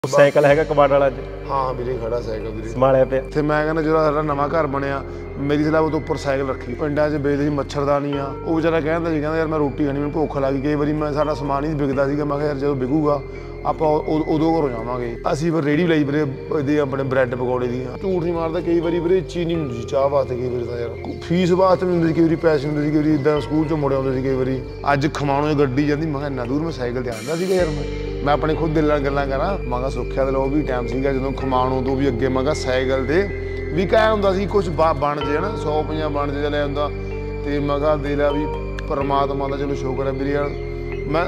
Cycle ਹੈਗਾ ਕਬਾੜ ਵਾਲਾ ਅੱਜ? ਹਾਂ ਵੀਰੇ ਖੜਾ ਸਾਈਕਲ ਵੀਰੇ ਸੰਭਾਲਿਆ ਪਿਆ। ਤੇ ਮੈਂ ਕਹਿੰਦਾ ਜਦੋਂ ਸਾਡਾ ਨਵਾਂ ਘਰ ਬਣਿਆ ਮੇਰੀ ਸਲਾਹ ਉਹ ਉੱਪਰ ਸਾਈਕਲ ਰੱਖੀ। ਪਿੰਡਾਂ 'ਚ ਵੇਚਦੇ ਸੀ ਮੱਛਰਦਾਨੀਆਂ। ਉਹ ਵਿਚਾਰਾ ਕਹਿੰਦਾ ਸੀ ਕਹਿੰਦਾ ਯਾਰ ਮੈਂ ਰੋਟੀ ਖਾਣੀ ਮੈਨੂੰ ਭੁੱਖ ਲੱਗ ਗਈ। ਕਈ ਵਾਰੀ ਮੈਂ ਸਾਡਾ ਸਮਾਨ ਹੀ ਵਿਕਦਾ ਸੀਗਾ। ਮੈਂ ਕਿਹਾ ਯਾਰ ਜਦੋਂ ਵਿਕੂਗਾ ਆਪਾਂ ਉਦੋਂ ਘਰੋਂ ਜਾਵਾਂਗੇ। ਅਸੀਂ ਫਿਰ ਰੇਹੜੀ ਲਾਈ ਵੀਰੇ ਇਹਦੀ ਆਪਣੇ ਬ੍ਰੈਡ ਪਕੌੜੇ ਦੀਆਂ। ਝੂਠ ਨਹੀਂ ਮਾਰਦਾ, ਕਈ ਵਾਰੀ ਵੀਰੇ ਚੀਨੀ ਨਹੀਂ ਹੁੰਦੀ ਸੀ ਚਾਹ ਵਾਸਤੇ। ਕਈ ਵਾਰੀ ਤਾਂ ਯਾਰ ਫੀਸ ਵਾਸਤੇ ਨਹੀਂ ਹੁੰਦੀ ਸੀ, ਕਈ ਵਾਰੀ ਪੈਸੇ ਹੁੰਦੇ ਸੀ, ਕਈ ਵਾਰੀ ਇੱਦਾਂ ਸਕੂਲ 'ਚੋਂ ਮੁੜ ਆਉਂਦੇ ਸੀ। ਕਈ ਵਾਰੀ ਅੱਜ ਖਮਾਣੋਂ ਗੱਡੀ ਜਾਂਦੀ ਮੈਂ ਕਿਹਾ ਇੰਨਾ ਦੂਰ ਮੈਂ ਸਾਈਕਲ 'ਤੇ ਆਉਂਦਾ ਸੀਗਾ ਯਾਰ। ਮੈਂ ਆਪਣੇ ਖੁਦ ਦਿਲ ਨਾਲ ਗੱਲਾਂ ਕਰਾਂ। ਮੈਂ ਕਿਹਾ ਸੁੱਖਿਆ ਦੇ ਲੋ ਵੀ ਟਾਈਮ ਸੀਗਾ ਜਦੋਂ ਖਮਾਣੋਂ ਤੋਂ ਵੀ ਅੱਗੇ ਮੈਂ ਕਿਹਾ ਸਾਈਕਲ 'ਤੇ ਵੀ ਕਹਿ ਹੁੰਦਾ ਸੀ ਕੁਛ ਬਣ ਜੇ ਨਾ 100-50 ਬਣ ਜੇ ਚਲਿਆ ਹੁੰਦਾ। ਤੇ ਮੈਂ ਕਿਹਾ ਦੇ ਲਿਆ ਵੀ ਪਰਮਾਤਮਾ ਦਾ ਚਲੋ ਸ਼ੁਕਰ ਹੈ ਵੀਰੇ ਯਾਰ। ਮੈਂ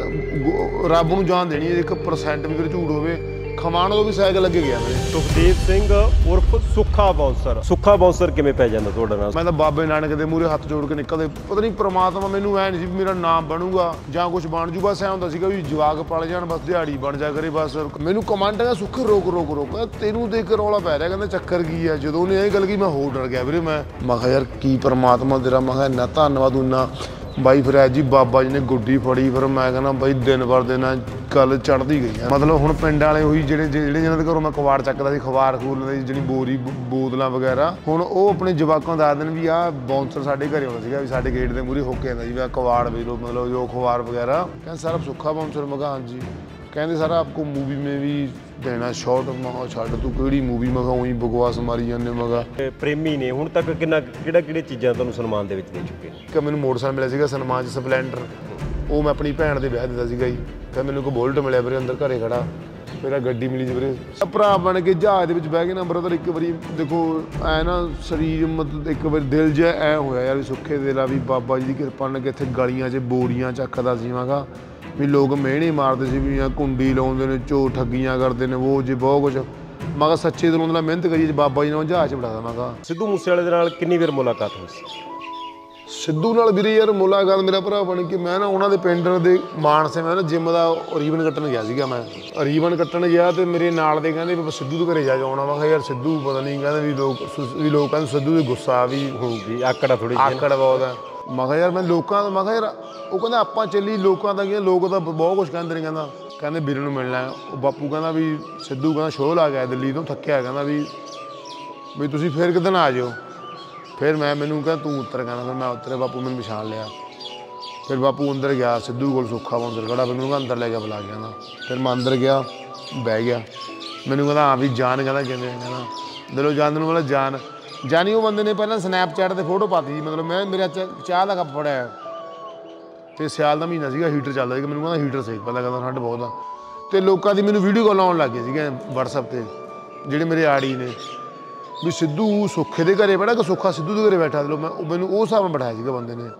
ਰੱਬ ਨੂੰ ਜਾਨ ਦੇਣੀ ਹੈ 1% ਵੀ ਫਿਰ ਝੂਠ ਹੋਵੇ। ਖਮਾਣੋਂ ਤੋਂ ਵੀ ਸਾਈਕਲ ਅੱਗੇ ਗਿਆ ਮੇਰੇ। ਸੁਖਦੇਵ ਸਿੰਘ ਉਰਫ ਸੁੱਖਾ ਬਾਉਂਸਰ। ਸੁੱਖਾ ਬਾਉਂਸਰ ਕਿਵੇਂ ਪੈ ਜਾਂਦਾ ਤੁਹਾਡਾ ਨਾਮ? ਮੈਂ ਤਾਂ ਬਾਬੇ ਨਾਨਕ ਦੇ ਮੂਹਰੇ ਹੱਥ ਜੋੜ ਕੇ ਨਿਕਲਦੇ। ਪਤਾ ਨਹੀਂ ਪ੍ਰਮਾਤਮਾ ਮੈਨੂੰ ਐ ਨਹੀਂ ਸੀ ਵੀ ਮੇਰਾ ਨਾਮ ਬਣੂਗਾ ਜਾਂ ਕੁਝ ਬਣ ਜੂ। ਬਸ ਐ ਹੁੰਦਾ ਸੀਗਾ ਵੀ ਜਵਾਕ ਪਲ ਜਾਣ, ਬਸ ਦਿਹਾੜੀ ਬਣ ਜਾ ਕਰੇ ਬਸ। ਮੈਨੂੰ ਕਮਾਂਡ ਹੈਗਾ ਸੁੱਖ ਰੋਕ ਰੋਕ ਰੋਕ। ਤੈਨੂੰ ਦੇਖ ਕੇ ਰੌਲਾ ਪੈ ਰਿਹਾ ਕਹਿੰਦਾ ਚੱਕਰ ਕੀ ਆ। ਜਦੋਂ ਉਹਨੇ ਇਹ ਗੱਲ ਕੀ ਮੈਂ ਹੋਰ ਡਰ ਗਿਆ ਵੀਰੇ। ਮੈਂ ਕਿਹਾ ਯਾਰ ਕੀ ਪ੍ਰਮਾਤਮਾ ਤੇਰਾ। ਮੈਂ ਕਿਹਾ ਇੰਨਾ ਧੰਨਵਾਦ ਉਹਨਾਂ ਬਾਈ। ਫਿਰ ਐ ਜੀ ਬਾਬਾ ਜੀ ਨੇ ਗੁੱਡੀ ਫੜੀ। ਫਿਰ ਮੈਂ ਕਹਿੰਦਾ ਬਾਈ ਦਿਨ ਭਰ ਦੇ ਨਾਲ ਗੱਲ ਚੜ੍ਹਦੀ ਗਈ ਆ। ਮਤਲਬ ਹੁਣ ਪਿੰਡ ਵਾਲੇ ਉਹੀ ਜਿਹੜੇ ਜਿਹਨਾਂ ਦੇ ਘਰੋਂ ਮੈਂ ਕਵਾੜ ਚੱਕਦਾ ਸੀ, ਖਵਾਰ ਖੂਰ ਲੈਂਦਾ ਸੀ, ਜਿਹੜੀ ਬੋਰੀ ਬੋਤਲਾਂ ਵਗੈਰਾ, ਹੁਣ ਉਹ ਆਪਣੇ ਜਵਾਕਾਂ ਦਾ ਦਿਨ ਵੀ ਆਹ ਬਾਉਂਸਰ ਸਾਡੇ ਘਰੇ ਆਉਂਦਾ ਸੀਗਾ ਵੀ ਸਾਡੇ ਗੇਟ ਦੇ ਮੂਹਰੇ ਹੋ ਕੇ ਆਉਂਦਾ ਜੀ ਵੀ ਆਹ ਕਵਾੜ ਵੇਚ ਲਓ, ਮਤਲਬ ਜੋ ਖਵਾਰ ਵਗੈਰਾ। ਕਹਿੰਦੇ ਸਰ ਸੁੱਖਾ ਬਾਉਂਸਰ। ਮੈਂ ਕਿਹਾ ਹਾਂਜੀ। ਕਹਿੰਦੇ ਸਰ ਆਪਕੋ मूवी में भी देना शॉर्ट। मैं कहा छੱਡ ਤੂੰ ਕਿਹੜੀ मूवी। ਮੈਂ ਕਿਹਾ ਉਹੀ ਬਕਵਾਸ ਮਾਰੀ ਜਾਂਦੇ। ਮੈਂ ਕਿਹਾ ਪ੍ਰੇਮੀ ਨੇ ਹੁਣ ਤੱਕ ਕਿਹੜੇ ਚੀਜ਼ਾਂ ਤੁਹਾਨੂੰ ਸਨਮਾਨ ਦੇ ਵਿੱਚ ਦੇ ਚੁੱਕੇ ਨੇ? ਕਿ ਮੈਨੂੰ ਮੋਟਰਸਾਈਕਲ ਮਿਲਿਆ ਸੀਗਾ ਸਨਮਾਨ 'ਚ ਸਪਲੈਂਡਰ। ਉਹ ਮੈਂ ਆਪਣੀ ਭੈਣ ਦੇ ਵਿਆਹ ਦਿੱਤਾ ਸੀਗਾ ਜੀ। ਫਿਰ ਮੈਨੂੰ ਕੋਈ ਬੁਲਟ ਮਿਲਿਆ ਵੀਰੇ ਅੰਦਰ ਘਰੇ ਖੜਾ। ਮੇਰਾ ਗੱਡੀ ਮਿਲੀ ਜੀ ਵੀਰੇ। ਭਰਾ ਬਣ ਕੇ ਜਹਾਜ਼ ਦੇ ਵਿੱਚ ਬਹਿ ਕੇ ਨਾ ਬਰਦਰ ਇੱਕ ਵਾਰੀ ਦੇਖੋ ਐ ਨਾ ਸਰੀਰ ਮਤਲਬ ਇੱਕ ਵਾਰੀ ਦਿਲ ਜਿਹਾ ਐ ਹੋਇਆ ਯਾਰ ਵੀ ਸੁੱਖੇ ਦਿਲ ਆ ਵੀ ਬਾਬਾ ਜੀ ਦੀ ਕਿਰਪਾ ਨਾਲ ਕਿ ਇੱਥੇ ਗਲੀਆਂ 'ਚ ਬੋਰੀਆਂ ਚੱਕਦਾ ਸੀ। ਮੈਂ ਕਿਹਾ ਵੀ ਲੋਕ ਮਿਹਣੇ ਮਾਰਦੇ ਸੀ ਵੀ ਕੁੰਡੀ ਲਾਉਂਦੇ ਨੇ, ਚੋ ਠੱਗੀਆਂ ਕਰਦੇ ਨੇ, ਉਹ ਜੀ ਬਹੁਤ ਕੁਝ। ਮੈਂ ਕਿਹਾ ਸੱਚੇ ਦਿਲੋਂ ਨਾਲ ਮਿਹਨਤ ਕਰੀ ਬਾਬਾ ਜੀ ਨੇ ਜਹਾਜ਼ 'ਚ ਬਿਠਾਦਾ। ਮੈਂ ਕਿਹਾ ਸਿੱਧੂ ਮੂਸੇਵਾਲੇ ਦੇ ਨਾਲ ਕਿੰਨੀ ਵਾਰ ਮੁਲਾਕਾਤ ਹੋਈ ਸੀ? ਸਿੱਧੂ ਨਾਲ ਵੀਰੇ ਯਾਰ ਮੁਲਾਕਾਤ ਮੇਰਾ ਭਰਾ ਬਣ ਕੇ ਮੈਂ ਨਾ ਉਹਨਾਂ ਦੇ ਪਿੰਡ ਦੇ ਮਾਨਸੇ ਮੈਂ ਨਾ ਜਿੰਮ ਦਾ ਰੀਬਨ ਕੱਟਣ ਗਿਆ ਸੀਗਾ। ਮੈਂ ਰੀਬਨ ਕੱਟਣ ਗਿਆ ਤੇ ਮੇਰੇ ਨਾਲ ਦੇ ਕਹਿੰਦੇ ਵੀ ਸਿੱਧੂ ਦੇ ਘਰੇ ਜਾ ਕੇ ਆਉਣਾ। ਮੈਂ ਕਿਹਾ ਯਾਰ ਸਿੱਧੂ ਪਤਾ ਨਹੀਂ ਕਹਿੰਦੇ ਵੀ ਲੋਕ ਕਹਿੰਦੇ ਸਿੱਧੂ ਦੀ ਗੁੱਸਾ ਵੀ ਹੋਊਗੀ, ਆਕੜ ਥੋੜੀ ਆਕੜ ਬਹੁਤ ਹੈ। ਮੈਂ ਕਿਹਾ ਯਾਰ ਮੈਂ ਲੋਕਾਂ ਦਾ ਮੈਂ ਕਿਹਾ ਯਾਰ ਉਹ ਕਹਿੰਦਾ ਆਪਾਂ ਚੱਲੀ ਲੋਕਾਂ ਦਾ ਕੀ ਲੋਕ ਤਾਂ ਬਹੁਤ ਕੁਛ ਕਹਿੰਦੇ ਨੇ। ਕਹਿੰਦੇ ਵੀਰੇ ਨੂੰ ਮਿਲਣਾ। ਉਹ ਬਾਪੂ ਕਹਿੰਦਾ ਵੀ ਸਿੱਧੂ ਕਹਿੰਦਾ ਸ਼ੋਅ ਲਾ ਗਿਆ ਦਿੱਲੀ ਤੋਂ ਥੱਕਿਆ। ਕਹਿੰਦਾ ਵੀ ਤੁਸੀਂ ਫਿਰ ਕਿੱਦਣ ਆ ਜਾਇਓ। ਫਿਰ ਮੈਨੂੰ ਕਹਿੰਦਾ ਤੂੰ ਉੱਤਰ। ਕਹਿੰਦਾ ਫਿਰ ਮੈਂ ਉੱਤਰੇ। ਬਾਪੂ ਮੈਨੂੰ ਪਛਾਣ ਲਿਆ। ਫਿਰ ਬਾਪੂ ਅੰਦਰ ਗਿਆ ਸਿੱਧੂ ਕੋਲ ਸੁੱਖਾ ਬਾਉਂਸਰ ਖੜਾ। ਮੈਨੂੰ ਅੰਦਰ ਲੈ ਕੇ ਬੁਲਾ ਗਿਆ ਨਾ। ਫਿਰ ਮੈਂ ਅੰਦਰ ਗਿਆ ਬਹਿ ਗਿਆ। ਮੈਨੂੰ ਕਹਿੰਦਾ ਹਾਂ ਵੀ ਜਾਨ ਕਹਿੰਦਾ ਕਿਵੇਂ। ਕਹਿੰਦਾ ਦਿਲੋਂ ਜਾਨ ਨੂੰ ਮਤਲਬ ਜਾਨੀ ਉਹ ਬੰਦੇ ਨੇ ਪਹਿਲਾਂ ਸਨੈਪਚੈਟ 'ਤੇ ਫੋਟੋ ਪਾਤੀ ਸੀ। ਮਤਲਬ ਮੈਂ ਮੇਰਾ ਚਾਹ ਦਾ ਕੱਪ ਫੜਿਆ ਅਤੇ ਸਿਆਲ ਦਾ ਮਹੀਨਾ ਸੀਗਾ, ਹੀਟਰ ਚੱਲਦਾ ਸੀਗਾ। ਮੈਨੂੰ ਕਹਿੰਦਾ ਹੀਟਰ ਸੇਕ ਪਹਿਲਾਂ ਕਹਿੰਦਾ ਠੰਡ ਬਹੁਤ ਆ। ਅਤੇ ਲੋਕਾਂ ਦੀ ਮੈਨੂੰ ਵੀਡੀਓ ਕਾਲ ਆਉਣ ਲੱਗ ਗਏ ਸੀਗੇ ਵਟਸਐਪ 'ਤੇ ਜਿਹੜੇ ਮੇਰੇ ਆੜੀ ਨੇ ਵੀ ਸਿੱਧੂ ਸੁੱਖੇ ਦੇ ਘਰੇ ਬੈਠਾ ਕਿ ਸੁੱਖਾ ਸਿੱਧੂ ਦੇ ਘਰੇ ਬੈਠਾ। ਦਿਲੋਂ ਮੈਨੂੰ ਉਹ ਹਿਸਾਬ ਨਾਲ ਬਿਠਾਇਆ ਸੀਗਾ ਬੰਦੇ ਨੇ।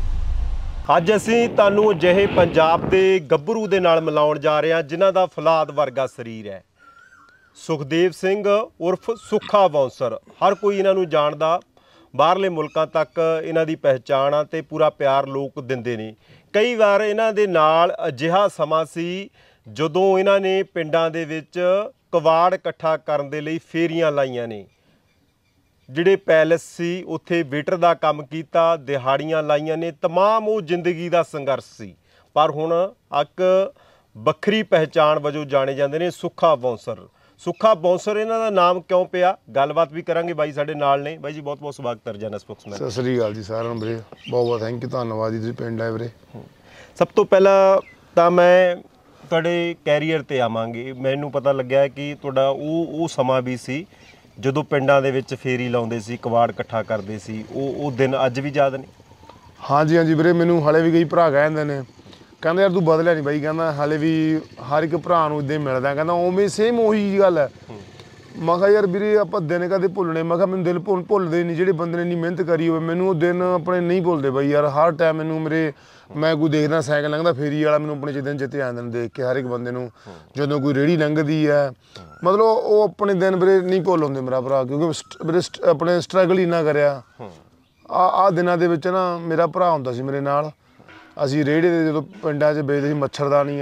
ਅੱਜ ਅਸੀਂ ਤੁਹਾਨੂੰ ਅਜਿਹੇ ਪੰਜਾਬ ਦੇ ਗੱਭਰੂ ਦੇ ਨਾਲ ਮਿਲਾਉਣ ਜਾ ਰਹੇ ਹਾਂ ਜਿਨ੍ਹਾਂ ਦਾ ਫੌਲਾਦ ਵਰਗਾ ਸਰੀਰ ਹੈ। ਸੁਖਦੇਵ ਸਿੰਘ ਉਰਫ ਸੁੱਖਾ ਬਾਉਂਸਰ। ਹਰ ਕੋਈ ਇਹਨਾਂ ਨੂੰ ਜਾਣਦਾ। ਬਾਹਰਲੇ ਮੁਲਕਾਂ ਤੱਕ ਇਹਨਾਂ ਦੀ ਪਹਿਚਾਣ ਆ ਅਤੇ ਪੂਰਾ ਪਿਆਰ ਲੋਕ ਦਿੰਦੇ ਨੇ। ਕਈ ਵਾਰ ਇਹਨਾਂ ਦੇ ਨਾਲ ਅਜਿਹਾ ਸਮਾਂ ਸੀ ਜਦੋਂ ਇਹਨਾਂ ਨੇ ਪਿੰਡਾਂ ਦੇ ਵਿੱਚ ਕਵਾੜ ਇਕੱਠਾ ਕਰਨ ਦੇ ਲਈ ਫੇਰੀਆਂ ਲਾਈਆਂ ਨੇ। ਜਿਹੜੇ ਪੈਲਸ ਸੀ ਉੱਥੇ ਵੇਟਰ ਦਾ ਕੰਮ ਕੀਤਾ, ਦਿਹਾੜੀਆਂ ਲਾਈਆਂ ਨੇ। ਤਮਾਮ ਉਹ ਜ਼ਿੰਦਗੀ ਦਾ ਸੰਘਰਸ਼ ਸੀ। ਪਰ ਹੁਣ ਇੱਕ ਵੱਖਰੀ ਪਹਿਚਾਣ ਵਜੋਂ ਜਾਣੇ ਜਾਂਦੇ ਨੇ ਸੁੱਖਾ ਬਾਉਂਸਰ। ਸੁੱਖਾ ਬਾਉਂਸਰ ਇਹਨਾਂ ਦਾ ਨਾਮ ਕਿਉਂ ਪਿਆ, ਗੱਲਬਾਤ ਵੀ ਕਰਾਂਗੇ। ਬਾਈ ਸਾਡੇ ਨਾਲ ਨੇ। ਬਾਈ ਜੀ ਬਹੁਤ ਬਹੁਤ ਸਵਾਗਤ ਹੈ ਜਨ ਸਪੋਕਸਮੈਨ। ਸਤਿ ਸ੍ਰੀ ਅਕਾਲ ਜੀ ਸਾਰਿਆਂ ਨੂੰ ਵੀਰੇ। ਬਹੁਤ ਬਹੁਤ ਥੈਂਕ ਯੂ, ਧੰਨਵਾਦ ਜੀ ਤੁਸੀਂ ਪਿੰਡ ਆਏ ਵੀਰੇ। ਸਭ ਤੋਂ ਪਹਿਲਾਂ ਤਾਂ ਮੈਂ ਤੁਹਾਡੇ ਕੈਰੀਅਰ 'ਤੇ ਆਵਾਂਗੇ। ਮੈਨੂੰ ਪਤਾ ਲੱਗਿਆ ਕਿ ਤੁਹਾਡਾ ਉਹ ਸਮਾਂ ਵੀ ਸੀ ਜਦੋਂ ਪਿੰਡਾਂ ਦੇ ਵਿੱਚ ਫੇਰੀ ਲਾਉਂਦੇ ਸੀ, ਕਵਾੜ ਇਕੱਠਾ ਕਰਦੇ ਸੀ। ਉਹ ਦਿਨ ਅੱਜ ਵੀ ਯਾਦ ਨੇ? ਹਾਂਜੀ ਹਾਂਜੀ ਵੀਰੇ। ਮੈਨੂੰ ਹਾਲੇ ਵੀ ਕਈ ਭਰਾ ਕਹਿ ਜਾਂਦੇ ਨੇ, ਕਹਿੰਦੇ ਯਾਰ ਤੂੰ ਬਦਲਿਆ ਨਹੀਂ ਬਾਈ। ਕਹਿੰਦਾ ਹਾਲੇ ਵੀ ਹਰ ਇੱਕ ਭਰਾ ਨੂੰ ਇੱਦਾਂ ਹੀ ਮਿਲਦਾ। ਕਹਿੰਦਾ ਉਵੇਂ ਸੇਮ ਉਹੀ ਗੱਲ ਹੈ। ਮੈਂ ਕਿਹਾ ਯਾਰ ਵੀਰੇ ਆਪਾਂ ਦਿਨ ਕਦੇ ਭੁੱਲਣੇ। ਮੈਂ ਕਿਹਾ ਮੈਨੂੰ ਦਿਲ ਭੁੱਲਦੇ ਨਹੀਂ ਜਿਹੜੇ ਬੰਦੇ ਨੇ ਇੰਨੀ ਮਿਹਨਤ ਕਰੀ ਹੋਵੇ। ਮੈਨੂੰ ਉਹ ਦਿਨ ਆਪਣੇ ਨਹੀਂ ਭੁੱਲਦੇ ਬਾਈ ਯਾਰ। ਹਰ ਟਾਈਮ ਮੈਨੂੰ ਮੈਂ ਕੋਈ ਦੇਖਦਾ ਸਾਈਕਲ ਲੰਘਦਾ ਫੇਰੀ ਵਾਲਾ, ਮੈਨੂੰ ਆਪਣੇ ਦਿਨ ਚੇਤੇ ਆ ਜਾਂਦੇ ਨੇ ਦੇਖ ਕੇ ਹਰ ਇੱਕ ਬੰਦੇ ਨੂੰ। ਜਦੋਂ ਕੋਈ ਰੇਹੜੀ ਲੰਘਦੀ ਹੈ ਮਤਲਬ ਉਹ ਆਪਣੇ ਦਿਨ ਵੀਰੇ ਨਹੀਂ ਭੁੱਲ ਹੁੰਦੇ ਮੇਰਾ ਭਰਾ। ਕਿਉਂਕਿ ਵੀਰੇ ਆਪਣੇ ਸਟਰਗਲ ਇੰਨਾ ਕਰਿਆ। ਆਹ ਦਿਨਾਂ ਦੇ ਵਿੱਚ ਨਾ ਮੇਰਾ ਭਰਾ ਹੁੰਦਾ ਸੀ ਮੇਰੇ ਨਾਲ। ਅਸੀਂ ਰੇਹੜੇ ਦੇ ਜਦੋਂ ਪਿੰਡਾਂ 'ਚ ਵੇਚਦੇ ਸੀ ਮੱਛਰਦਾਨੀਆਂ,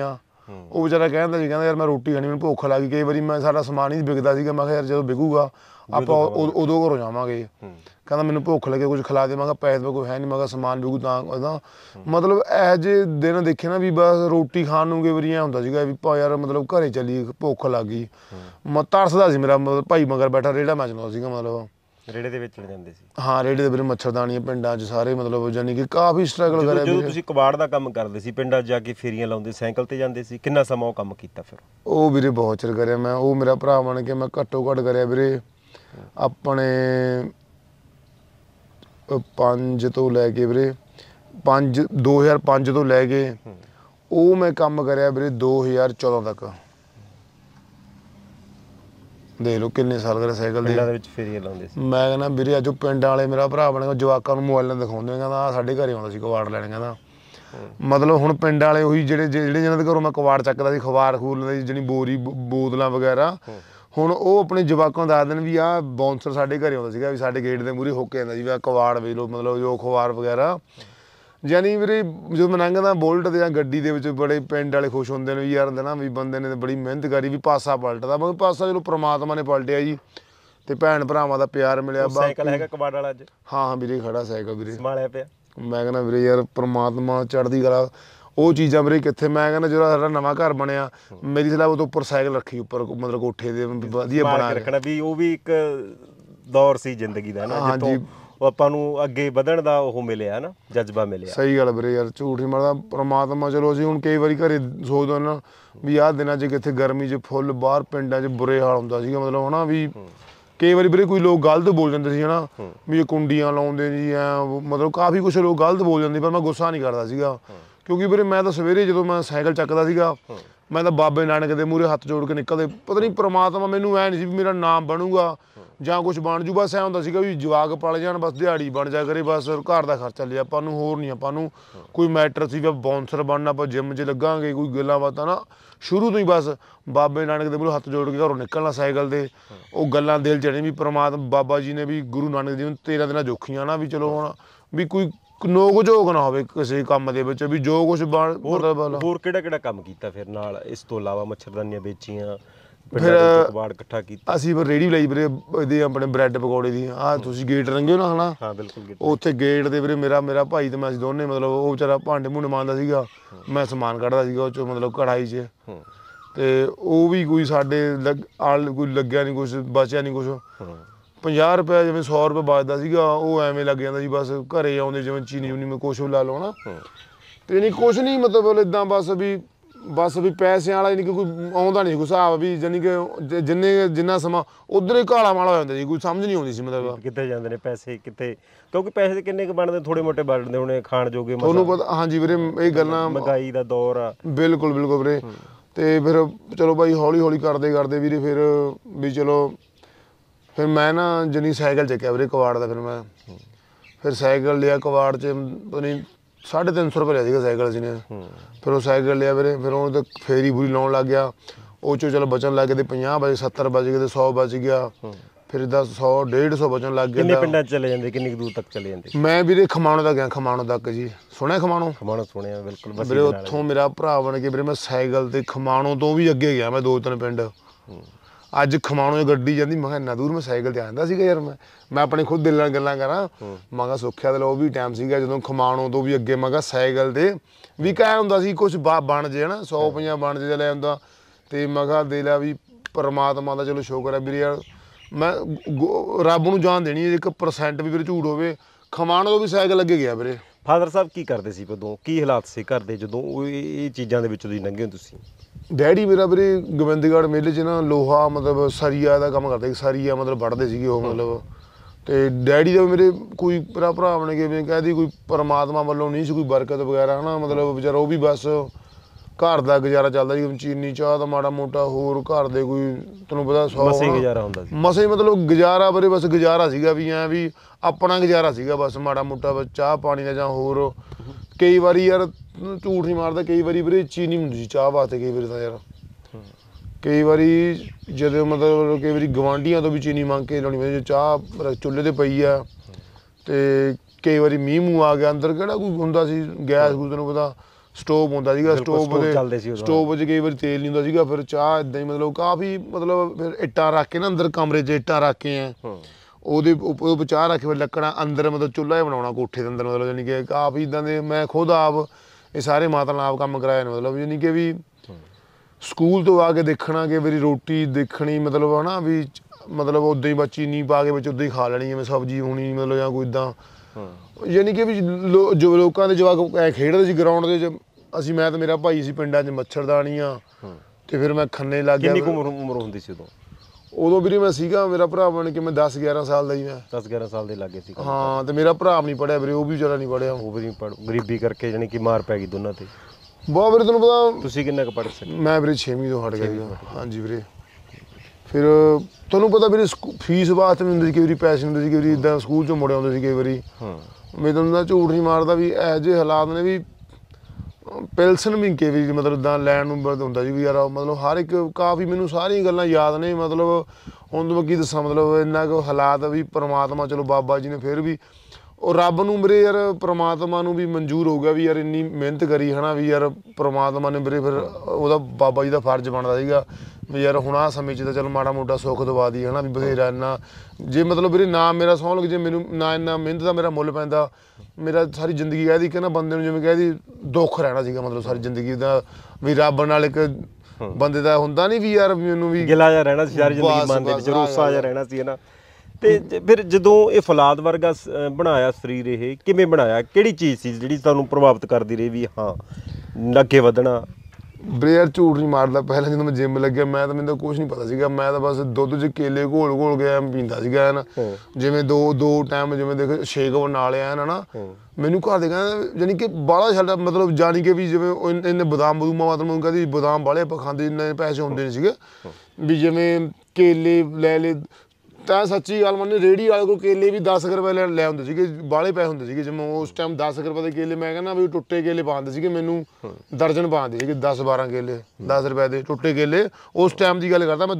ਉਹ ਵਿਚਾਰਾ ਕਹਿੰਦਾ ਸੀ, ਕਹਿੰਦਾ ਯਾਰ ਮੈਂ ਰੋਟੀ ਖਾਣੀ, ਮੈਨੂੰ ਭੁੱਖ ਲੱਗ ਗਈ। ਕਈ ਵਾਰੀ ਮੈਂ ਸਾਡਾ ਸਮਾਨ ਹੀ ਵਿਕਦਾ ਸੀਗਾ, ਮੈਂ ਕਿਹਾ ਯਾਰ ਜਦੋਂ ਵਿਕੂਗਾ ਆਪਾਂ ਉਦੋਂ ਘਰੋਂ ਜਾਵਾਂਗੇ। ਕਹਿੰਦਾ ਮੈਨੂੰ ਭੁੱਖ ਲੱਗੇ, ਕੁਝ ਖਿਲਾ ਦੇ। ਮੈਂ ਕਿਹਾ ਪੈਸੇ ਕੋਈ ਹੈ ਨਹੀਂ, ਮੈਂ ਕਿਹਾ ਸਮਾਨ ਵਿਕੂ ਤਾਂ ਉਹਦਾ ਮਤਲਬ ਇਹੋ ਜਿਹੇ ਦਿਨ ਦੇਖੇ ਨਾ ਵੀ ਬਸ ਰੋਟੀ ਖਾਣ ਨੂੰ ਕਈ ਵਾਰੀ ਐਂ ਹੁੰਦਾ ਸੀਗਾ ਵੀ ਪਾ ਯਾਰ ਮਤਲਬ ਘਰੇ ਚੱਲੀ, ਭੁੱਖ ਲੱਗ ਗਈ। ਮੈਂ ਤਰਸਦਾ ਸੀ, ਮੇਰਾ ਮਤਲਬ ਭਾਈ ਮਗਰ ਬੈਠਾ ਰੇੜਾ ਮੈਂ ਚਲਾਉਂਦਾ ਸੀਗਾ, ਮਤਲਬ ਰੇੜੇ ਦੇ ਵੇਚਣ ਜਾਂਦੇ ਸੀ। ਹਾਂ ਰੇੜੇ ਦੇ ਵੀਰੇ, ਮੱਛਰਦਾਨੀਆਂ ਪਿੰਡਾਂ 'ਚ ਸਾਰੇ ਮਤਲਬ ਜਾਨੀ ਕਿ ਕਾਫੀ ਸਟਰਗਲ ਕਰਿਆ। ਜਦੋਂ ਤੁਸੀਂ ਕਬਾੜ ਦਾ ਕੰਮ ਕਰਦੇ ਸੀ, ਪਿੰਡਾਂ 'ਚ ਜਾ ਕੇ ਫੇਰੀਆਂ ਲਾਉਂਦੇ, ਸਾਈਕਲ ਤੇ ਜਾਂਦੇ ਸੀ, ਕਿੰਨਾ ਸਮਾਂ ਉਹ ਕੰਮ ਕੀਤਾ ਫਿਰ? ਉਹ ਵੀਰੇ ਬਹੁਤ ਚਿਰ ਕਰਿਆ ਮੈਂ, ਉਹ ਮੇਰਾ ਭਰਾ ਬਣ ਕੇ ਮੈਂ ਘੱਟੋ ਘੱਟ ਕਰਿਆ ਵੀਰੇ ਆਪਣੇ 5 ਤੋਂ ਲੈ ਕੇ ਵੀਰੇ 2005 ਤੋਂ ਲੈ ਕੇ ਉਹ ਮੈਂ ਕੰਮ ਕਰਿਆ ਵੀਰੇ 2014 ਤੱਕ। ਦੇਖ ਲਓ ਕਿੰਨੇ ਸਾਲ ਕਰੇ ਸਾਈਕਲ ਦੇ ਵਿੱਚ ਫੇਰੀਆਂ ਲਾਉਂਦੇ ਸੀ। ਮੈਂ ਕਹਿੰਦਾ ਵੀਰੇ ਅੱਜ ਉਹ ਪਿੰਡ ਵਾਲੇ ਮੇਰਾ ਭਰਾ ਬਣ ਜਵਾਕਾਂ ਨੂੰ ਮੋਬਾਈਲਾਂ ਦਿਖਾਉਂਦੇ, ਕਹਿੰਦਾ ਸਾਡੇ ਘਰੇ ਆਉਂਦਾ ਸੀ ਕਵਾੜ ਲੈਣ। ਕਹਿੰਦਾ ਮਤਲਬ ਹੁਣ ਪਿੰਡ ਵਾਲੇ ਉਹੀ ਜਿਹੜੇ ਜਿਹਨਾਂ ਦੇ ਘਰੋਂ ਮੈਂ ਕਵਾੜ ਚੱਕਦਾ ਸੀ, ਖਵਾਰ ਖੂਰ ਲੈਂਦਾ ਸੀ, ਜਿਹੜੀ ਬੋਰੀ ਬੋਤਲਾਂ ਵਗੈਰਾ, ਹੁਣ ਉਹ ਆਪਣੇ ਜਵਾਕਾਂ ਨੂੰ ਦੱਸ ਦੇਣ ਵੀ ਆਹ ਬਾਉਂਸਰ ਸਾਡੇ ਘਰੇ ਆਉਂਦਾ ਸੀਗਾ, ਵੀ ਸਾਡੇ ਗੇਟ ਦੇ ਮੂਹਰੇ ਹੋ ਕੇ ਆਉਂਦਾ ਸੀ ਵੀ ਆਹ ਕਵਾੜ ਵੇਚ ਲਓ, ਮਤਲਬ ਜੋ ਖਵਾਰ ਵਗੈਰਾ। ਯਾਨੀ ਵੀਰੇ ਜਦੋਂ ਮੈਂ ਲੰਘਦਾ ਬੁਲਟ ਦੇ ਜਾਂ ਗੱਡੀ ਦੇ ਵਿੱਚ ਬੜੇ ਪਿੰਡ ਵਾਲੇ ਖੁਸ਼ ਹੁੰਦੇ ਨੇ ਵੀ ਯਾਰ ਨਾ ਵੀ ਬੰਦੇ ਨੇ ਬੜੀ ਮਿਹਨਤ ਕਰੀ, ਵੀ ਪਾਸਾ ਪਲਟਦਾ। ਮਗਰ ਪਾਸਾ ਚਲੋ ਪ੍ਰਮਾਤਮਾ ਨੇ ਪਲਟਿਆ ਜੀ, ਤੇ ਭੈਣ ਭਰਾਵਾਂ ਦਾ ਪਿਆਰ ਮਿਲਿਆ। ਸਾਈਕਲ ਹੈਗਾ ਕਬਾੜ ਵਾਲਾ ਅੱਜ? ਹਾਂ ਵੀਰੇ ਖੜਾ ਸਾਈਕਲ ਵੀਰੇ, ਸੰਭਾਲਿਆ ਪਿਆ। ਮੈਂ ਕਹਿੰਦਾ ਵੀਰੇ ਯਾਰ ਪ੍ਰਮਾਤਮਾ ਚੜ੍ਹਦੀ ਕਲਾ। ਉਹ ਚੀਜ਼ਾਂ ਵੀਰੇ ਕਿੱਥੇ, ਮੈਂ ਕਹਿੰਦਾ ਜਦੋਂ ਸਾਡਾ ਨਵਾਂ ਘਰ ਬਣਿਆ ਮੇਰੀ ਸਲਾਹ ਉਹ ਤੋਂ ਉੱਪਰ ਸਾਈਕਲ ਰੱਖੀ, ਉੱਪਰ ਮਤਲਬ ਕੋਠੇ ਦੇ ਵਧੀਆ ਬਣਾ ਕੇ ਰੱਖਣਾ, ਵੀ ਉਹ ਵੀ ਇੱਕ ਦੌਰ ਸੀ ਜ਼ਿੰਦਗੀ ਦਾ ਨਾ, ਜਿੱਥੋਂ ਆਪਾਂ ਨੂੰ ਅੱਗੇ ਵਧਣ ਦਾ ਉਹ ਮਿਲਿਆ ਨਾ, ਜਜ਼ਬਾ ਮਿਲਿਆ। ਸਹੀ ਗੱਲ ਵੀਰੇ ਯਾਰ, ਝੂਠ ਨਹੀਂ ਮਾਰਦਾ ਪ੍ਰਮਾਤਮਾ। ਚਲੋ ਅਸੀਂ ਹੁਣ ਕਈ ਵਾਰੀ ਘਰੇ ਸੋਚਦੇ ਨਾ ਵੀ ਆਹ ਦਿਨਾਂ 'ਚ ਕਿੱਥੇ ਗਰਮੀ 'ਚ ਫੁੱਲ ਬਾਹਰ ਪਿੰਡਾਂ 'ਚ ਬੁਰੇ ਹਾਲ ਹੁੰਦਾ ਸੀਗਾ, ਮਤਲਬ ਹਨਾ ਵੀ ਕਈ ਵਾਰੀ ਵੀਰੇ ਕੋਈ ਲੋਕ ਗਲਤ ਬੋਲ ਜਾਂਦੇ ਸੀ ਹਨਾ, ਵੀ ਇਹ ਕੁੰਡੀਆਂ ਲਾਉਂਦੇ ਜੀ ਐ, ਮਤਲਬ ਕਾਫੀ ਕੁਛ ਲੋਕ ਗਲਤ ਬੋਲ ਜਾਂਦੇ, ਪਰ ਮੈਂ ਗੁੱਸਾ ਨਹੀਂ ਕਰਦਾ ਸੀਗਾ, ਕਿਉਂਕਿ ਵੀਰੇ ਮੈਂ ਤਾਂ ਸਵੇਰੇ ਜਦੋਂ ਮੈਂ ਸਾਈਕਲ ਚੱਕਦਾ ਸੀਗਾ ਮੈਂ ਤਾਂ ਬਾਬੇ ਨਾਨਕ ਦੇ ਮੂਹਰੇ ਹੱਥ ਜੋੜ ਕੇ ਨਿਕਲਦੇ। ਪਤਾ ਨਹੀਂ ਪ੍ਰਮਾਤਮਾ ਮੈਨੂੰ ਐ ਨਹੀਂ ਸੀ ਵੀ ਮੇਰਾ ਨਾਮ ਬਣੂਗਾ ਜਾਂ ਕੁਛ ਬਣ ਜੂ, ਬਸ ਐ ਹੁੰਦਾ ਸੀਗਾ ਵੀ ਜਵਾਕ ਪਲ ਜਾਣ, ਬਸ ਦਿਹਾੜੀ ਬਣ ਜਾ ਕਰੇ, ਬਸ ਘਰ ਦਾ ਖਰਚਾ ਲਿਆ ਆਪਾਂ ਨੂੰ, ਹੋਰ ਨਹੀਂ ਆਪਾਂ ਨੂੰ ਕੋਈ ਮੈਟਰ ਸੀ ਵੀ ਬਾਉਂਸਰ ਬਣਨਾ, ਆਪਾਂ ਜਿੰਮ 'ਚ ਲੱਗਾਂਗੇ, ਕੋਈ ਗੱਲਾਂ ਬਾਤਾਂ ਨਾ। ਸ਼ੁਰੂ ਤੋਂ ਹੀ ਬਸ ਬਾਬੇ ਨਾਨਕ ਦੇ ਮੂਹਰੇ ਹੱਥ ਜੋੜ ਕੇ ਘਰੋਂ ਨਿਕਲਣਾ ਸਾਈਕਲ ਦੇ। ਉਹ ਗੱਲਾਂ ਦਿਲ 'ਚ ਵੀ ਪ੍ਰਮਾਤਮਾ ਬਾਬਾ ਜੀ ਨੇ ਵੀ ਗੁਰੂ ਨਾਨਕ ਜੀ ਨੂੰ 13 ਦਿਨਾਂ ਜੋਖੀਆਂ ਨਾ, ਵੀ ਚਲੋ ਹੁਣ ਵੀ ਕੋਈ ਨੋਕ ਝੋਕ ਨਾ ਹੋਵੇ ਕਿਸੇ ਕੰਮ ਦੇ ਵਿੱਚ, ਵੀ ਜੋ ਕੁਛ ਹੋਰ ਕਿਹੜਾ ਕੰਮ ਕੀਤਾ ਫਿਰ ਨਾਲ ਇਸ ਤੋਂ ਇਲਾਵਾ? ਮੱਛਰਦਾਨੀਆਂ ਵੇਚੀਆਂ, ਫਿਰ ਕਬਾੜ ਇਕੱਠਾ ਕੀਤਾ, ਅਸੀਂ ਫਿਰ ਰੇਹੜੀ ਲਾਈ ਵੀਰੇ ਇਹਦੇ ਆਪਣੇ ਬ੍ਰੈਡ ਪਕੌੜੇ ਦੀ। ਆਹ ਤੁਸੀਂ ਗੇਟ ਰੰਗੇ ਹੋ ਨਾ ਹਨਾ? ਹਾਂ ਬਿਲਕੁਲ। ਉੱਥੇ ਗੇਟ ਦੇ ਵੀਰੇ ਮੇਰਾ ਭਾਈ ਤੇ ਮੈਂ ਅਸੀਂ ਦੋਨੇ, ਮਤਲਬ ਉਹ ਵਿਚਾਰਾ ਭਾਂਡੇ ਭੂੰਡੇ ਮਾਂਜਦਾ ਸੀਗਾ, ਮੈਂ ਸਮਾਨ ਕੱਢਦਾ ਸੀਗਾ ਉਹ 'ਚੋਂ, ਮਤਲਬ ਕੜਾਈ 'ਚ। ਤੇ ਉਹ ਵੀ ਕੋਈ ਸਾਡੇ ਕੋਈ ਲੱਗਿਆ ਨਹੀਂ ਕੁਛ, ਬਚਿਆ ਨਹੀਂ ਕੁਛ। 50 ਰੁਪਏ ਜਿਵੇਂ 100 ਰੁਪਏ ਬਚਦਾ ਸੀਗਾ, ਉਹ ਐਵੇਂ ਲੱਗ ਜਾਂਦਾ ਸੀ ਬਸ ਘਰੇ ਆਉਂਦੇ, ਜਿਵੇਂ ਚੀਨੀ ਚੂਨੀ ਮੈਂ ਕੁਛ ਲਾ ਲਓ ਨਾ। ਤੇ ਨਹੀਂ ਕੁਛ ਨਹੀਂ, ਮਤਲਬ ਇੱਦਾਂ ਬਸ ਵੀ ਪੈਸਿਆਂ ਵਾਲਾ ਨਹੀਂ, ਕੋਈ ਆਉਂਦਾ ਨਹੀਂ ਕੋਈ ਹਿਸਾਬ, ਵੀ ਜਾਨੀ ਕਿ ਜਿੰਨਾ ਸਮਾਂ ਉਧਰ ਹੀ ਘਾਲਾ ਮਾਲਾ ਹੋ ਜਾਂਦਾ ਸੀ, ਕੋਈ ਸਮਝ ਨਹੀਂ ਆਉਂਦੀ ਸੀ ਮਤਲਬ ਕਿੱਥੇ ਜਾਂਦੇ ਨੇ ਪੈਸੇ ਕਿੱਥੇ, ਕਿਉਂਕਿ ਪੈਸੇ ਕਿੰਨੇ ਕੁ ਬਣਦੇ, ਥੋੜੇ ਮੋਟੇ ਬਣਦੇ ਹੋਣੇ ਖਾਣ ਜੋਗੇ। ਤੁਹਾਨੂੰ ਪਤਾ? ਹਾਂਜੀ ਵੀਰੇ ਇਹ ਗੱਲਾਂ, ਮਹਿੰਗਾਈ ਦਾ ਦੌਰ ਆ। ਬਿਲਕੁਲ ਵੀਰੇ। ਤੇ ਫਿਰ ਚਲੋ ਬਾਈ ਹੌਲੀ ਹੌਲੀ ਕਰਦੇ ਵੀਰੇ ਫਿਰ ਵੀ ਚਲੋ ਫਿਰ ਮੈਂ ਨਾ ਜਾਨੀ ਸਾਈਕਲ ਚੱਕਿਆ ਵੀਰੇ ਕਵਾੜ ਦਾ। ਫਿਰ ਸਾਈਕਲ ਲਿਆ ਕਵਾੜ 'ਚ, ਪਤਾ ਨਹੀਂ 350 ਰੁਪਏ ਲਿਆ ਸੀਗਾ ਸਾਈਕਲ ਸੀ ਨੇ। ਫਿਰ ਉਹ ਸਾਈਕਲ ਲਿਆ ਵੀਰੇ, ਫਿਰ ਉਹ ਤਾਂ ਫੇਰੀ ਫੂਰੀ ਲਾਉਣ ਲੱਗ ਗਿਆ, ਉਹ 'ਚੋਂ ਚਲੋ ਬਚਣ ਲੱਗ ਗਏ, ਤੇ 50 ਬਚ 70 ਬਚ ਗਏ, ਤੇ 100 ਬਚ ਗਿਆ। ਫਿਰ ਇੱਦਾਂ 100 150 ਬਚਣ ਲੱਗ ਗਿਆ। ਕਿੰਨੇ ਪਿੰਡਾਂ 'ਚ ਚਲੇ ਜਾਂਦੇ, ਕਿੰਨੀ ਦੂਰ ਤੱਕ ਚਲੇ ਜਾਂਦੇ? ਮੈਂ ਵੀਰੇ ਖਮਾਣੋ ਤੱਕ ਗਿਆ, ਖਮਾਣੋ ਤੱਕ ਜੀ। ਸੁਣਿਆ ਖਮਾਣੋ? ਸੁਣਿਆ ਬਿਲਕੁਲ ਵੀਰੇ। ਉੱਥੋਂ ਮੇਰਾ ਭਰਾ ਬਣ ਕੇ ਵੀਰੇ ਮੈਂ ਸਾਈਕਲ ਤੇ ਖਮਾਣੋ ਤੋਂ ਵੀ ਅੱਗੇ ਗਿਆ, ਮੈਂ 2-3 ਪਿੰਡ। ਅੱਜ ਖਮਾਣੋ 'ਚ ਗੱਡੀ ਜਾਂਦੀ, ਮੈਂ ਕਿਹਾ ਇੰਨਾ ਦੂਰ ਮੈਂ ਸਾਈਕਲ ਤੇ ਆਉਂਦਾ ਸੀਗਾ ਯਾਰ। ਮੈਂ ਆਪਣੇ ਖੁਦ ਦਿਲ ਨਾਲ ਗੱਲਾਂ ਕਰਾਂ, ਮੈਂ ਕਿਹਾ ਸੁੱਖਿਆ ਦਾ ਉਹ ਵੀ ਟਾਈਮ ਸੀਗਾ ਜਦੋਂ ਖਮਾਣੋ ਤੋਂ ਵੀ ਅੱਗੇ ਮੈਂ ਕਿਹਾ ਸਾਈਕਲ ਤੇ ਵੀ ਕਹਿ ਹੁੰਦਾ ਸੀ ਕੁਛ ਬਣ ਜੇ ਨਾ, 100-50 ਬਣ ਜੇ ਲੈ ਆਉਂਦਾ। ਤੇ ਮੈਂ ਕਿਹਾ ਦੇ ਲਿਆ ਵੀ ਪਰਮਾਤਮਾ ਦਾ ਚਲੋ ਸ਼ੁਕਰ ਹੈ ਵੀਰੇ ਯਾਰ, ਮੈਂ ਰੱਬ ਨੂੰ ਜਾਨ ਦੇਣੀ 1% ਵੀ ਵੀਰੇ ਝੂਠ ਹੋਵੇ। ਖਮਾਣੋ ਤੋਂ ਵੀ ਸਾਈਕਲ ਅੱਗੇ ਗਿਆ ਵੀਰੇ। ਫਾਦਰ ਸਾਹਿਬ ਕੀ ਕਰਦੇ ਸੀ ਉਦੋਂ, ਕੀ ਹਾਲਾਤ ਸੀ ਘਰ ਦੇ ਜਦੋਂ ਇਹ ਚੀਜ਼ਾਂ ਦੇ ਵਿੱਚੋਂ ਦੀ ਲੰਘੇ ਹੋ ਤੁਸੀਂ? ਡੈਡੀ ਮੇਰਾ ਵੀਰੇ ਗੋਬਿੰਦਗੜ੍ਹ ਮੇਲੇ 'ਚ ਨਾ ਲੋਹਾ ਮਤਲਬ ਸਰੀਆ ਦਾ ਕੰਮ ਕਰਦੇ ਸੀ, ਸਰੀਆ ਮਤਲਬ ਵੱਢਦੇ ਸੀਗੇ ਉਹ ਮਤਲਬ। ਤੇ ਡੈਡੀ ਦਾ ਮੇਰੇ ਕੋਈ ਭਰਾ ਬਣ ਕੇ ਵੀ ਕਹਿਦੀ ਕੋਈ ਪਰਮਾਤਮਾ ਵੱਲੋਂ ਨਹੀਂ ਸੀ ਕੋਈ ਬਰਕਤ ਵਗੈਰਾ ਹਨਾ, ਮਤਲਬ ਵਿਚਾਰਾ ਉਹ ਵੀ ਬਸ ਘਰ ਦਾ ਗੁਜ਼ਾਰਾ ਚੱਲਦਾ ਸੀ, ਚੀਨੀ ਚਾਹ ਦਾ ਮਾੜਾ ਮੋਟਾ, ਹੋਰ ਘਰ ਦੇ ਕੋਈ ਤੈਨੂੰ ਪਤਾ 100 ਮਸੇ ਗੁਜ਼ਾਰਾ ਹੁੰਦਾ ਸੀ। ਮਸੇ ਮਤਲਬ ਗੁਜ਼ਾਰਾ ਵੀਰੇ, ਬਸ ਗੁਜ਼ਾਰਾ ਸੀਗਾ ਵੀ ਐਂ ਵੀ ਆਪਣਾ ਗੁਜ਼ਾਰਾ ਸੀਗਾ ਬਸ ਮਾੜਾ ਮੋਟਾ, ਬਸ ਚਾਹ ਪਾਣੀ ਦਾ ਜਾਂ ਹੋਰ। ਕਈ ਵਾਰੀ ਯਾਰ ਝੂਠ ਨਹੀਂ ਮਾਰਦਾ, ਕਈ ਵਾਰੀ ਵੀਰੇ ਚੀਨੀ ਹੁੰਦੀ ਸੀ ਚਾਹ ਵਾਸਤੇ, ਕਈ ਵਾਰੀ ਤਾਂ ਯਾਰ ਕਈ ਵਾਰੀ ਜਦੋਂ ਮਤਲਬ ਕਈ ਵਾਰੀ ਗਵਾਂਢੀਆਂ ਤੋਂ ਵੀ ਚੀਨੀ ਮੰਗ ਕੇ ਲਾਉਣੀ ਪੈਂਦੀ, ਚਾਹ ਚੁੱਲ੍ਹੇ 'ਤੇ ਪਈ ਆ। ਤੇ ਕਈ ਵਾਰੀ ਮੀਂਹ ਮੂੰਹ ਆ ਗਿਆ ਅੰਦਰ, ਕਿਹੜਾ ਕੋਈ ਹੁੰਦਾ ਸੀ ਗੈਸ ਗੂਸ, ਤੈਨੂੰ ਪਤਾ ਸਟੋਵ ਹੁੰਦਾ ਸੀਗਾ, ਚੱਲਦੇ ਸੀ ਉਦੋਂ। ਸਟੋਵ 'ਚ ਕਈ ਵਾਰੀ ਤੇਲ ਨਹੀਂ ਹੁੰਦਾ ਸੀਗਾ, ਫਿਰ ਚਾਹ ਇਦਾਂ ਹੀ ਮਤਲਬ ਕਾਫੀ ਮਤਲਬ ਫਿਰ ਇੱਟਾਂ ਰੱਖ ਕੇ ਨਾ ਅੰਦਰ ਕਮਰੇ 'ਚ ਇੱਟਾਂ ਰੱਖ ਕੇ ਆ ਉਹਦੇ ਉੱਪਰ ਚਾਹ ਰੱਖ ਕੇ ਫਿਰ ਲੱਕੜਾਂ ਅੰਦਰ ਮਤਲਬ ਚੁੱਲ੍ਹਾ ਹੀ ਬਣਾਉਣਾ ਕੋਠੇ ਦੇ ਅੰਦਰ, ਮਤਲਬ ਯਾਨੀ ਕਿ ਕਾਫੀ ਇੱਦਾਂ ਦੇ ਮੈਂ ਖੁਦ ਆਪ ਇਹ ਸਾਰੇ ਮਾਤਾ ਨਾਲ ਆਪ ਕੰਮ ਕਰਾਇਆ ਨੇ, ਮਤਲਬ ਯਾਨੀ ਕਿ ਵੀ ਸਕੂਲ ਤੋਂ ਆ ਕੇ ਦੇਖਣਾ ਕਿ ਮੇਰੀ ਰੋਟੀ ਦੇਖਣੀ ਮਤਲਬ ਹੈ ਨਾ ਵੀ ਮਤਲਬ ਉੱਦਾਂ ਹੀ ਬੱਚੀ ਨਹੀਂ ਪਾ ਕੇ ਵਿੱਚ ਉੱਦਾਂ ਹੀ ਖਾ ਲੈਣੀ ਜਿਵੇਂ ਸਬਜ਼ੀ ਹੋਣੀ ਮਤਲਬ ਜਾਂ ਕੋਈ ਇੱਦਾਂ ਯਾਨੀ ਕਿ ਵੀ ਜੋ ਲੋਕਾਂ ਦੇ ਜਵਾਕ ਖੇਡਦੇ ਸੀ ਗਰਾਊਂਡ ਦੇ 'ਚ ਅਸੀਂ ਮੈਂ ਤੇ ਮੇਰਾ ਭਾਈ ਸੀ ਪਿੰਡਾਂ 'ਚ ਮੱਛਰਦਾਨੀਆਂ ਤੇ ਫਿਰ ਮੈਂ ਖੰਨੇ ਲੱਗ ਗਿਆ। ਕਿੰਨੀ ਉਮਰ ਹੁੰਦੀ ਸੀ ਉਦੋਂ ਵੀਰੇ ਮੈਂ ਸੀਗਾ ਮੇਰਾ ਭਰਾ ਬਣ ਕੇ ਮੈਂ 10-11 ਸਾਲ ਦਾ ਹੀ ਮੈਂ 10-11 ਸਾਲ ਦੇ ਲਾਗੇ ਸੀ। ਹਾਂ ਤੇ ਮੇਰਾ ਭਰਾ ਨਹੀਂ ਪੜਿਆ ਵੀਰੇ, ਉਹ ਵੀ ਵਿਚਾਰਾ ਨਹੀਂ ਪੜਿਆ, ਉਹ ਵੀ ਨਹੀਂ ਗਰੀਬੀ ਕਰਕੇ ਜਾਨੀ ਕਿ ਮਾਰ ਪੈ ਗਈ ਦੋਨਾਂ ਤੇ। ਬਹੁਤ ਵੀਰੇ ਤੈਨੂੰ ਪਤਾ ਤੁਸੀਂ ਕਿੰਨਾ ਕੁ ਪੜ੍ਹ ਸਕੇ? ਮੈਂ ਵੀਰੇ 6ਵੀਂ ਤੋਂ ਹਟ ਗਿਆ ਸੀਗਾ। ਹਾਂਜੀ ਵੀਰੇ ਫਿਰ ਤੁਹਾਨੂੰ ਪਤਾ ਵੀਰੇ ਫੀਸ ਵਾਸਤੇ ਵੀ ਹੁੰਦੀ ਸੀ ਕਈ ਵਾਰੀ, ਪੈਸੇ ਹੁੰਦੇ ਸੀ ਕਈ ਵਾਰੀ, ਇੱਦਾਂ ਸਕੂਲ 'ਚੋਂ ਮੁੜੇ ਆਉਂਦੇ ਸੀ ਕਈ ਵਾਰੀ। ਮੈਂ ਤੁਹਾਨੂੰ ਤਾਂ ਝੂਠ ਨਹੀਂ ਮਾਰਦਾ ਵੀ ਇਹੋ ਜਿਹੇ ਹਾਲਾਤ ਨੇ ਵੀ ਪੈਨਸ਼ਨ ਵੀ ਕਈ ਵਾਰੀ ਮਤਲਬ ਇੱਦਾਂ ਲੈਣ ਨੂੰ ਹੁੰਦਾ ਸੀ ਵੀ ਯਾਰ ਮਤਲਬ ਹਰ ਇੱਕ ਕਾਫੀ ਮੈਨੂੰ ਸਾਰੀਆਂ ਗੱਲਾਂ ਯਾਦ ਨੇ ਮਤਲਬ ਹੁਣ ਤੋਂ ਮੈਂ ਕੀ ਦੱਸਾਂ ਮਤਲਬ ਇੰਨਾ ਕੁ ਹਾਲਾਤ ਵੀ ਪ੍ਰਮਾਤਮਾ ਚਲੋ ਬਾਬਾ ਜੀ ਨੇ ਫਿਰ ਵੀ ਉਹ ਰੱਬ ਨੂੰ ਵੀਰੇ ਯਾਰ ਪ੍ਰਮਾਤਮਾ ਨੂੰ ਵੀ ਮਨਜ਼ੂਰ ਹੋ ਗਿਆ ਵੀ ਯਾਰ ਇੰਨੀ ਮਿਹਨਤ ਕਰੀ ਹੈ ਨਾ ਵੀ ਯਾਰ ਪ੍ਰਮਾਤਮਾ ਨੇ ਵੀਰੇ ਫਿਰ ਉਹਦਾ ਬਾਬਾ ਜੀ ਦਾ ਫਰਜ਼ ਬਣਦਾ ਸੀਗਾ ਵੀ ਯਾਰ ਹੁਣ ਆਹ ਸਮੇਂ 'ਚ ਤਾਂ ਚਲੋ ਮਾੜਾ ਮੋਟਾ ਸੁੱਖ ਦਵਾ ਦੀ ਹੈ ਨਾ ਵੀ ਬਥੇਰਾ ਇੰਨਾ ਜੇ ਮਤਲਬ ਵੀਰੇ ਨਾ ਮੇਰਾ ਸਹੁੰ ਲੱਗ ਜੇ ਮੈਨੂੰ ਨਾ ਇੰਨਾ ਮਿਹਨਤ ਦਾ ਮੇਰਾ ਮੁੱਲ ਪੈਂਦਾ ਮੇਰਾ ਸਾਰੀ ਜ਼ਿੰਦਗੀ ਕਹਿ ਦੀ ਕਿ ਨਾ ਬੰਦੇ ਨੂੰ ਜਿਵੇਂ ਕਹਿ ਦੀ ਦੁੱਖ ਰਹਿਣਾ ਸੀਗਾ ਮਤਲਬ ਸਾਰੀ ਜ਼ਿੰਦਗੀ ਦਾ ਵੀ ਰੱਬ ਨਾਲ ਇੱਕ ਬੰਦੇ ਦਾ ਹੁੰਦਾ ਨਹੀਂ ਵੀ ਯਾਰ ਮੈਨੂੰ ਵੀ ਗਿਲਾ ਜਿਹਾ ਰਹਿਣਾ ਸੀ ਸਾਰੀ ਜ਼ਿੰਦਗੀ ਮਨ ਦੇ ਵਿੱਚ, ਰੋਸਾ ਜਿਹਾ ਰਹਿਣਾ ਸੀ ਹੈ ਨਾ। ਤੇ ਫਿਰ ਜਦੋਂ ਇਹ ਫੌਲਾਦ ਵਰਗਾ ਬਣਾਇਆ ਸਰੀਰ, ਇਹ ਕਿਵੇਂ ਬਣਾਇਆ, ਕਿਹੜੀ ਚੀਜ਼ ਸੀ ਜਿਹੜੀ ਤੁਹਾਨੂੰ ਪ੍ਰਭਾਵਿਤ ਕਰਦੀ ਰਹੀ ਵੀ ਹਾਂ ਅੱਗੇ ਵਧਣਾ? ਵੀਰੇ ਯਾਰ ਝੂਠ ਨਹੀਂ ਮਾਰਦਾ, ਪਹਿਲਾਂ ਜਦੋਂ ਮੈਂ ਜਿੰਮ ਲੱਗਿਆ ਮੈਂ ਤਾਂ ਮੈਨੂੰ ਤਾਂ ਕੁਛ ਨਹੀਂ ਪਤਾ ਸੀਗਾ, ਮੈਂ ਤਾਂ ਬਸ ਦੁੱਧ 'ਚ ਕੇਲੇ ਘੋਲ ਕੇ ਪੀਂਦਾ ਸੀਗਾ ਨਾ ਜਿਵੇਂ ਦੋ ਟਾਈਮ ਜਿਵੇਂ ਦੇਖ ਸ਼ੇਕ ਬਣਾ ਲਿਆ ਨਾ ਮੈਨੂੰ ਘਰ ਦੇ ਕਹਿੰਦੇ ਜਾਨੀ ਕਿ ਬਾਹਲਾ ਸਾਡਾ ਮਤਲਬ ਜਾਣੀ ਕਿ ਵੀ ਜਿਵੇਂ ਇੰਨੇ ਬਦਾਮ ਬਦੂਮਾਂ ਮਤਲਬ ਕਹਿੰਦੇ ਬਦਾਮ ਬਾਹਲੇ ਆਪਾਂ ਖਾਂਦੇ ਇੰਨੇ ਪੈਸੇ ਹੁੰਦੇ ਨਹੀਂ ਸੀਗੇ ਵੀ ਜਿਵੇਂ ਕੇਲੇ ਲੈ ਲਏ ਤਾਂ ਸੱਚੀ ਗੱਲ ਮੰਨੀ ਰੇਹੜੀ ਵਾਲੇ ਕੋਲ ਕੇਲੇ ਵੀ 10 ਰੁਪਏ ਲੈ ਹੁੰਦੇ ਸੀਗੇ, ਬਾਹਲੇ ਪੈਸੇ ਹੁੰਦੇ ਸੀਗੇ ਜਿਵੇਂ ਉਸ ਟਾਈਮ 10 ਰੁਪਏ ਦੇ ਕੇਲੇ ਮੈਂ ਕਹਿੰਦਾ ਵੀ ਟੁੱਟੇ ਕੇਲੇ ਪਾਉਂਦੇ ਸੀਗੇ ਮੈਨੂੰ ਦਰਜਨ ਪਾਉਂਦੇ ਸੀਗੇ 10-12 ਕੇਲੇ 10 ਰੁਪਏ ਦੇ ਟੁੱਟੇ ਕੇਲੇ ਉਸ ਟਾਈਮ ਦੀ ਗੱਲ ਕਰਦਾ ਮੈਂ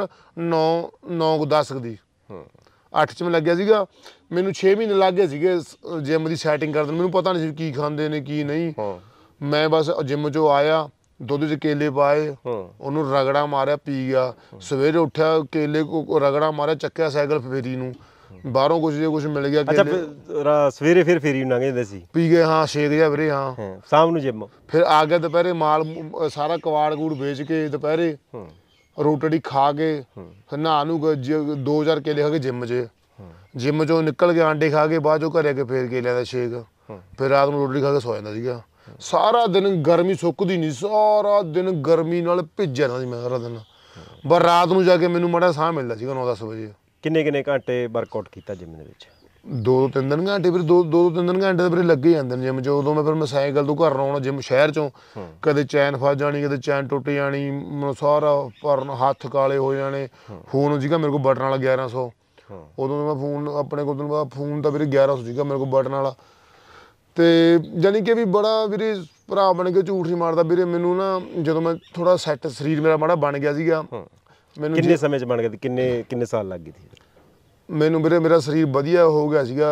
2009-10 ਦੀ 8 'ਚ ਮੈਂ ਲੱਗਿਆ ਸੀਗਾ ਮੈਨੂੰ 6 ਮਹੀਨੇ ਲੱਗ ਗਏ ਸੀਗੇ ਜਿੰਮ ਦੀ ਸੈਟਿੰਗ ਕਰਦੇ ਮੈਨੂੰ ਪਤਾ ਨਹੀਂ ਸੀ ਕੀ ਖਾਂਦੇ ਨੇ ਕੀ ਨਹੀਂ ਮੈਂ ਬਸ ਜਿੰਮ 'ਚੋਂ ਆਇਆ ਦੁੱਧ 'ਚ ਕੇਲੇ ਪਾਏ ਉਹਨੂੰ ਰਗੜਾ ਮਾਰਿਆ ਪੀ ਗਿਆ ਸਵੇਰੇ ਉੱਠਿਆ ਕੇਲੇ ਰਗੜਾ ਮਾਰਿਆ ਚੱਕਿਆ ਸਾਈਕਲ ਫੇਰੀ ਨੂੰ ਬਾਹਰੋਂ ਕੁਝ ਜੇ ਕੁਝ ਮਿਲ ਗਿਆ ਸਵੇਰੇ ਫਿਰ ਫੇਰੀ ਲੰਘ ਜਾਂਦੇ ਸੀ ਪੀ ਗਏ ਹਾਂ ਸ਼ੇਕ ਜਿਹਾ ਵੀਰੇ ਹਾਂ ਸ਼ਾਮ ਨੂੰ ਜਿੰਮ ਫਿਰ ਆ ਗਿਆ ਦੁਪਹਿਰੇ ਮਾਲ ਸਾਰਾ ਕਵਾੜ ਕੂੜ ਵੇਚ ਕੇ ਦੁਪਹਿਰੇ ਰੋਟੀ ਖਾ ਕੇ ਫਿਰ ਨਹਾ ਨੂੰ 2-4 ਕੇਲੇ ਖਾ ਕੇ ਜਿੰਮ 'ਚੋਂ ਨਿਕਲ ਕੇ ਆਂਡੇ ਖਾ ਕੇ ਬਾਅਦ 'ਚੋਂ ਘਰੇ ਆ ਕੇ ਫੇਰ ਕੇਲਿਆਂ ਦਾ ਸ਼ੇਕ ਫਿਰ ਰਾਤ ਨੂੰ ਰੋਟੀ ਖਾ ਕੇ ਸੌ ਜਾਂਦਾ ਸੀਗਾ ਸਾਰਾ ਦਿਨ ਗਰਮੀ ਸੁੱਕਦੀ ਨਹੀਂ ਸਾਰਾ ਦਿਨ ਗਰਮੀ ਨਾਲ ਭਿੱਜਿਆ ਰਹਿੰਦਾ ਸੀ ਮੈਂ ਸਾਰਾ ਦਿਨ ਬਸ ਰਾਤ ਨੂੰ ਜਾ ਕੇ ਮੈਨੂੰ ਮਾੜਾ ਸਾਹ ਮਿਲਦਾ ਸੀਗਾ 9-10 ਵਜੇ। ਕਿੰਨੇ ਘੰਟੇ ਵਰਕਆਊਟ ਕੀਤਾ ਜਿੰਮ ਦੇ ਵਿੱਚ? 2-3 ਘੰਟੇ ਫਿਰ 2-3 ਘੰਟੇ ਫਿਰ ਲੱਗੇ ਜਾਂਦੇ ਨੇ ਜਿੰਮ 'ਚ। ਉਦੋਂ ਮੈਂ ਫਿਰ ਮੈਂ ਸਾਈਕਲ ਤੋਂ ਘਰ ਆਉਣਾ ਜਿੰਮ ਸ਼ਹਿਰ 'ਚੋਂ ਕਦੇ ਚੈਨ ਫਸ ਜਾਣੀ ਕਦੇ ਚੈਨ ਟੁੱਟ ਜਾਣੀ ਸਾਰਾ ਪਰ ਹੱਥ ਕਾਲੇ ਹੋ ਜਾਣੇ। ਫੋਨ ਸੀਗਾ ਮੇਰੇ ਕੋਲ ਬਟਨ ਵਾਲਾ 1100 ਉਦੋਂ ਮੈਂ ਫੋਨ ਆਪਣੇ ਕੋਲ ਫੋਨ ਤਾਂ ਵੀਰੇ 1100 ਸੀਗਾ ਮੇਰੇ ਕੋਲ ਬਟਨ ਵਾਲਾ ਤੇ ਜਾਨੀ ਕਿ ਵੀ ਬੜਾ ਵੀਰੇ ਭਰਾ ਬਣ ਕੇ ਝੂਠ ਨਹੀਂ ਮਾਰਦਾ ਵੀਰੇ ਮੈਨੂੰ ਨਾ ਜਦੋਂ ਮੈਂ ਥੋੜਾ ਸੈੱਟ ਸਰੀਰ ਮੇਰਾ ਮਾੜਾ ਬਣ ਗਿਆ ਸੀਗਾ ਮੈਨੂੰ ਕਿੰਨੇ ਸਮੇਂ 'ਚ ਬਣ ਗਿਆ ਕਿੰਨੇ ਸਾਲ ਲੱਗ ਗਏ ਸੀ ਮੈਨੂੰ ਵੀਰੇ ਮੇਰਾ ਸਰੀਰ ਵਧੀਆ ਹੋ ਗਿਆ ਸੀਗਾ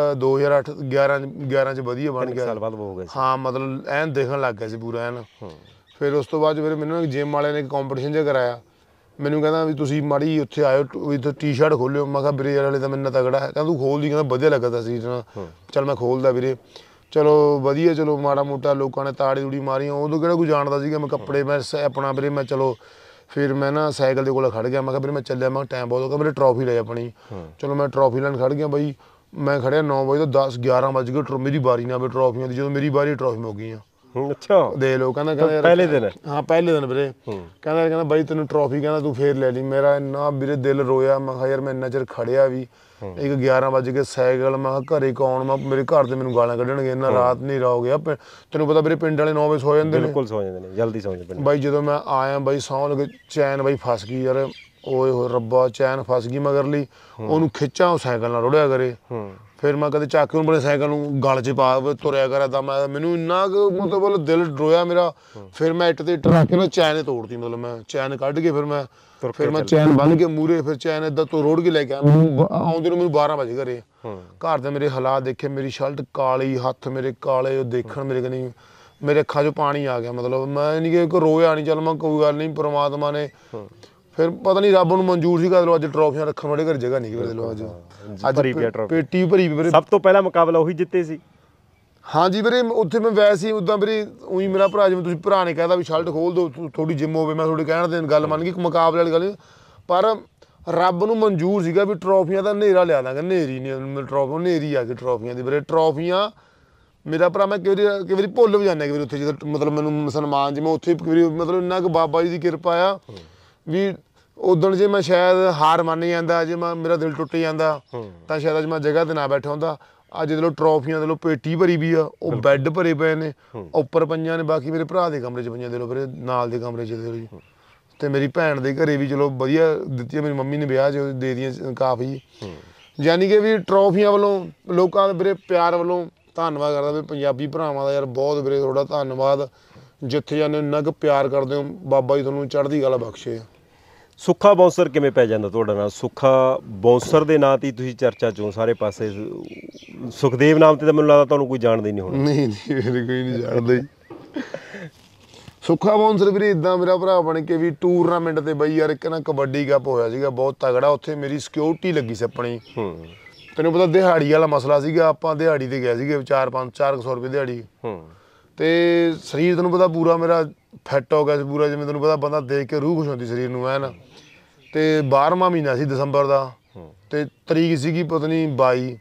2011 'ਚ ਵਧੀਆ ਬਣ ਗਿਆ ਸਾਲ ਬਾਅਦ ਹੋ ਗਿਆ ਹਾਂ ਮਤਲਬ ਐਨ ਦੇਖਣ ਲੱਗ ਗਿਆ ਸੀ ਪੂਰਾ ਐਨ। ਫਿਰ ਉਸ ਤੋਂ ਬਾਅਦ ਵੀਰੇ ਮੈਨੂੰ ਜਿੰਮ ਵਾਲਿਆਂ ਨੇ ਇੱਕ ਕੰਪੀਟੀਸ਼ਨ ਜਿਹਾ ਕਰਾਇਆ ਮੈਨੂੰ ਕਹਿੰਦਾ ਵੀ ਤੁਸੀਂ ਮਾੜੀ ਉੱਥੇ ਆਇਓ ਇੱਥੇ ਟੀ-ਸ਼ਰਟ ਖੋਲਿਓ ਮੈਂ ਕਿਹਾ ਵੀਰੇ ਯਾਰ ਵਾਲੇ ਤਾਂ ਮੈਨੂੰ ਤਗੜਾ ਹੈ ਕਹਿੰਦਾ ਤੂੰ ਖੋਲਦੀ ਕਹਿੰਦਾ ਵਧੀਆ ਲੱਗਦਾ ਸਰੀਰ ਨਾਲ ਚੱਲ ਮੈਂ ਖੋਲਦਾ ਵੀਰੇ ਚਲੋ ਵਧੀਆ ਚਲੋ ਮਾੜਾ ਮੋਟਾ ਲੋਕਾਂ ਨੇ ਤਾੜੀ ਤੂੜੀ ਮਾਰੀਆਂ ਉਦੋਂ ਕਿਹੜਾ ਕੋਈ ਜਾਣਦਾ ਸੀਗਾ ਮੈਂ ਕੱਪੜੇ ਮੈਂ ਆਪਣਾ ਵੀਰੇ ਮੈਂ ਚਲੋ ਫਿਰ ਮੈਂ ਨਾ ਸਾਈਕਲ ਦੇ ਕੋਲ ਖੜ ਗਿਆ ਮੈਂ ਕਿਹਾ ਵੀਰੇ ਮੈਂ ਚੱਲਿਆ ਮੈਂ ਟਾਈਮ ਬਹੁਤ ਹੋ ਗਿਆ ਵੀਰੇ ਟਰੋਫੀ ਲੈ ਆਪਣੀ ਚਲੋ ਮੈਂ ਟਰੋਫੀ ਲੈਣ ਖੜ ਗਿਆ ਬਾਈ ਮੈਂ ਖੜਿਆ 9 ਵਜੇ ਤੋਂ 10-11 ਵਜ ਗਏ ਮੇਰੀ ਵਾਰੀ ਨਾ ਵੀ ਟਰੋਫੀਆਂ ਦੀ ਜਦੋਂ ਮੇਰੀ ਵਾਰੀ ਟਰੋਫੀ ਮੁੱਕ ਗਈਆਂ। ਅੱਛਾ ਦੇ ਲੋ ਕਹਿੰਦਾ ਪਹਿਲੇ ਦਿਨ ਹਾਂ ਪਹਿਲੇ ਦਿਨ ਵੀਰੇ ਕਹਿੰਦਾ ਬਾਈ ਤੈਨੂੰ ਟਰੋਫੀ ਕਹਿੰਦਾ ਤੂੰ ਫੇਰ ਲੈ ਲਈ ਮੇਰਾ ਇੰਨਾ ਵੀਰੇ ਦਿਲ ਰੋਇਆ ਮੈਂ ਕਿਹਾ ਯਾਰ ਮੈਂ ਇੰਨਾ ਚਿਰ ਖੜਿਆ ਵੀ ਇੱਕ 11 ਵਜ ਕੇ ਸਾਈਕਲ ਮੈਂ ਕਿਹਾ ਘਰੇ ਕੌਣ ਮੈਂ ਮੇਰੇ ਘਰ ਦੇ ਮੈਨੂੰ ਗਾਲਾਂ ਕੱਢਣਗੇ ਇੰਨਾ ਰਾਤ ਹਨੇਰਾ ਹੋ ਗਿਆ ਤੈਨੂੰ ਪਤਾ ਵੀਰੇ ਪਿੰਡ ਵਾਲੇ 9 ਵਜੇ ਸੌ ਜਾਂਦੇ ਨੇ ਬਿਲਕੁਲ ਸੌ ਜਾਂਦੇ ਨੇ ਜਲਦੀ ਸੌ ਜਾਂਦੇ ਬਾਈ ਜਦੋਂ ਮੈਂ ਆਇਆ ਬਾਈ ਸੌਂ ਲਗੇ ਚੈਨ ਬਾਈ ਫਸ ਗਈ ਯਾਰ ਓਏ ਹੋ ਰੱਬਾ ਚੈਨ ਫਸ ਗਈ ਮਗਰ ਲਈ ਉਹਨੂੰ ਖਿੱਚਾਂ ਸਾਈਕਲ ਨਾਲ ਰੁੜਿਆ ਕਰੇ ਫਿਰ ਮੈਂ ਕਦੇ ਚੱਕ ਕੇ ਉਹਨੂੰ ਬੜੇ ਸਾਈਕਲ ਨੂੰ ਗਲ 'ਚ ਪਾ ਤੁਰਿਆ ਕਰਾਂ ਤਾਂ ਮੈਂ ਮੈਨੂੰ ਇੰਨਾ ਕੁ ਮਤਲਬ ਦਿਲ ਰੋਇਆ ਮੇਰਾ ਫਿਰ ਮੈਂ ਇੱਟ ਤੇ ਇੱਟ ਰੱਖ ਕੇ ਨਾ ਚੈਨ ਤੋੜਤੀ ਮਤਲਬ ਮੈਂ ਚੈਨ ਕੱਢ ਕੇ ਫਿਰ ਮੈਂ ਚੈਨ ਬੰਨ ਕੇ ਮੂਰੇ ਫਿਰ ਚੈਨ ਏਦਾਂ ਤੋਂ ਰੋੜ ਕੇ ਲੈ ਕੇ ਆਉਂਦੇ ਨੂੰ ਮੈਨੂੰ 12 ਵਜੇ ਘਰੇ ਘਰ ਦੇ ਮੇਰੇ ਹਾਲਾਤ ਦੇਖੇ ਮੇਰੀ ਸ਼ਰਟ ਕਾਲੀ ਹੱਥ ਮੇਰੇ ਕਾਲੇ ਉਹ ਦੇਖਣ ਮੇਰੇ ਕਨੀ ਮੇਰੇ ਅੱਖਾਂ 'ਚੋਂ ਪਾਣੀ ਆ ਗਿਆ। ਮਤਲਬ ਮੈਂ ਨਹੀਂ ਕਿ ਰੋਇਆ ਨਹੀਂ, ਚੱਲ ਮੈਂ ਕੋਈ ਗੱਲ ਨਹੀਂ, ਪਰਮਾਤਮਾ ਨੇ ਫਿਰ ਪਤਾ ਨਹੀਂ ਰੱਬ ਨੂੰ ਮਨਜ਼ੂਰ ਸੀਗਾ। ਅੱਜ ਟਰੋਫੀਆਂ ਰੱਖਣ ਵਾਲੇ ਘਰ ਜਗ੍ਹਾ ਨਹੀਂ ਕਿਤੇ। ਅੱਜ ਪੇਟੀ ਭਰੀ ਵੀਰੇ। ਸਭ ਤੋਂ ਪਹਿਲਾ ਮੁਕਾਬਲਾ ਉਹੀ ਜਿੱਤੇ ਸੀ? ਹਾਂਜੀ ਵੀਰੇ, ਉੱਥੇ ਮੈਂ ਵੈਸੇ ਹੀ ਉੱਦਾਂ ਵੀਰੇ ਉਹੀ ਮੇਰਾ ਭਰਾ, ਜਿਵੇਂ ਤੁਸੀਂ ਭਰਾ ਨੇ ਕਹਿਦਾ ਵੀ ਸ਼ਰਟ ਖੋਲ ਦਿਓ ਥੋੜੀ ਜਿੰਮ ਹੋਵੇ, ਮੈਂ ਤੁਹਾਡੇ ਕਹਿਣ ਦੇ ਗੱਲ ਮੰਨ ਗਈ, ਮੁਕਾਬਲੇ ਵਾਲੀ ਗੱਲ ਨਹੀਂ। ਪਰ ਰੱਬ ਨੂੰ ਮਨਜ਼ੂਰ ਸੀਗਾ ਵੀ ਟਰੋਫੀਆਂ ਦਾ ਹਨੇਰਾ ਲਿਆ ਦਾਂਗੇ। ਹਨੇਰੀ ਨਹੀਂ ਟਰੋਫੀ, ਹਨੇਰੀ ਆ ਗਈ ਟਰੋਫੀਆਂ ਦੀ ਵੀਰੇ। ਟਰੋਫੀਆਂ ਮੇਰਾ ਭਰਾ, ਮੈਂ ਕਈ ਵਾਰੀ ਭੁੱਲ ਵੀ ਜਾਂਦਾ ਕਿ ਵੀਰੇ ਉੱਥੇ ਜਦੋਂ ਮਤਲਬ ਮੈਨੂੰ ਸਨਮਾਨ ਜਿਵੇਂ ਉੱਥੇ ਮਤਲਬ ਇੰਨਾ ਕੁ ਬਾਬਾ ਜੀ ਦੀ ਕਿਰਪਾ ਆ ਵੀ ਉਦਣ ਜੇ ਮੈਂ ਸ਼ਾਇਦ ਹਾਰ ਮੰਨ ਜਾਂਦਾ, ਜੇ ਮੈਂ ਮੇਰਾ ਦਿਲ ਟੁੱਟ ਜਾਂਦਾ ਤਾਂ ਸ਼ਾਇਦ ਅੱਜ ਮੈਂ ਜਗ੍ਹਾ ਤੇ ਨਾ ਬੈਠਾ ਹੁੰਦਾ। ਅੱਜ ਦੇ ਲੋ ਟਰੋਫੀਆਂ ਦੇ ਲੋ ਪੇਟੀ ਭਰੀ ਵੀ ਆ, ਉਹ ਬੈੱਡ ਭਰੇ ਪਏ ਨੇ, ਉੱਪਰ ਪਈਆਂ ਨੇ, ਬਾਕੀ ਮੇਰੇ ਭਰਾ ਦੇ ਕਮਰੇ 'ਚ ਪਈਆਂ ਦੇ ਲੋ ਵੀਰੇ, ਨਾਲ ਦੇ ਕਮਰੇ 'ਚ ਦੇ ਲੋ ਜੀ। ਤੇ ਮੇਰੀ ਭੈਣ ਦੇ ਘਰੇ ਵੀ ਚਲੋ ਵਧੀਆ ਦਿੱਤੀਆਂ, ਮੇਰੀ ਮੰਮੀ ਨੇ ਵਿਆਹ 'ਚ ਦੇ ਦੀਆਂ ਕਾਫੀ। ਯਾਨੀ ਕਿ ਵੀ ਟਰੋਫੀਆਂ ਵੱਲੋਂ ਲੋਕਾਂ ਦੇ ਵੀਰੇ ਪਿਆਰ ਵੱਲੋਂ ਧੰਨਵਾਦ ਕਰਦਾ ਵੀ ਪੰਜਾਬੀ ਭਰਾਵਾਂ ਦਾ ਯਾਰ ਬਹੁਤ ਵੀਰੇ ਤੁਹਾਡਾ ਧੰਨਵਾਦ। ਜਿੱਥੇ ਜਾਂਦੇ ਹੋ ਇੰਨਾ ਕੁ ਪਿਆਰ ਕਰਦੇ ਹੋ, ਬਾਬਾ ਜੀ ਤੁਹਾਨੂੰ ਚੜ੍ਹਦੀ ਕਲਾ ਬਖਸ਼ੇ। ਸੁੱਖਾ ਬਾਉਂਸਰ ਕਿਵੇਂ ਪੈ ਜਾਂਦਾ ਤੁਹਾਡਾ ਨਾਂ? ਸੁੱਖਾ ਬਾਉਂਸਰ ਦੇ ਨਾਂ 'ਤੇ ਤੁਸੀਂ ਚਰਚਾ 'ਚੋਂ ਸਾਰੇ ਪਾਸੇ। ਸੁਖਦੇਵ ਨਾਮ 'ਤੇ ਤਾਂ ਮੈਨੂੰ ਲੱਗਦਾ ਤੁਹਾਨੂੰ ਕੋਈ ਜਾਣਦਾ ਹੀ ਨਹੀਂ ਹੋਣਾ। ਨਹੀਂ ਵੀਰੇ, ਕੋਈ ਨਹੀਂ ਜਾਣਦਾ ਜੀ। ਸੁੱਖਾ ਬਾਉਂਸਰ ਵੀਰੇ ਇੱਦਾਂ ਮੇਰਾ ਭਰਾ ਬਣ ਕੇ ਵੀ ਟੂਰਨਾਮੈਂਟ ਤੇ ਬਈ ਯਾਰ ਇੱਕ ਨਾ ਕਬੱਡੀ ਕੱਪ ਹੋਇਆ ਸੀਗਾ ਬਹੁਤ ਤਗੜਾ। ਉੱਥੇ ਮੇਰੀ ਸਿਕਿਉਰਿਟੀ ਲੱਗੀ ਸੀ ਆਪਣੀ। ਤੈਨੂੰ ਪਤਾ ਦਿਹਾੜੀ ਵਾਲਾ ਮਸਲਾ ਸੀਗਾ, ਆਪਾਂ ਦਿਹਾੜੀ ਤੇ ਗਏ ਸੀਗੇ 400 ਰੁਪਏ ਦਿਹਾੜੀ। ਤੇ ਸਰੀਰ ਤੈਨੂੰ ਪਤਾ ਪੂਰਾ ਮੇਰਾ ਫਿੱਟ ਹੋ ਗਿਆ ਸੀ ਪੂਰਾ, ਜਿਵੇਂ ਤੈਨੂੰ ਪਤਾ ਬੰਦਾ ਦੇਖ ਕੇ ਰੂਹ ਖੁਸ਼ ਹੁੰਦੀ ਸਰੀਰ ਨੂੰ ਐਨ। ਤੇ 12ਵਾਂ ਮਹੀਨਾ ਸੀ ਦਸੰਬਰ ਦਾ, ਤੇ ਤਰੀਕ ਸੀਗੀ ਪਤਾ ਨਹੀਂ 22।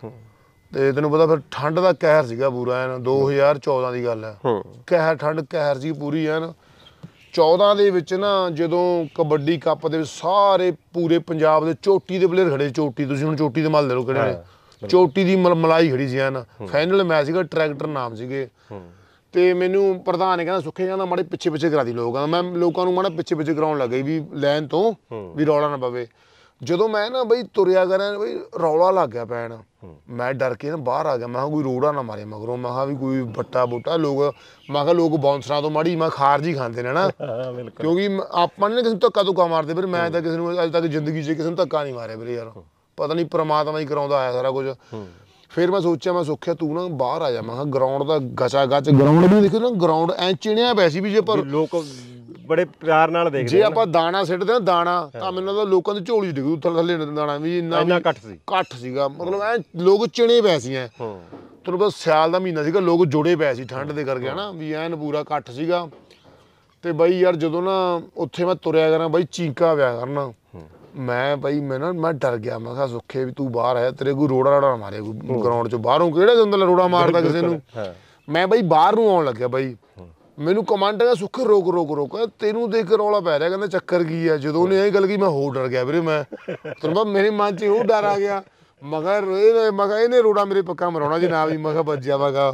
ਤੇ ਤੈਨੂੰ ਪਤਾ ਫਿਰ ਠੰਡ ਦਾ ਕਹਿਰ ਸੀਗਾ ਪੂਰਾ ਐਨ। 2014 ਦੀ ਗੱਲ ਹੈ। ਕਹਿਰ ਠੰਡ ਕਹਿਰ ਸੀ ਪੂਰੀ ਐਨ। 14 ਦੇ ਵਿੱਚ ਨਾ ਜਦੋਂ ਕਬੱਡੀ ਕੱਪ ਦੇ ਵਿੱਚ ਸਾਰੇ ਪੂਰੇ ਪੰਜਾਬ ਦੇ ਚੋਟੀ ਦੇ ਪਲੇਅਰ ਖੜੇ। ਚੋਟੀ ਤੁਸੀਂ ਹੁਣ ਚੋਟੀ ਦੇ ਮੱਲ ਲੈ ਲਓ ਕਿਹੜੇ ਨੇ, ਚੋਟੀ ਦੀ ਮਲਾਈ ਖੜੀ ਸੀ ਐਨ। ਫਾਈਨਲ ਮੈਚ ਸੀਗਾ, ਟਰੈਕਟਰ ਨਾਮ ਸੀਗੇ। ਤੇ ਮੈਨੂੰ ਪ੍ਰਧਾਨ ਨੇ ਕਹਿੰਦਾ ਸੁੱਖੇ ਕਹਿੰਦਾ ਮਾੜੇ ਪਿੱਛੇ ਪਿੱਛੇ ਕਰਾ ਦੀ ਲੋਕ। ਮੈਂ ਲੋਕਾਂ ਨੂੰ ਮਾੜਾ ਪਿੱਛੇ ਪਿੱਛੇ ਕਰਾਉਣ ਲੱਗ ਗਈ ਵੀ ਲਾਈਨ ਤੋਂ, ਵੀ ਰੌਲਾ ਨਾ ਪਵੇ। ਜਦੋਂ ਮੈਂ ਨਾ ਬਈ ਤੁਰਿਆ ਕਰਾਂ ਬਈ ਰੌਲਾ ਲੱਗ ਗਿਆ ਪੈਣ, ਮੈਂ ਡਰ ਕੇ ਨਾ ਬਾਹਰ ਆ ਗਿਆ। ਮੈਂ ਕਿਹਾ ਕੋਈ ਰੋੜਾ ਨਾ ਮਾਰੇ ਮਗਰੋਂ, ਮੈਂ ਕਿਹਾ ਵੀ ਕੋਈ ਬੱਟਾ ਬੂਟਾ ਲੋਕ, ਮੈਂ ਕਿਹਾ ਲੋਕ ਬਾਉਂਸਰਾਂ ਤੋਂ ਮਾੜੀ ਮੈਂ ਖਾਰਜੀ ਖਾਂਦੇ ਨੇ ਨਾ। ਕਿਉਂਕਿ ਆਪਾਂ ਨੇ ਕਿਸੇ ਨੂੰ ਧੱਕਾ ਧੁੱਕਾ ਮਾਰਦੇ ਵੀਰੇ। ਮੈਂ ਤਾਂ ਕਿਸੇ ਨੂੰ ਅੱਜ ਤੱਕ ਜ਼ਿੰਦਗੀ 'ਚ ਕਿਸੇ ਨੂੰ ਧੱਕਾ ਨਹੀਂ ਮਾਰਿਆ ਵੀਰੇ ਯਾਰ। ਪਤਾ ਨਹੀਂ ਪ੍ਰਮਾਤਮਾ ਹੀ ਕਰਾਉਂਦਾ ਆਇਆ ਸਾਰਾ ਕੁਝ। ਫਿਰ ਮੈਂ ਸੋਚਿਆ, ਮੈਂ ਸੁੱਖਿਆ ਤੂੰ ਨਾ ਬਾਹਰ ਆ ਜਾ। ਮੈਂ ਕਿਹਾ ਗਰਾਊਂਡ ਦਾ ਗਚਾ ਗਚ ਗਰਾਊਂਡ ਵੀ ਦੇਖੋ ਨਾ, ਗਰਾਊਂਡ ਐ ਚਿਣਿਆ ਪਿਆ ਸੀ ਵੀ ਜੇ ਪਰ ਲੋਕ ਬੜੇ ਪਿਆਰ ਨਾਲ ਦੇਖਦੇ। ਜੇ ਆਪਾਂ ਦਾਣਾ ਸਿੱਟਦੇ ਨਾ ਦਾਣਾ, ਤਾਂ ਮੈਨੂੰ ਲੱਗਦਾ ਲੋਕਾਂ ਦੀ ਝੋਲੀ ਡਿੱਗੂ ਥੱਲੇ ਦਾਣਾ ਵੀ ਇੰਨਾ ਘੱਟ ਸੀਗਾ। ਮਤਲਬ ਐ ਲੋਕ ਚਿਣੇ ਪਏ ਸੀ ਐ। ਤੈਨੂੰ ਪਤਾ ਸਿਆਲ ਦਾ ਮਹੀਨਾ ਸੀਗਾ, ਲੋਕ ਜੁੜੇ ਪਏ ਸੀ ਠੰਡ ਦੇ ਕਰਕੇ ਹਨਾ, ਵੀ ਐਨ ਪੂਰਾ ਘੱਟ ਸੀਗਾ। ਤੇ ਬਾਈ ਯਾਰ ਜਦੋਂ ਨਾ ਉੱਥੇ ਮੈਂ ਤੁਰਿਆ ਕਰਾਂ ਬਾਈ ਚੀਕਾ ਪਿਆ ਕਰਨਾ, ਮੈਂ ਬਾਈ ਮੈਂ ਡਰ ਗਿਆ। ਮੈਂ ਕਿਹਾ ਸੁੱਖੇ ਵੀ ਤੂੰ ਬਾਹਰ ਆਇਆ, ਤੇਰੇ ਕੋਈ ਰੋੜਾ ਰਾੜਾ ਮਾਰੇ ਕੋਈ ਗਰਾਊਂਡ 'ਚ ਬਾਹਰੋਂ, ਕਿਹੜਾ ਹੁੰਦਾ ਰੋੜਾ ਮਾਰਦਾ ਕਿਸੇ ਨੂੰ। ਮੈਂ ਬਾਈ ਬਾਹਰ ਨੂੰ ਆਉਣ ਲੱਗਿਆ ਬਾਈ, ਮੈਨੂੰ ਕਮਾਂਡ ਹੈਗਾ ਸੁੱਖੇ ਰੋਕ ਰੋਕ ਰੋਕ, ਤੈਨੂੰ ਦੇਖ ਕੇ ਰੌਲਾ ਪੈ ਰਿਹਾ, ਕਹਿੰਦਾ ਚੱਕਰ ਕੀ ਆ। ਜਦੋਂ ਉਹਨੇ ਇਹ ਗੱਲ ਕੀ ਮੈਂ ਹੋਰ ਡਰ ਗਿਆ ਵੀਰੇ। ਮੈਂ ਤੈਨੂੰ ਪਤਾ ਮੇਰੇ ਮਨ 'ਚ ਹੋਰ ਡਰ ਆ ਗਿਆ। ਮੈਂ ਕਿਹਾ ਇਹਨੇ ਰੋੜਾ ਮੇਰੇ ਪੱਕਾ ਮਰਾਉਣਾ ਜੀ ਨਾ ਵੀ। ਮੈਂ ਕਿਹਾ ਵੱਜਿਆ ਵਾ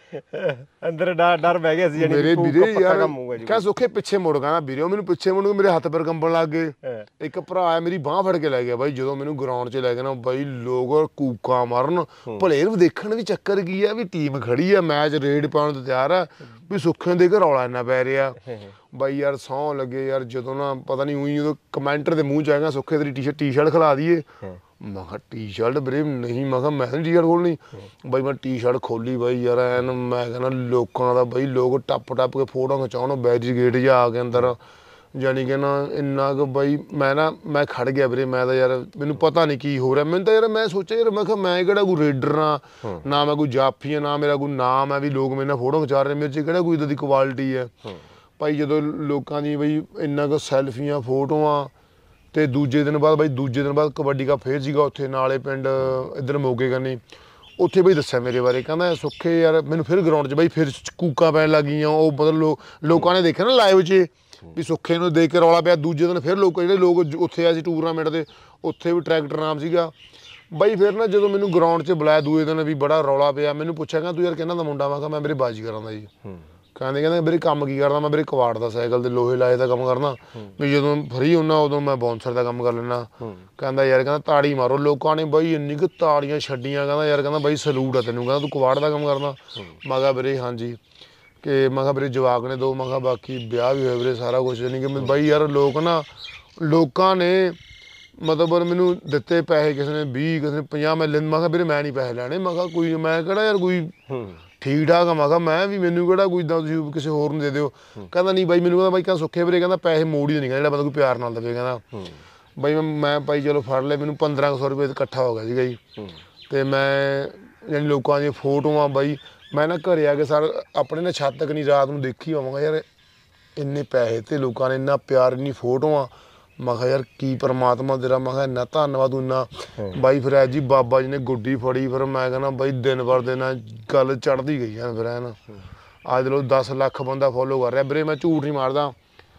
ਅੰਦਰ ਡਰ ਬਹਿ ਗਿਆ ਸੀ ਮੇਰੇ ਵੀਰੇ ਯਾਰ। ਕਿਆ ਸੁੱਖੇ ਪਿੱਛੇ ਮੁੜ ਗਿਆ ਨਾ ਵੀਰੇ, ਉਹ ਮੈਨੂੰ ਪਿੱਛੇ ਮੁੜ ਕੇ ਮੇਰੇ ਹੱਥ ਪੈਰ ਕੰਬਣ ਲੱਗ ਗਏ। ਇੱਕ ਭਰਾ ਆ ਮੇਰੀ ਬਾਂਹ ਫੜ ਕੇ ਲੈ ਗਿਆ ਬਾਈ। ਜਦੋਂ ਮੈਨੂੰ ਗਰਾਊਂਡ 'ਚ ਲੈ ਗਏ ਨਾ ਬਾਈ, ਲੋਕ ਕੂਕਾਂ ਮਾਰਨ, ਪਲੇਅਰ ਦੇਖਣ ਵੀ ਚੱਕਰ ਕੀ ਆ ਵੀ ਟੀਮ ਖੜੀ ਆ, ਮੈਚ ਰੇਡ ਪਾਉਣ ਤੋਂ ਤਿਆਰ ਆ, ਵੀ ਸੁੱਖੇ ਦੇ ਘਰ ਰੌਲਾ ਇੰਨਾ ਪੈ ਰਿਹਾ ਬਾਈ ਯਾਰ। ਸਹੁੰ ਲੱਗੇ ਯਾਰ ਜਦੋਂ ਨਾ ਪਤਾ ਨਹੀਂ ਉਹੀ ਉਦੋਂ ਕਮੈਂਟਰ ਦੇ ਮੂੰਹ 'ਚ ਆਏਗਾ ਸੁੱਖੇ ਤੇਰੀ ਟੀ-ਸ਼ਰਟ ਖਿਲਾ ਦਈਏ। ਮੈਂ ਕਿਹਾ ਟੀ-ਸ਼ਰਟ ਵੀਰੇ ਨਹੀਂ, ਮੈਂ ਕਿਹਾ ਮੈਂ ਨਹੀਂ ਟੀ-ਸ਼ਰਟ ਖੋਲਣੀ ਬਾਈ। ਮੈਂ ਟੀ-ਸ਼ਰਟ ਖੋਲੀ ਬਾਈ ਯਾਰ ਐਨ। ਮੈਂ ਕਹਿੰਦਾ ਲੋਕਾਂ ਦਾ ਬਾਈ ਲੋਕ ਟੱਪ ਟੱਪ ਕੇ ਫੋਟੋਆਂ ਖਿਚਾਉਣ, ਬੈਰੀਗੇਟ ਜਿਹਾ ਆ ਕੇ ਅੰਦਰ, ਜਾਣੀ ਕਿ ਨਾ ਇੰਨਾ ਕੁ ਬਾਈ ਮੈਂ ਖੜ ਗਿਆ ਵੀਰੇ। ਮੈਂ ਤਾਂ ਯਾਰ ਮੈਨੂੰ ਪਤਾ ਨਹੀਂ ਕੀ ਹੋ ਰਿਹਾ। ਮੈਨੂੰ ਤਾਂ ਯਾਰ ਮੈਂ ਸੋਚਿਆ ਯਾਰ, ਮੈਂ ਕਿਹਾ ਮੈਂ ਕਿਹੜਾ ਕੋਈ ਰੇਡਰ ਨਾ ਮੈਂ ਕੋਈ ਜਾਫੀ ਆ, ਨਾ ਮੇਰਾ ਕੋਈ ਨਾਮ ਹੈ ਵੀ ਲੋਕ ਮੇਰੇ ਨਾਲ ਫੋਟੋ ਖਿਚਾ ਰਹੇ, ਮੇਰੇ 'ਚ ਕਿਹੜਾ ਕੋਈ ਇੱਦਾਂ ਦੀ ਕੁਆਲਿਟੀ ਹੈ ਭਾਈ। ਜਦੋਂ ਲੋਕਾਂ ਦੀ ਬਈ ਇੰਨਾ ਕੁ ਸੈਲਫੀਆਂ ਫੋਟੋਆਂ। ਤੇ ਦੂਜੇ ਦਿਨ ਬਾਅਦ ਕਬੱਡੀ ਕੱਪ ਫੇਰ ਸੀਗਾ ਉੱਥੇ ਨਾਲੇ ਪਿੰਡ ਇੱਧਰ ਮੋਗੇ ਕਰਨੀ। ਉੱਥੇ ਬਈ ਦੱਸਿਆ ਮੇਰੇ ਬਾਰੇ, ਕਹਿੰਦਾ ਸੁੱਖੇ ਯਾਰ ਮੈਨੂੰ ਫਿਰ ਗਰਾਊਂਡ 'ਚ ਬਾਈ ਫਿਰ ਕੂਕਾਂ ਪੈਣ ਲੱਗ ਗਈਆਂ। ਉਹ ਮਤਲਬ ਲੋਕਾਂ ਨੇ ਦੇਖਿਆ ਨਾ ਲਾਈਵ 'ਚ ਵੀ ਸੁੱਖੇ ਨੂੰ ਦੇਖ ਕੇ ਰੌਲਾ ਪਿਆ। ਦੂਜੇ ਦਿਨ ਫਿਰ ਜਿਹੜੇ ਲੋਕ ਉੱਥੇ ਆਏ ਸੀ ਟੂਰਨਾਮੈਂਟ ਦੇ, ਉੱਥੇ ਵੀ ਟਰੈਕਟਰ ਨਾਮ ਸੀਗਾ ਬਾਈ। ਫਿਰ ਨਾ ਜਦੋਂ ਮੈਨੂੰ ਗਰਾਊਂਡ 'ਚ ਬੁਲਾਇਆ ਦੂਜੇ ਦਿਨ ਵੀ ਬੜਾ ਰੌਲਾ ਪਿਆ। ਮੈਨੂੰ ਪੁੱਛਿਆ ਕਹਿੰਦਾ ਤੂੰ ਯਾਰ ਕਿਹਨਾਂ ਦਾ ਮੁੰਡਾ? ਮੈਂ ਕਿਹਾ ਮੈਂ ਮੇਰੇ ਬਾਜੀ ਕਰਾਂਦਾ ਜੀ। ਕਹਿੰਦੇ ਮੇਰੇ ਕੰਮ ਕੀ ਕਰਦਾ? ਮੈਂ ਮੇਰੇ ਕਵਾੜ ਦਾ ਸਾਈਕਲ ਦੇ ਲੋਹੇ ਲਾਏ ਦਾ ਕੰਮ ਕਰਨਾ, ਵੀ ਜਦੋਂ ਫਰੀ ਹੁੰਦਾ ਉਦੋਂ ਮੈਂ ਬਾਉਂਸਰ ਦਾ ਕੰਮ ਕਰ ਲੈਣਾ। ਕਹਿੰਦਾ ਯਾਰ ਕਹਿੰਦਾ ਤਾੜੀ ਮਾਰੋ। ਲੋਕਾਂ ਨੇ ਬਾਈ ਇੰਨੀ ਕੁ ਤਾੜੀਆਂ ਛੱਡੀਆਂ। ਕਹਿੰਦਾ ਯਾਰ ਕਹਿੰਦਾ ਬਾਈ ਸਲੂਟ ਆ ਤੈਨੂੰ, ਕਹਿੰਦਾ ਤੂੰ ਕਵਾੜ ਦਾ ਕੰਮ ਕਰਦਾ। ਮੈਂ ਕਿਹਾ ਵੀਰੇ ਹਾਂਜੀ। ਕਿ ਮੈਂ ਕਿਹਾ ਵੀਰੇ ਜਵਾਕ ਨੇ 2, ਮੈਂ ਕਿਹਾ ਬਾਕੀ ਵਿਆਹ ਵੀ ਹੋਇਆ ਵੀਰੇ ਸਾਰਾ ਕੁਛ। ਯਾਨੀ ਕਿ ਬਾਈ ਯਾਰ ਲੋਕਾਂ ਨੇ ਮਤਲਬ ਮੈਨੂੰ ਦਿੱਤੇ ਪੈਸੇ, ਕਿਸੇ ਨੇ 20 ਕਿਸੇ ਨੇ 50। ਮੈਂ ਕਿਹਾ ਵੀਰੇ ਮੈਂ ਨਹੀਂ ਪੈਸੇ ਲੈਣੇ। ਮੈਂ ਕਿਹਾ ਕੋਈ ਮੈਂ ਕਿਹੜਾ ਯਾਰ ਕੋਈ ਠੀਕ ਠਾਕ ਆ। ਮੈਂ ਕਿਹਾ ਮੈਂ ਵੀ ਮੈਨੂੰ ਕਿਹੜਾ ਕੋਈ ਇੱਦਾਂ ਤੁਸੀਂ ਕਿਸੇ ਹੋਰ ਨੂੰ ਦੇ ਦਿਓ। ਕਹਿੰਦਾ ਨਹੀਂ ਬਾਈ ਮੈਨੂੰ ਕਹਿੰਦਾ ਬਾਈ ਕਹਿੰਦਾ ਸੁੱਖੇ ਵੀਰੇ ਕਹਿੰਦਾ ਪੈਸੇ ਮੋੜ ਹੀ ਨਹੀਂ ਜਿਹੜਾ ਬੰਦਾ ਕੋਈ ਪਿਆਰ ਨਾਲ ਦੇਵੇ ਕਹਿੰਦਾ। ਬਾਈ ਮੈਂ ਭਾਈ ਚਲੋ ਫੜ ਲਏ। ਮੈਨੂੰ 1500 ਰੁਪਏ ਇਕੱਠਾ ਹੋ ਗਿਆ ਸੀਗਾ ਜੀ। ਅਤੇ ਮੈਂ ਯਾਨੀ ਲੋਕਾਂ ਦੀਆਂ ਫੋਟੋਆਂ ਬਾਈ ਮੈਂ ਨਾ ਘਰੇ ਆ ਕੇ ਸਰ ਆਪਣੇ ਨਾ ਛੱਤ ਤੱਕ ਨਹੀਂ ਰਾਤ ਨੂੰ ਦੇਖੀ ਆਵਾਂਗਾ ਯਾਰ ਇੰਨੇ ਪੈਸੇ ਤੇ ਲੋਕਾਂ ਨੇ ਇੰਨਾ ਪਿਆਰ ਇੰਨੀ ਫੋਟੋਆਂ। ਮੈਂ ਕਿਹਾ ਯਾਰ ਕੀ ਪਰਮਾਤਮਾ ਤੇਰਾ ਮੈਂ ਕਿਹਾ ਇੰਨਾ ਧੰਨਵਾਦ ਇੰਨਾ। ਬਾਈ ਫਿਰ ਐ ਜੀ ਬਾਬਾ ਜੀ ਨੇ ਗੁੱਡੀ ਫੜੀ ਫਿਰ ਮੈਂ ਕਹਿੰਦਾ ਬਾਈ ਦਿਨ ਪਰ ਦਿਨ ਗੱਲ ਚੜ੍ਹਦੀ ਗਈ ਆ ਫਿਰ ਐਨ। ਅੱਜ ਲੋ 10 ਲੱਖ ਬੰਦਾ ਫੋਲੋ ਕਰ ਰਿਹਾ ਵੀਰੇ। ਮੈਂ ਝੂਠ ਨਹੀਂ ਮਾਰਦਾ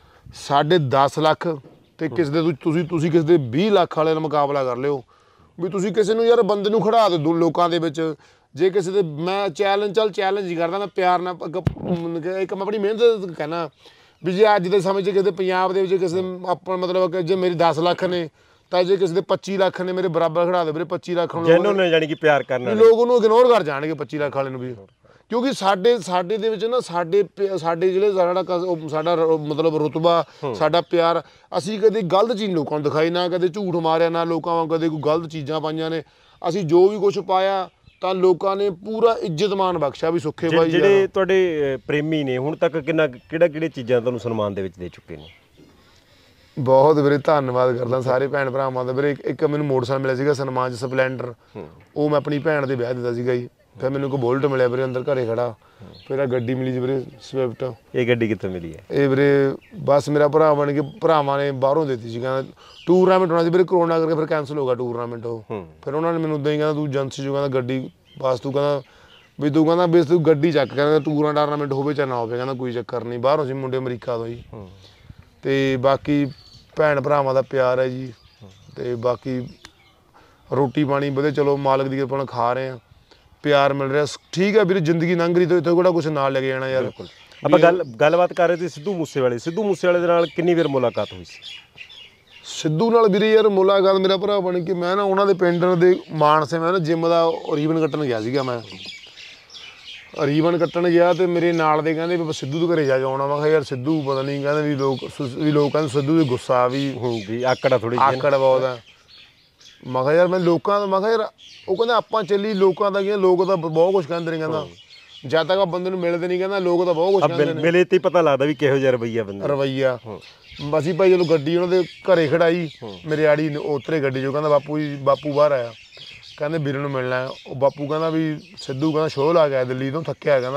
10.5 ਲੱਖ ਤੇ ਕਿਸੇ ਦੇ ਤੁਸੀਂ ਕਿਸੇ ਦੇ 20 ਲੱਖ ਵਾਲੇ ਨਾਲ ਮੁਕਾਬਲਾ ਕਰ ਲਿਓ ਵੀ ਤੁਸੀਂ ਕਿਸੇ ਨੂੰ ਯਾਰ ਬੰਦੇ ਨੂੰ ਖੜਾ ਦਿਓ ਲੋਕਾਂ ਦੇ ਵਿੱਚ। ਜੇ ਕਿਸੇ ਦੇ ਮੈਂ ਚੈਲੰਜ ਹੀ ਕਰਦਾ ਮੈਂ ਪਿਆਰ ਨਾਲ ਇੱਕ ਮੈਂ ਆਪਣੀ ਮਿਹਨਤ ਕਹਿਣਾ ਵੀ ਜੇ ਅੱਜ ਦੇ ਸਮੇਂ 'ਚ ਕਿਸੇ ਦੇ ਪੰਜਾਬ ਦੇ ਵਿੱਚ ਕਿਸੇ ਆਪਣਾ ਮਤਲਬ ਕਿ ਜੇ ਮੇਰੇ 10 ਲੱਖ ਨੇ ਤਾਂ ਜੇ ਕਿਸੇ ਦੇ 25 ਲੱਖ ਨੇ ਮੇਰੇ ਬਰਾਬਰ ਖੜਾ ਦੇ ਵੀਰੇ 25 ਲੱਖ ਨੂੰ ਜਾਣੀ ਕਿ ਪਿਆਰ ਕਰਨਾ ਲੋਕ ਉਹਨੂੰ ਇਗਨੋਰ ਕਰ ਜਾਣਗੇ 25 ਲੱਖ ਵਾਲੇ ਨੂੰ ਵੀ। ਕਿਉਂਕਿ ਸਾਡੇ ਦੇ ਵਿੱਚ ਨਾ ਸਾਡੇ ਜਿਹੜੇ ਸਾਡਾ ਮਤਲਬ ਰੁਤਬਾ ਸਾਡਾ ਪਿਆਰ ਅਸੀਂ ਕਦੇ ਗਲਤ ਚੀਜ਼ ਲੋਕਾਂ ਨੂੰ ਦਿਖਾਈ ਨਾ ਕਦੇ ਝੂਠ ਮਾਰਿਆ ਨਾ ਲੋਕਾਂ ਵਾਂ ਕਦੇ ਕੋਈ ਗਲਤ ਚੀਜ਼ਾਂ ਪਾਈਆਂ ਨੇ। ਅਸੀਂ ਜੋ ਵੀ ਕੁਛ ਪਾਇਆ ਤਾਂ ਲੋਕਾਂ ਨੇ ਪੂਰਾ ਇੱਜ਼ਤ ਮਾਣ ਬਖਸ਼ਿਆ ਵੀ ਸੁੱਖੇ ਬਾਈ ਜਿਹੜੇ ਤੁਹਾਡੇ ਪ੍ਰੇਮੀ ਨੇ ਹੁਣ ਤੱਕ ਕਿਹੜੇ ਚੀਜ਼ਾਂ ਤੁਹਾਨੂੰ ਸਨਮਾਨ ਦੇ ਵਿੱਚ ਦੇ ਚੁੱਕੇ ਨੇ? ਬਹੁਤ ਵੀਰੇ ਧੰਨਵਾਦ ਕਰਦਾ ਸਾਰੇ ਭੈਣ ਭਰਾਵਾਂ ਦਾ ਵੀਰੇ। ਇੱਕ ਮੈਨੂੰ ਮੋਟਰਸਾਈਕਲ ਮਿਲਿਆ ਸੀਗਾ ਸਨਮਾਨ 'ਚ ਸਪਲੈਂਡਰ ਉਹ ਮੈਂ ਆਪਣੀ ਭੈਣ ਦੇ ਵਿਆਹ ਦਿੱਤਾ ਸੀਗਾ ਜੀ। ਫਿਰ ਮੈਨੂੰ ਕੋਈ ਬੁਲਟ ਮਿਲਿਆ ਵੀਰੇ ਅੰਦਰ ਘਰੇ ਖੜਾ। ਫਿਰ ਆ ਗੱਡੀ ਮਿਲੀ ਜੀ ਵੀਰੇ ਸਵਿਫਟ। ਇਹ ਗੱਡੀ ਕਿੱਥੋਂ ਮਿਲੀ ਹੈ? ਇਹ ਵੀਰੇ ਬਸ ਮੇਰਾ ਭਰਾ ਬਣ ਕੇ ਭਰਾਵਾਂ ਨੇ ਬਾਹਰੋਂ ਦਿੱਤੀ ਸੀ। ਕਹਿੰਦਾ ਟੂਰਨਾਮੈਂਟ ਹੋਣਾ ਸੀ ਵੀਰੇ ਕਰੋਨਾ ਕਰਕੇ ਫਿਰ ਕੈਂਸਲ ਹੋ ਗਿਆ ਟੂਰਨਾਮੈਂਟ ਉਹ। ਫਿਰ ਉਹਨਾਂ ਨੇ ਮੈਨੂੰ ਉੱਦਾਂ ਹੀ ਕਹਿੰਦਾ ਤੂੰ ਏਜੰਸੀ 'ਚੋਂ ਕਹਿੰਦਾ ਗੱਡੀ ਬਸ ਤੂੰ ਕਹਿੰਦਾ ਵੀ ਤੂੰ ਗੱਡੀ ਚੱਕ ਕਹਿੰਦਾ ਟੂਰਨਾਮੈਂਟ ਹੋਵੇ ਚਾਹੇ ਨਾ ਹੋਵੇ ਕਹਿੰਦਾ ਕੋਈ ਚੱਕਰ ਨਹੀਂ। ਬਾਹਰੋਂ ਸੀ ਮੁੰਡੇ ਅਮਰੀਕਾ ਤੋਂ ਜੀ। ਅਤੇ ਬਾਕੀ ਭੈਣ ਭਰਾਵਾਂ ਦਾ ਪਿਆਰ ਹੈ ਜੀ। ਅਤੇ ਬਾਕੀ ਰੋਟੀ ਪਾਣੀ ਵਧੀਆ ਚਲੋ ਮਾਲਕ ਦੀ ਕਿਰਪਾ ਨਾਲ ਖਾ ਰਹੇ ਹਾਂ ਪਿਆਰ ਮਿਲ ਰਿਹਾ ਠੀਕ ਹੈ ਵੀਰੇ। ਜ਼ਿੰਦਗੀ ਲੰਘ ਰਹੀ ਤੋਂ ਇੱਥੋਂ ਕਿਹੜਾ ਕੁਛ ਨਾਲ ਲੈ ਕੇ ਜਾਣਾ ਯਾਰ। ਆਪਾਂ ਗੱਲਬਾਤ ਕਰ ਰਹੇ ਸੀ ਸਿੱਧੂ ਮੂਸੇਵਾਲੇ ਦੇ ਨਾਲ ਕਿੰਨੀ ਵਾਰ ਮੁਲਾਕਾਤ ਹੋਈ ਸੀ? ਸਿੱਧੂ ਨਾਲ ਵੀਰੇ ਯਾਰ ਮੁਲਾਕਾਤ ਮੇਰਾ ਭਰਾ ਬਣ ਕੇ ਮੈਂ ਨਾ ਉਹਨਾਂ ਦੇ ਪਿੰਡ ਦੇ ਮਾਨਸੇ ਮੈਂ ਨਾ ਜਿੰਮ ਦਾ ਰੀਬਨ ਕੱਟਣ ਗਿਆ ਸੀਗਾ। ਮੈਂ ਰੀਬਨ ਕੱਟਣ ਗਿਆ ਅਤੇ ਮੇਰੇ ਨਾਲ ਦੇ ਕਹਿੰਦੇ ਵੀ ਸਿੱਧੂ ਦੇ ਘਰੇ ਜਾ ਕੇ ਆਉਣਾ। ਮੈਂ ਕਿਹਾ ਯਾਰ ਸਿੱਧੂ ਪਤਾ ਨਹੀਂ ਕਹਿੰਦੇ ਵੀ ਲੋਕ ਕਹਿੰਦੇ ਸਿੱਧੂ ਦੇ ਗੁੱਸਾ ਵੀ ਆਕੜ ਬਹੁਤ ਆ। ਮੈਂ ਕਿਹਾ ਯਾਰ ਮੈਂ ਕਿਹਾ ਯਾਰ ਉਹ ਕਹਿੰਦਾ ਆਪਾਂ ਚੱਲੀ ਲੋਕਾਂ ਦਾ ਕੀ ਲੋਕ ਤਾਂ ਬਹੁਤ ਕੁਛ ਕਹਿੰਦੇ ਨੇ ਕਹਿੰਦਾ ਜਦ ਤੱਕ ਬੰਦੇ ਨੂੰ ਮਿਲਦੇ ਨਹੀਂ ਕਹਿੰਦਾ ਲੋਕ ਤਾਂ ਬਹੁਤ ਕੁਛ ਕਹਿੰਦੇ ਨੇ। ਮਿਲੇ ਤੇ ਪਤਾ ਲੱਗਦਾ ਵੀ ਕਿਹੋ ਜਿਹਾ ਰਵੱਈਆ ਅਸੀਂ ਭਾਈ ਚਲੋ ਗੱਡੀ ਉਹਨਾਂ ਦੇ ਘਰੇ ਖੜਾਈ ਮੇਰੇ ਆੜੀ ਉਤਰੇ ਗੱਡੀ 'ਚੋਂ ਕਹਿੰਦਾ ਬਾਪੂ ਬਾਹਰ ਆਇਆ ਕਹਿੰਦੇ ਵੀਰੇ ਨੂੰ ਮਿਲਣਾ। ਉਹ ਬਾਪੂ ਕਹਿੰਦਾ ਵੀ ਸਿੱਧੂ ਕਹਿੰਦਾ ਸ਼ੋਅ ਲਾ ਗਿਆ ਦਿੱਲੀ ਤੋਂ ਥੱਕਿਆ ਕਹਿੰਦਾ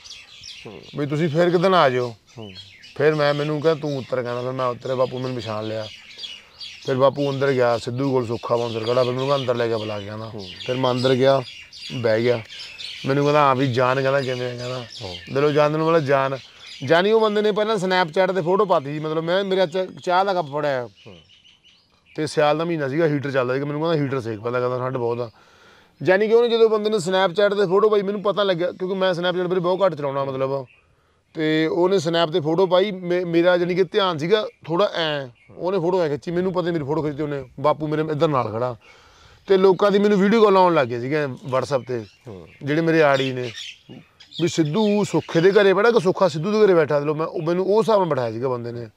ਵੀ ਤੁਸੀਂ ਫਿਰ ਕਿੱਦਣ ਆ ਜਾਓ। ਫਿਰ ਮੈਨੂੰ ਕਹਿੰਦਾ ਤੂੰ ਉੱਤਰ ਕਹਿੰਦਾ ਫਿਰ ਮੈਂ ਉੱਤਰੇ ਬਾਪੂ ਮੈਨੂੰ ਪਛਾਣ ਲਿਆ। ਫਿਰ ਬਾਪੂ ਅੰਦਰ ਗਿਆ ਸਿੱਧੂ ਕੋਲ ਸੁੱਖਾ ਬਾਂਸਰ ਖੜਾ। ਫਿਰ ਮੈਨੂੰ ਅੰਦਰ ਲੈ ਕੇ ਬੁਲਾ ਗਿਆ ਨਾ। ਫਿਰ ਮੈਂ ਅੰਦਰ ਗਿਆ ਬਹਿ ਗਿਆ। ਮੈਨੂੰ ਕਹਿੰਦਾ ਹਾਂ ਵੀ ਜਾਨ ਕਹਿੰਦਾ ਕਿਵੇਂ ਕਹਿੰਦਾ ਦਿਲੋਂ ਜਾਨ ਨੂੰ ਮਤਲਬ ਜਾਨੀ ਉਹ ਬੰਦੇ ਨੇ ਪਹਿਲਾਂ ਸਨੈਪਚੈਟ 'ਤੇ ਫੋਟੋ ਪਾਤੀ ਸੀ ਮਤਲਬ ਮੇਰਾ ਚਾਹ ਦਾ ਕੱਪ ਫੜਿਆ ਅਤੇ ਸਿਆਲ ਦਾ ਮਹੀਨਾ ਸੀਗਾ ਹੀਟਰ ਚੱਲਦਾ ਸੀਗਾ। ਮੈਨੂੰ ਕਹਿੰਦਾ ਹੀਟਰ ਸੇਕ ਪਹਿਲਾਂ ਕਹਿੰਦਾ ਠੰਡ ਬਹੁਤ ਆ। ਜਾਨੀ ਕਿ ਉਹਨੇ ਜਦੋਂ ਬੰਦੇ ਨੇ ਸਨੈਪਚੈਟ 'ਤੇ ਫੋਟੋ ਪਾਈ ਮੈਨੂੰ ਪਤਾ ਲੱਗਿਆ ਕਿਉਂਕਿ ਮੈਂ ਸਨੈਪਚੈਟ ਵੀਰੇ ਬਹੁਤ ਘੱਟ ਚਲਾਉਣਾ ਮਤਲਬ ਅਤੇ ਉਹਨੇ ਸਨੈਪ 'ਤੇ ਫੋਟੋ ਪਾਈ ਮੇਰਾ ਜਾਨੀ ਕਿ ਧਿਆਨ ਸੀਗਾ ਥੋੜ੍ਹਾ ਉਹਨੇ ਫੋਟੋ ਖਿੱਚੀ ਮੈਨੂੰ ਪਤਾ ਮੇਰੀ ਫੋਟੋ ਖਿੱਚੀ ਉਹਨੇ। ਬਾਪੂ ਮੇਰੇ ਇੱਧਰ ਨਾਲ ਖੜਾ ਅਤੇ ਲੋਕਾਂ ਦੀ ਮੈਨੂੰ ਵੀਡੀਓ ਕਾਲ ਆਉਣ ਲੱਗ ਗਏ ਸੀਗੇ ਵਟਸਐਪ 'ਤੇ ਜਿਹੜੇ ਮੇਰੇ ਆੜੀ ਨੇ ਵੀ ਸਿੱਧੂ ਸੁੱਖੇ ਦੇ ਘਰੇ ਬੈਠਾ ਕਿ ਸੁੱਖਾ ਸਿੱਧੂ ਦੇ ਘਰੇ ਬੈਠਾ। ਮੈਨੂੰ ਉਹ ਹਿਸਾਬ ਨਾਲ ਬਿਠਾਇਆ ਸੀਗਾ ਬੰਦੇ ਨੇ।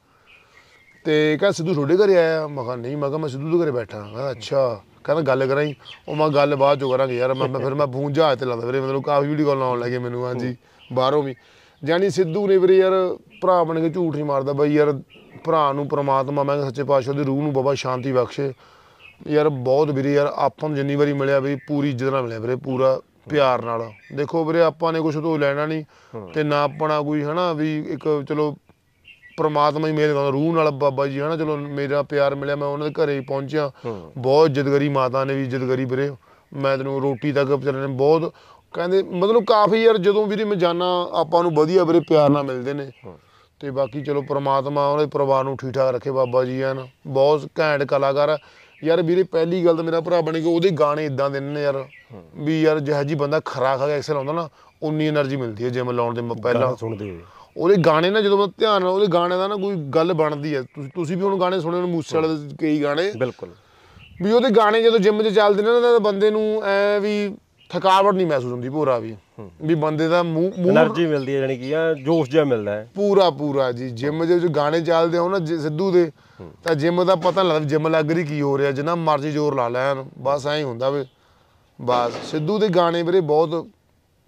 ਅਤੇ ਕਹਿੰਦਾ ਸਿੱਧੂ ਤੁਹਾਡੇ ਘਰੇ ਆਇਆ? ਮੈਂ ਕਿਹਾ ਨਹੀਂ ਮੈਂ ਸਿੱਧੂ ਦੇ ਘਰੇ ਬੈਠਾ। ਕਹਿੰਦਾ ਅੱਛਾ ਕਹਿੰਦਾ ਗੱਲ ਕਰਾਈ। ਉਹ ਮੈਂ ਗੱਲ ਬਾਅਦ 'ਚੋਂ ਕਰਾਂਗੇ ਯਾਰ ਫਿਰ ਮੈਂ ਫੋਨ ਜਹਾਜ਼ 'ਤੇ ਲਾਉਂਦਾ ਵੀਰੇ ਮਤਲਬ ਕਾਫੀ ਵੀਡੀਓ ਕਾਲ ਆਉਣ ਲੱਗੇ ਮੈਨੂੰ ਹਾਂਜੀ ਬਾਹਰੋਂ ਵੀ। ਜਾਨੀ ਸਿੱਧੂ ਨੇ ਵੀਰੇ ਯਾਰ ਭਰਾ ਬਣ ਕੇ ਝੂਠ ਨਹੀਂ ਮਾਰਦਾ ਬਾਈ ਯਾਰ। ਭਰਾ ਨੂੰ ਪ੍ਰਮਾਤਮਾ ਮੈਂ ਸੱਚੇ ਪਾਤਸ਼ਾਹ ਦੀ ਰੂਹ ਨੂੰ ਬਾਬਾ ਸ਼ਾਂਤੀ ਬਖਸ਼ੇ ਯਾਰ। ਬਹੁਤ ਵੀਰੇ ਯਾਰ ਆਪਾਂ ਨੂੰ ਜਿੰਨੀ ਵਾਰੀ ਮਿਲਿਆ ਵੀ ਪੂਰੀ ਇੱਜ਼ਤ ਨਾਲ ਮਿਲਿਆ ਵੀਰੇ ਪੂਰਾ ਪਿਆਰ ਨਾਲ। ਦੇਖੋ ਵੀਰੇ ਆਪਾਂ ਨੇ ਕੁਛ ਤੋਂ ਲੈਣਾ ਨਹੀਂ ਅਤੇ ਨਾ ਆਪਣਾ ਕੋਈ ਹੈ ਨਾ ਵੀ ਇੱਕ ਚਲੋ ਪ੍ਰਮਾਤਮਾ ਹੀ ਮੇਲ ਕਰਦਾ ਰੂਹ ਨਾਲ ਬਾਬਾ ਜੀ ਹੈ ਨਾ। ਚਲੋ ਮੇਰਾ ਪਿਆਰ ਮਿਲਿਆ ਮੈਂ ਉਹਨਾਂ ਦੇ ਘਰੇ ਪਹੁੰਚਿਆ ਬਹੁਤ ਇੱਜ਼ਤ ਕਰੀ ਮਾਤਾ ਨੇ ਵੀ ਇੱਜ਼ਤ ਕਰੀ ਵੀਰੇ। ਮੈਂ ਤੈਨੂੰ ਰੋਟੀ ਤੱਕ ਵਿਚਾਰੇ ਨੇ ਬਹੁਤ ਕਹਿੰਦੇ ਮਤਲਬ ਕਾਫੀ ਯਾਰ ਜਦੋਂ ਵੀਰੇ ਮੈਂ ਜਾਂਦਾ ਆਪਾਂ ਨੂੰ ਵਧੀਆ ਵੀਰੇ ਪਿਆਰ ਨਾਲ ਮਿਲਦੇ ਨੇ। ਅਤੇ ਬਾਕੀ ਚਲੋ ਪ੍ਰਮਾਤਮਾ ਉਹਦੇ ਪਰਿਵਾਰ ਨੂੰ ਠੀਕ ਠਾਕ ਰੱਖੇ ਬਾਬਾ ਜੀ ਹੈ ਨਾ। ਬਹੁਤ ਘੈਂਟ ਕਲਾਕਾਰ ਯਾਰ ਵੀਰੇ। ਪਹਿਲੀ ਗੱਲ ਤਾਂ ਮੇਰਾ ਭਰਾ ਬਣ ਕੇ ਉਹਦੇ ਗਾਣੇ ਇੱਦਾਂ ਦੇ ਨੇ ਯਾਰ ਵੀ ਯਾਰ ਜਿਹੋ ਜਿਹੀ ਬੰਦਾ ਖਰਾ ਖਾ ਕੇ ਐਕਸਲ ਆਉਂਦਾ ਨਾ ਉਨੀ ਐਨਰਜੀ ਮਿਲਦੀ ਹੈ ਜਿਮ ਲਾਉਣ ਦੇ ਪਹਿਲਾਂ ਸੁਣਦੇ ਉਹਦੇ ਗਾਣੇ ਨਾ ਜਦੋਂ ਮੈਂ ਧਿਆਨ ਨਾਲ ਉਹਦੇ ਗਾਣੇ ਦਾ ਨਾ ਕੋਈ ਗੱਲ ਬਣਦੀ ਹੈ। ਤੁਸੀਂ ਵੀ ਹੁਣ ਗਾਣੇ ਸੁਣੇ ਹੋਣੇ ਮੂਸੇ ਵਾਲੇ ਦੇ ਕਈ ਗਾਣੇ ਬਿਲਕੁਲ ਵੀ ਉਹਦੇ ਗਾਣੇ ਜਦੋਂ ਜਿਮ 'ਚ ਚੱਲਦੇ ਨੇ ਨਾ ਤਾਂ ਬੰਦੇ ਨੂੰ ਐ ਵੀ ਥਕਾਵਟ ਨਹੀਂ ਮਹਿਸੂਸ ਹੁੰਦੀ ਪੂਰਾ ਵੀ ਬੰਦੇ ਦਾ ਮੂੰਹ ਐਨਰਜੀ ਮਿਲਦੀ ਹੈ ਜਾਣੀ ਕਿ ਜੋਸ਼ ਜਿਹਾ ਮਿਲਦਾ ਹੈ ਪੂਰਾ ਜੀ। ਜਿਮ ਦੇ ਵਿੱਚ ਗਾਣੇ ਚੱਲਦੇ ਹੋ ਨਾ ਸਿੱਧੂ ਦੇ ਤਾਂ ਜਿਮ ਦਾ ਪਤਾ ਨਹੀਂ ਲੱਗਦਾ ਜਿਮ ਲੱਗ ਰਹੀ ਕੀ ਹੋ ਰਿਹਾ ਜਿੰਨਾ ਮਰਜ਼ੀ ਜ਼ੋਰ ਲਾ ਲੈਣ ਬਸ ਐਂ ਹੀ ਹੁੰਦਾ ਵੀ ਬਸ। ਸਿੱਧੂ ਦੇ ਗਾਣੇ ਵੀਰੇ ਬਹੁਤ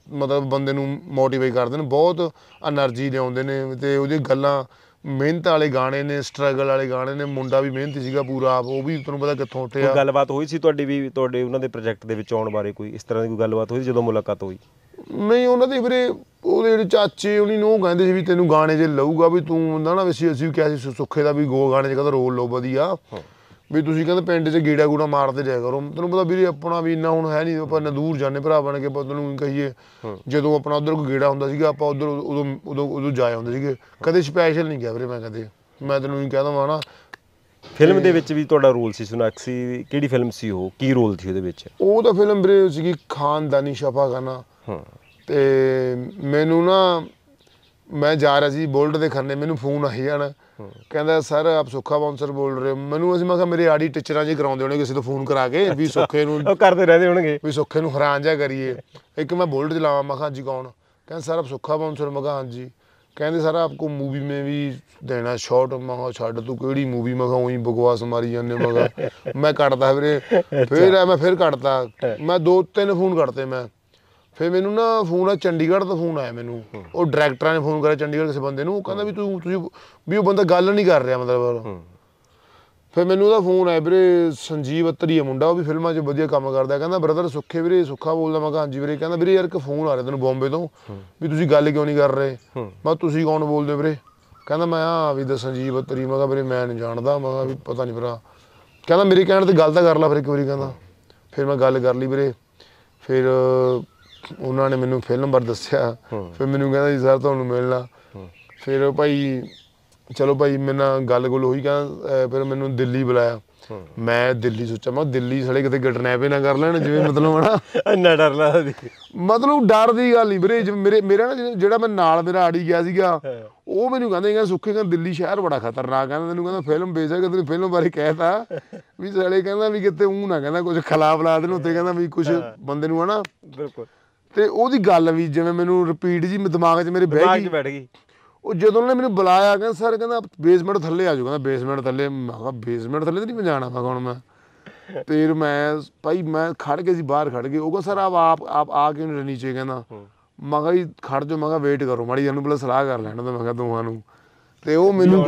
ਮਤਲਬ ਬੰਦੇ ਨੂੰ ਮੋਟੀਵੇਟ ਕਰਦੇ ਨੇ, ਬਹੁਤ ਐਨਰਜੀ ਲਿਆਉਂਦੇ ਨੇ ਅਤੇ ਉਹਦੀਆਂ ਗੱਲਾਂ ਮਿਹਨਤ ਵਾਲੇ ਗਾਣੇ ਨੇ, ਸਟਰਗਲ ਵਾਲੇ ਗਾਣੇ ਨੇ। ਮੁੰਡਾ ਵੀ ਮਿਹਨਤੀ ਸੀਗਾ ਪੂਰਾ ਆਪ, ਉਹ ਵੀ ਤੁਹਾਨੂੰ ਪਤਾ ਕਿੱਥੋਂ ਉੱਠਿਆ। ਗੱਲਬਾਤ ਹੋਈ ਸੀ ਤੁਹਾਡੀ ਵੀ ਤੁਹਾਡੇ ਉਹਨਾਂ ਦੇ ਪ੍ਰੋਜੈਕਟ ਦੇ ਵਿੱਚ ਆਉਣ ਬਾਰੇ, ਕੋਈ ਇਸ ਤਰ੍ਹਾਂ ਦੀ ਕੋਈ ਗੱਲਬਾਤ ਹੋਈ ਜਦੋਂ ਮੁਲਾਕਾਤ ਹੋਈ? ਨਹੀਂ, ਉਹਨਾਂ ਦੇ ਵੀਰੇ ਉਹਦੇ ਜਿਹੜੇ ਚਾਚੇ ਉਹਨੀ ਨੂੰ ਕਹਿੰਦੇ ਸੀ ਵੀ ਤੈਨੂੰ ਗਾਣੇ 'ਚ ਲਊਗਾ, ਵੀ ਤੂੰ ਹੁੰਦਾ ਨਾ, ਅਸੀਂ ਵੀ ਕਿਹਾ ਸੀ ਸੁੱਖੇ ਦਾ ਵੀ ਗਾਣੇ 'ਚ ਕਹਿੰਦਾ ਰੋਲ ਲਓ ਵਧੀਆ, ਵੀ ਤੁਸੀਂ ਕਹਿੰਦੇ ਪਿੰਡ 'ਚ ਗੇੜਾ ਗੂੜਾ ਮਾਰਦੇ ਜਾਇਆ ਕਰੋ। ਤੈਨੂੰ ਪਤਾ ਵੀਰੇ ਆਪਣਾ ਵੀ ਇੰਨਾ ਹੁਣ ਹੈ ਨਹੀਂ, ਆਪਾਂ ਇੰਨਾ ਦੂਰ ਜਾਂਦੇ ਭਰਾ ਬਣ ਕੇ, ਆਪਾਂ ਤੈਨੂੰ ਕਹੀਏ ਜਦੋਂ ਆਪਣਾ ਉੱਧਰ ਕੋਈ ਗੇੜਾ ਹੁੰਦਾ ਸੀਗਾ ਆਪਾਂ ਉੱਧਰ ਉਦੋਂ ਜਾ ਆਉਂਦੇ ਸੀਗੇ, ਕਦੇ ਸਪੈਸ਼ਲ ਨਹੀਂ ਗਿਆ ਵੀਰੇ ਮੈਂ ਕਦੇ। ਮੈਂ ਤੈਨੂੰ ਹੀ ਕਹਿ ਦਵਾਂ ਨਾ, ਫਿਲਮ ਦੇ ਵਿੱਚ ਵੀ ਤੁਹਾਡਾ ਰੋਲ ਸੀ ਸੋਨਾਕਸ਼ੀ, ਕਿਹੜੀ ਫਿਲਮ ਸੀ ਉਹ, ਕੀ ਰੋਲ ਸੀ ਉਹਦੇ ਵਿੱਚ? ਉਹ ਤਾਂ ਫਿਲਮ ਵੀਰੇ ਸੀਗੀ ਖਾਨਦਾਨੀ ਛਾਪਾਖਾਨਾ। ਅਤੇ ਮੈਨੂੰ ਨਾ, ਮੈਂ ਜਾ ਰਿਹਾ ਸੀ ਬੁਲਟ ਦੇ ਖੰਨੇ, ਮੈਨੂੰ ਫੋਨ ਆਈ ਜਾਣਾ, ਕਹਿੰਦਾ ਸਰ ਆਪ ਸੁੱਖਾ ਬਾਉਂਸਰ ਬੋਲ ਰਹੇ ਹੋ। ਮੈਨੂੰ ਅਸੀਂ ਮੈਂ ਕਿਹਾ ਮੇਰੇ ਆੜੀ ਟੀਚਰਾਂ ਜੀ ਕਰਾਉਂਦੇ ਹੋਣੇ ਕਿਸੇ ਤੋਂ ਫੋਨ ਕਰਾ ਕੇ ਵੀ ਸੁੱਖੇ ਨੂੰ ਕਰਦੇ ਰਹਿੰਦੇ ਹੋਣਗੇ, ਵੀ ਸੁੱਖੇ ਨੂੰ ਹੈਰਾਨ ਜਿਹਾ ਕਰੀਏ। ਇੱਕ ਮੈਂ ਬੁਲਟ ਚਲਾਵਾਂ, ਮੈਂ ਕਿਹਾ ਹਾਂਜੀ ਕੌਣ? ਕਹਿੰਦਾ ਸਰ ਆਪ ਸੁੱਖਾ ਬਾਉਂਸਰ। ਮੈਂ ਕਿਹਾ ਹਾਂਜੀ। ਕਹਿੰਦੇ ਸਰ आपको मूवी में भी देना शॉट। मैं कहा छੱਡ तू ਕਿਹੜੀ मूवी? मैं कहा ਉਹੀ ਬਕਵਾਸ ਮਾਰੀ ਜਾਂਦੇ। मैं कहा मैं ਕੱਟਦਾ ਵੀਰੇ, ਫਿਰ ਕੱਟਦਾ। ਮੈਂ 2-3 ਫੋਨ ਕੱਟਦੇ ਮੈਂ। ਫਿਰ ਮੈਨੂੰ ਨਾ ਫੋਨ ਆ ਚੰਡੀਗੜ੍ਹ ਤੋਂ ਫੋਨ ਆਇਆ ਮੈਨੂੰ, ਉਹ ਡਾਇਰੈਕਟਰਾਂ ਨੇ ਫੋਨ ਕਰਿਆ ਚੰਡੀਗੜ੍ਹ ਕਿਸੇ ਬੰਦੇ ਨੂੰ, ਕਹਿੰਦਾ ਵੀ ਤੁਸੀਂ ਵੀ ਉਹ ਬੰਦਾ ਗੱਲ ਨਹੀਂ ਕਰ ਰਿਹਾ ਮਤਲਬ। ਫਿਰ ਮੈਨੂੰ ਉਹਦਾ ਫੋਨ ਆਇਆ ਵੀਰੇ, ਸੰਜੀਵ ਅੱਤਰੀ ਹੈ ਮੁੰਡਾ, ਉਹ ਵੀ ਫਿਲਮਾਂ 'ਚ ਵਧੀਆ ਕੰਮ ਕਰਦਾ। ਕਹਿੰਦਾ ਬ੍ਰਦਰ ਸੁੱਖੇ ਵੀਰੇ, ਸੁੱਖਾ ਬੋਲਦਾ। ਮੈਂ ਕਿਹਾ ਹਾਂਜੀ ਵੀਰੇ। ਕਹਿੰਦਾ ਵੀਰੇ ਯਾਰ ਇੱਕ ਫੋਨ ਆ ਰਿਹਾ ਤੈਨੂੰ ਬੰਬੇ ਤੋਂ, ਵੀ ਤੁਸੀਂ ਗੱਲ ਕਿਉਂ ਨਹੀਂ ਕਰ ਰਹੇ? ਮੈਂ ਤੁਸੀਂ ਕੌਣ ਬੋਲਦੇ ਵੀਰੇ? ਕਹਿੰਦਾ ਮੈਂ ਵੀ ਦਾ ਸੰਜੀਵ ਅੱਤਰੀ। ਮੈਂ ਕਿਹਾ ਵੀਰੇ ਮੈਂ ਨਹੀਂ ਜਾਣਦਾ। ਮੈਂ ਕਿਹਾ ਵੀ ਪਤਾ ਨਹੀਂ ਭਰਾ। ਕਹਿੰਦਾ ਮੇਰੇ ਕਹਿਣ 'ਤੇ ਗੱਲ ਤਾਂ ਕਰ ਲਾ ਫਿਰ ਇੱਕ ਵਾਰੀ। ਕਹਿੰਦਾ ਫਿਰ ਮੈਂ ਗੱਲ ਕਰ ਲਈ ਵੀਰੇ। ਫਿਰ ਉਹਨਾਂ ਨੇ ਮੈਨੂੰ ਫਿਲਮ ਬਾਰੇ ਦੱਸਿਆ। ਫਿਰ ਮੈਨੂੰ ਕਹਿੰਦਾ ਜੀ ਸਰ ਤੁਹਾਨੂੰ ਮਿਲਣਾ। ਫਿਰ ਭਾਈ ਚਲੋ ਭਾਈ ਮੇਰੇ ਨਾਲ ਗੱਲ ਗੁੱਲ ਹੋਈ। ਕਹਿੰਦਾ ਫਿਰ ਮੈਨੂੰ ਦਿੱਲੀ ਬੁਲਾਇਆ। ਮੈਂ ਦਿੱਲੀ ਸੋਚਿਆ, ਮੈਂ ਦਿੱਲੀ ਸਾਲੇ ਕਿਤੇ ਕਿਡਨੈਪ ਨਾ ਕਰ ਲੈਣ, ਜਿਵੇਂ ਮਤਲਬ ਹਨਾ ਇੰਨਾ ਡਰ ਲੱਗਦਾ ਸੀ। ਮਤਲਬ ਡਰ ਦੀ ਗੱਲ ਨਹੀਂ ਵੀਰੇ। ਜਿਵੇਂ ਮੇਰਾ ਨਾ ਜਿਹੜਾ ਮੈਂ ਨਾਲ ਮੇਰਾ ਆੜੀ ਗਿਆ ਸੀਗਾ, ਉਹ ਮੈਨੂੰ ਕਹਿੰਦੇ ਸੁੱਖੇ ਕਹਿੰਦਾ ਦਿੱਲੀ ਸ਼ਹਿਰ ਬੜਾ ਖਤਰਨਾਕ। ਕਹਿੰਦਾ ਤੈਨੂੰ ਕਹਿੰਦਾ ਫਿਲਮ ਬੇਸ਼ੱਕ ਤੈਨੂੰ ਫਿਲਮ ਬਾਰੇ ਕਹਿਤਾ ਵੀ ਸਾਲੇ ਕਹਿੰਦਾ ਵੀ ਕਿਤੇ ਊਂ ਨਾ ਕਹਿੰਦਾ ਕੁਛ ਖਿਲਾਫ ਲਾ ਦੇਣ ਉੱਤੇ, ਕਹਿੰਦਾ ਵੀ ਕੁਛ ਬੰਦੇ ਨੂੰ ਹਨਾ। ਬਿਲਕੁਲ। ਤੇ ਉਹਦੀ ਗੱਲ ਵੀ ਜਿਵੇਂ ਮੈਨੂੰ ਰਿਪੀਟ ਜੀ ਦਿਮਾਗ 'ਚ ਮੇਰੇ ਬਹਿ ਗਈ। ਉਹ ਜਦੋਂ ਉਹਨੇ ਮੈਨੂੰ ਬੁਲਾਇਆ, ਕਹਿੰਦਾ ਸਰ ਕਹਿੰਦਾ ਬੇਸਮੈਂਟ ਥੱਲੇ ਆ ਜਾਓ। ਕਹਿੰਦਾ ਬੇਸਮੈਂਟ ਥੱਲੇ? ਮੈਂ ਕਿਹਾ ਬੇਸਮੈਂਟ ਥੱਲੇ ਤਾਂ ਨਹੀਂ ਜਾਣਾ। ਮੈਂ ਹੁਣ ਮੈਂ ਫਿਰ ਮੈਂ ਭਾਈ ਮੈਂ ਖੜ ਕੇ ਸੀ ਬਾਹਰ ਖੜ ਗਏ। ਉਹ ਕਹਿੰਦਾ ਸਰ ਆਪ ਆ ਕੇ ਨੀਚੇ। ਕਹਿੰਦਾ ਮੈਂ ਕਿਹਾ ਜੀ ਖੜ ਜਾਓ। ਮੈਂ ਕਿਹਾ ਵੇਟ ਕਰੋ ਮਾੜੀ ਜਿਹੀ, ਪਹਿਲਾਂ ਸਲਾਹ ਕਰ ਲੈਣ ਤਾਂ। ਮੈਂ ਕਿਹਾ ਦੋਹਾਂ ਨੂੰ। ਤੇ ਉਹ ਮੈਨੂੰ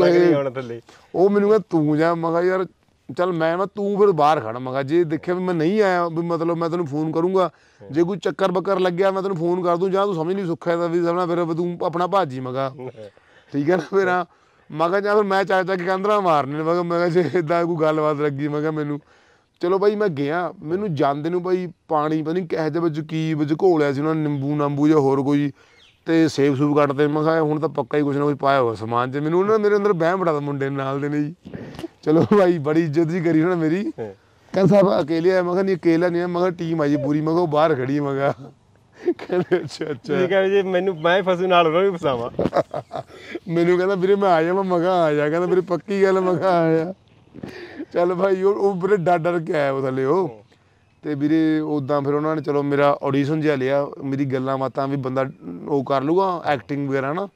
ਕਹਿੰਦਾ ਤੂੰ ਜਾ। ਮੈਂ ਕਿਹਾ ਯਾਰ ਚੱਲ ਮੈਂ ਤੂੰ ਫਿਰ ਬਾਹਰ ਖੜ। ਮੈਂ ਕਿਹਾ ਜੇ ਦੇਖਿਆ ਵੀ ਮੈਂ ਨਹੀਂ ਆਇਆ ਵੀ ਮਤਲਬ ਮੈਂ ਤੈਨੂੰ ਫੋਨ ਕਰੂੰਗਾ, ਜੇ ਕੋਈ ਚੱਕਰ ਬੱਕਰ ਲੱਗਿਆ ਮੈਂ ਤੈਨੂੰ ਫੋਨ ਕਰ ਦੂੰ, ਜਾਂ ਤੂੰ ਸਮਝ ਨਹੀਂ ਸੁੱਖਿਆ ਦਾ ਵੀ ਸਮਝਣਾ, ਫਿਰ ਤੂੰ ਆਪਣਾ ਭਾਜੀ। ਮੈਂ ਕਿਹਾ ਠੀਕ ਹੈ ਨਾ। ਫਿਰ ਮੈਂ ਕਿਹਾ ਜਾਂ ਫਿਰ ਮੈਂ ਚੱਕ ਕੇ ਕੰਧਰਾਂ ਮਾਰਨੇ। ਮੈਂ ਕਿਹਾ ਜੇ ਇੱਦਾਂ ਕੋਈ ਗੱਲਬਾਤ ਲੱਗੀ। ਮੈਂ ਕਿਹਾ ਮੈਨੂੰ ਚਲੋ ਬਾਈ ਮੈਂ ਗਿਆ। ਮੈਨੂੰ ਜਾਂਦੇ ਨੂੰ ਬਾਈ ਪਾਣੀ ਪਤਾ ਨਹੀਂ ਕਿਹੋ ਜਿਹੇ ਵਿੱਚ ਕੀ ਵਿੱਚ ਘੋਲਿਆ ਸੀ ਉਹਨਾਂ ਨੇ, ਨਿੰਬੂ ਨਾਂਬੂ ਜਾਂ ਹੋਰ ਕੋਈ, ਤੇ ਸੇਬ ਸੂਬ ਕੱਟਦੇ। ਮੈਂ ਕਿਹਾ ਹੁਣ ਤਾਂ ਪੱਕਾ ਹੀ ਕੁਛ ਨਾ ਕੁਛ ਪਾਇਆ ਹੋਇਆ ਸਮਾਨ 'ਚ। ਮੈਨੂੰ ਉਹਨਾਂ ਨੇ ਮੇਰੇ ਅੰਦਰ ਵਹਿਮ ਬੜਾ ਤਾ ਮੁੰਡੇ ਨਾਲ ਦੇ ਨੇ ਜੀ। ਚਲੋ ਭਾਈ ਬੜੀ ਇੱਜ਼ਤ ਜੀ ਕਰੀ ਉਹਨਾਂ ਨੇ ਮੇਰੀ। ਕਹਿੰਦਾ ਸਾਹਿਬ ਅਕੇਲੇ ਆਇਆ? ਮੈਂ ਕਿਹਾ ਨਹੀਂ ਅਕੇਲਾ ਨਹੀਂ ਆਇਆ। ਮੈਂ ਕਿਹਾ ਟੀਮ ਆਈ ਪੂਰੀ। ਮੈਂ ਕਿਹਾ ਉਹ ਬਾਹਰ ਖੜੀ। ਮੈਂ ਕਿਹਾ ਕਹਿੰਦੇ ਅੱਛਾ ਠੀਕ ਹੈ ਜੀ, ਮੈਨੂੰ ਮੈਂ ਫਸੂ ਨਾਲ ਉਹਨਾਂ ਨੂੰ ਫਸਾਵਾਂ। ਮੈਨੂੰ ਕਹਿੰਦਾ ਵੀਰੇ ਮੈਂ ਆ ਜਾਵਾਂ। ਮੈਂ ਕਿਹਾ ਆ ਜਾ। ਕਹਿੰਦਾ ਵੀਰੇ ਪੱਕੀ ਗੱਲ? ਮੈਂ ਕਿਹਾ ਆ ਜਾ। ਚੱਲ ਭਾਈ ਉਹ ਵੀਰੇ ਡਰ ਕੇ ਆਇਆ ਉਹ ਥੱਲੇ ਉਹ। ਅਤੇ ਵੀਰੇ ਉੱਦਾਂ ਫਿਰ ਉਹਨਾਂ ਨੇ ਚਲੋ ਮੇਰਾ ਆਡੀਸ਼ਨ ਜਿਹਾ ਲਿਆ, ਮੇਰੀ ਗੱਲਾਂ ਬਾਤਾਂ ਵੀ ਬੰਦਾ ਉਹ ਕਰ ਲੂਗਾ ਐਕਟਿੰਗ ਵਗੈਰਾ ਨਾ।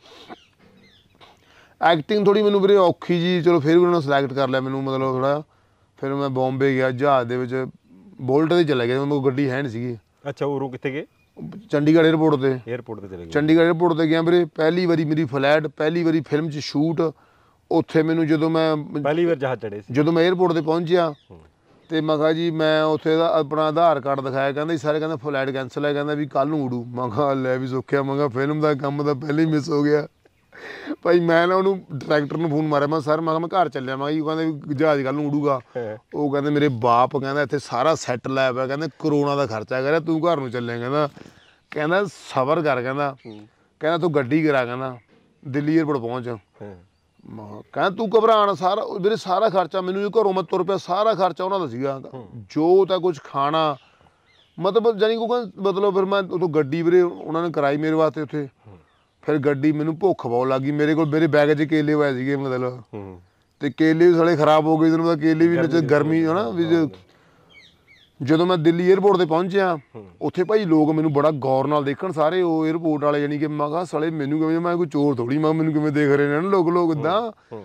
ਐਕਟਿੰਗ ਥੋੜ੍ਹੀ ਮੈਨੂੰ ਵੀਰੇ ਔਖੀ ਜੀ, ਚਲੋ ਫਿਰ ਵੀ ਉਹਨਾਂ ਨੇ ਸਿਲੈਕਟ ਕਰ ਲਿਆ ਮੈਨੂੰ ਮਤਲਬ ਥੋੜ੍ਹਾ। ਫਿਰ ਮੈਂ ਬੋਂਬੇ ਗਿਆ ਜਹਾਜ਼ ਦੇ ਵਿੱਚ, ਬੁਲਟ 'ਤੇ ਚਲਾ ਗਿਆ। ਮੈਨੂੰ ਗੱਡੀ ਹੈ ਨਹੀਂ ਸੀਗੀ। ਅੱਛਾ, ਉਰੋਂ ਕਿੱਥੇ ਗਏ? ਚੰਡੀਗੜ੍ਹ ਏਅਰਪੋਰਟ 'ਤੇ। ਏਅਰਪੋਰਟ 'ਤੇ ਚਲੇ ਗਏ? ਚੰਡੀਗੜ੍ਹ ਏਅਰਪੋਰਟ 'ਤੇ ਗਿਆ ਵੀਰੇ। ਪਹਿਲੀ ਵਾਰੀ ਮੇਰੀ ਫਲੈਟ, ਪਹਿਲੀ ਵਾਰੀ ਫਿਲਮ 'ਚ ਸ਼ੂਟ। ਉੱਥੇ ਮੈਨੂੰ ਜਦੋਂ ਮੈਂ ਪਹਿਲੀ ਵਾਰ ਜਹਾਜ਼ ਚੜ੍ਹੇ ਸੀ, ਜਦੋਂ ਮੈਂ ਏਅਰਪੋਰਟ 'ਤੇ ਪਹੁੰਚਿਆ ਅਤੇ ਮੈਂ ਕਿਹਾ ਜੀ ਮੈਂ ਉੱਥੇ ਦਾ ਆਪਣਾ ਆਧਾਰ ਕਾਰਡ ਦਿਖਾਇਆ। ਕਹਿੰਦਾ ਸਾਰੇ ਕਹਿੰਦਾ ਫਲਾਈਟ ਕੈਂਸਲ ਹੈ, ਕਹਿੰਦਾ ਵੀ ਕੱਲ੍ਹ ਨੂੰ ਉਡੂ। ਮੈਂ ਕਿਹਾ ਲੈ ਵੀ ਸੁੱਖਿਆ। ਮੈਂ ਕਿਹਾ ਫਿਲਮ ਦਾ ਕੰਮ ਤਾਂ ਪਹਿਲਾਂ ਹੀ ਮਿਸ ਹੋ ਗਿਆ ਭਾਈ। ਮੈਂ ਨਾ ਉਹਨੂੰ ਡਾਇਰੈਕਟਰ ਨੂੰ ਫੋਨ ਮਾਰਿਆ। ਮੈਂ ਸਰ ਮੈਂ ਕਿਹਾ ਮੈਂ ਘਰ ਚੱਲਿਆ। ਮੈਂ ਉਹ ਕਹਿੰਦੇ ਵੀ ਜਹਾਜ਼ ਕੱਲ੍ਹ ਨੂੰ ਉਡੂਗਾ। ਉਹ ਕਹਿੰਦੇ ਮੇਰੇ ਬਾਪ ਕਹਿੰਦਾ ਇੱਥੇ ਸਾਰਾ ਸੈੱਟ ਲਾਇਆ ਪਿਆ, ਕਹਿੰਦੇ ਕਰੋਨਾ ਦਾ ਖਰਚਾ ਕਰਿਆ, ਤੂੰ ਘਰ ਨੂੰ ਚੱਲਿਆ। ਕਹਿੰਦਾ ਸਬਰ ਕਰ। ਕਹਿੰਦਾ ਤੂੰ ਗੱਡੀ ਕਰਾ, ਕਹਿੰਦਾ ਦਿੱਲੀ ਏਅਰਪੋਰਟ ਪਹੁੰਚ। ਕਹਿੰਦਾ ਤੂੰ ਘਬਰਾਉਣਾ, ਸਾਰਾ ਵੀਰੇ ਸਾਰਾ ਖਰਚਾ ਮੈਨੂੰ ਜੋ ਘਰੋਂ ਮੈਂ ਤੁਰ ਪਿਆ ਸਾਰਾ ਖਰਚਾ ਉਹਨਾਂ ਦਾ ਸੀਗਾ। ਜੋ ਤਾਂ ਕੁਛ ਖਾਣਾ ਮਤਲਬ ਜਾਨੀ ਕਿ ਮਤਲਬ ਫਿਰ ਮੈਂ ਉੱਥੋਂ ਗੱਡੀ ਵੀਰੇ ਉਹਨਾਂ ਨੇ ਕਰਾਈ ਮੇਰੇ ਵਾਸਤੇ ਉੱਥੇ। ਫਿਰ ਗੱਡੀ ਮੈਨੂੰ ਭੁੱਖ ਬਹੁਤ ਲੱਗ ਗਈ। ਮੇਰੇ ਕੋਲ ਮੇਰੇ ਬੈਗ 'ਚ ਕੇਲੇ ਹੋਏ ਸੀਗੇ ਮਤਲਬ, ਅਤੇ ਕੇਲੇ ਵੀ ਸਾਲੇ ਖਰਾਬ ਹੋ ਗਏ। ਤੈਨੂੰ ਪਤਾ ਕੇਲੇ ਵੀ ਗਰਮੀ ਹੈ ਨਾ ਵੀ। ਜਦੋਂ ਮੈਂ ਦਿੱਲੀ ਏਅਰਪੋਰਟ 'ਤੇ ਪਹੁੰਚਿਆ ਉੱਥੇ ਭਾਈ ਲੋਕ ਮੈਨੂੰ ਬੜਾ ਗੌਰ ਨਾਲ ਦੇਖਣ ਸਾਰੇ ਉਹ ਏਅਰਪੋਰਟ ਵਾਲੇ, ਜਾਨੀ ਕਿ ਮੈਂ ਕਿਹਾ ਸਾਲੇ ਮੈਨੂੰ ਕਿਵੇਂ, ਮੈਂ ਕੋਈ ਚੋਰ ਥੋੜ੍ਹੀ, ਮੈਂ ਮੈਨੂੰ ਕਿਵੇਂ ਦੇਖ ਰਹੇ ਨੇ ਨਾ ਲੋਕ ਇੱਦਾਂ।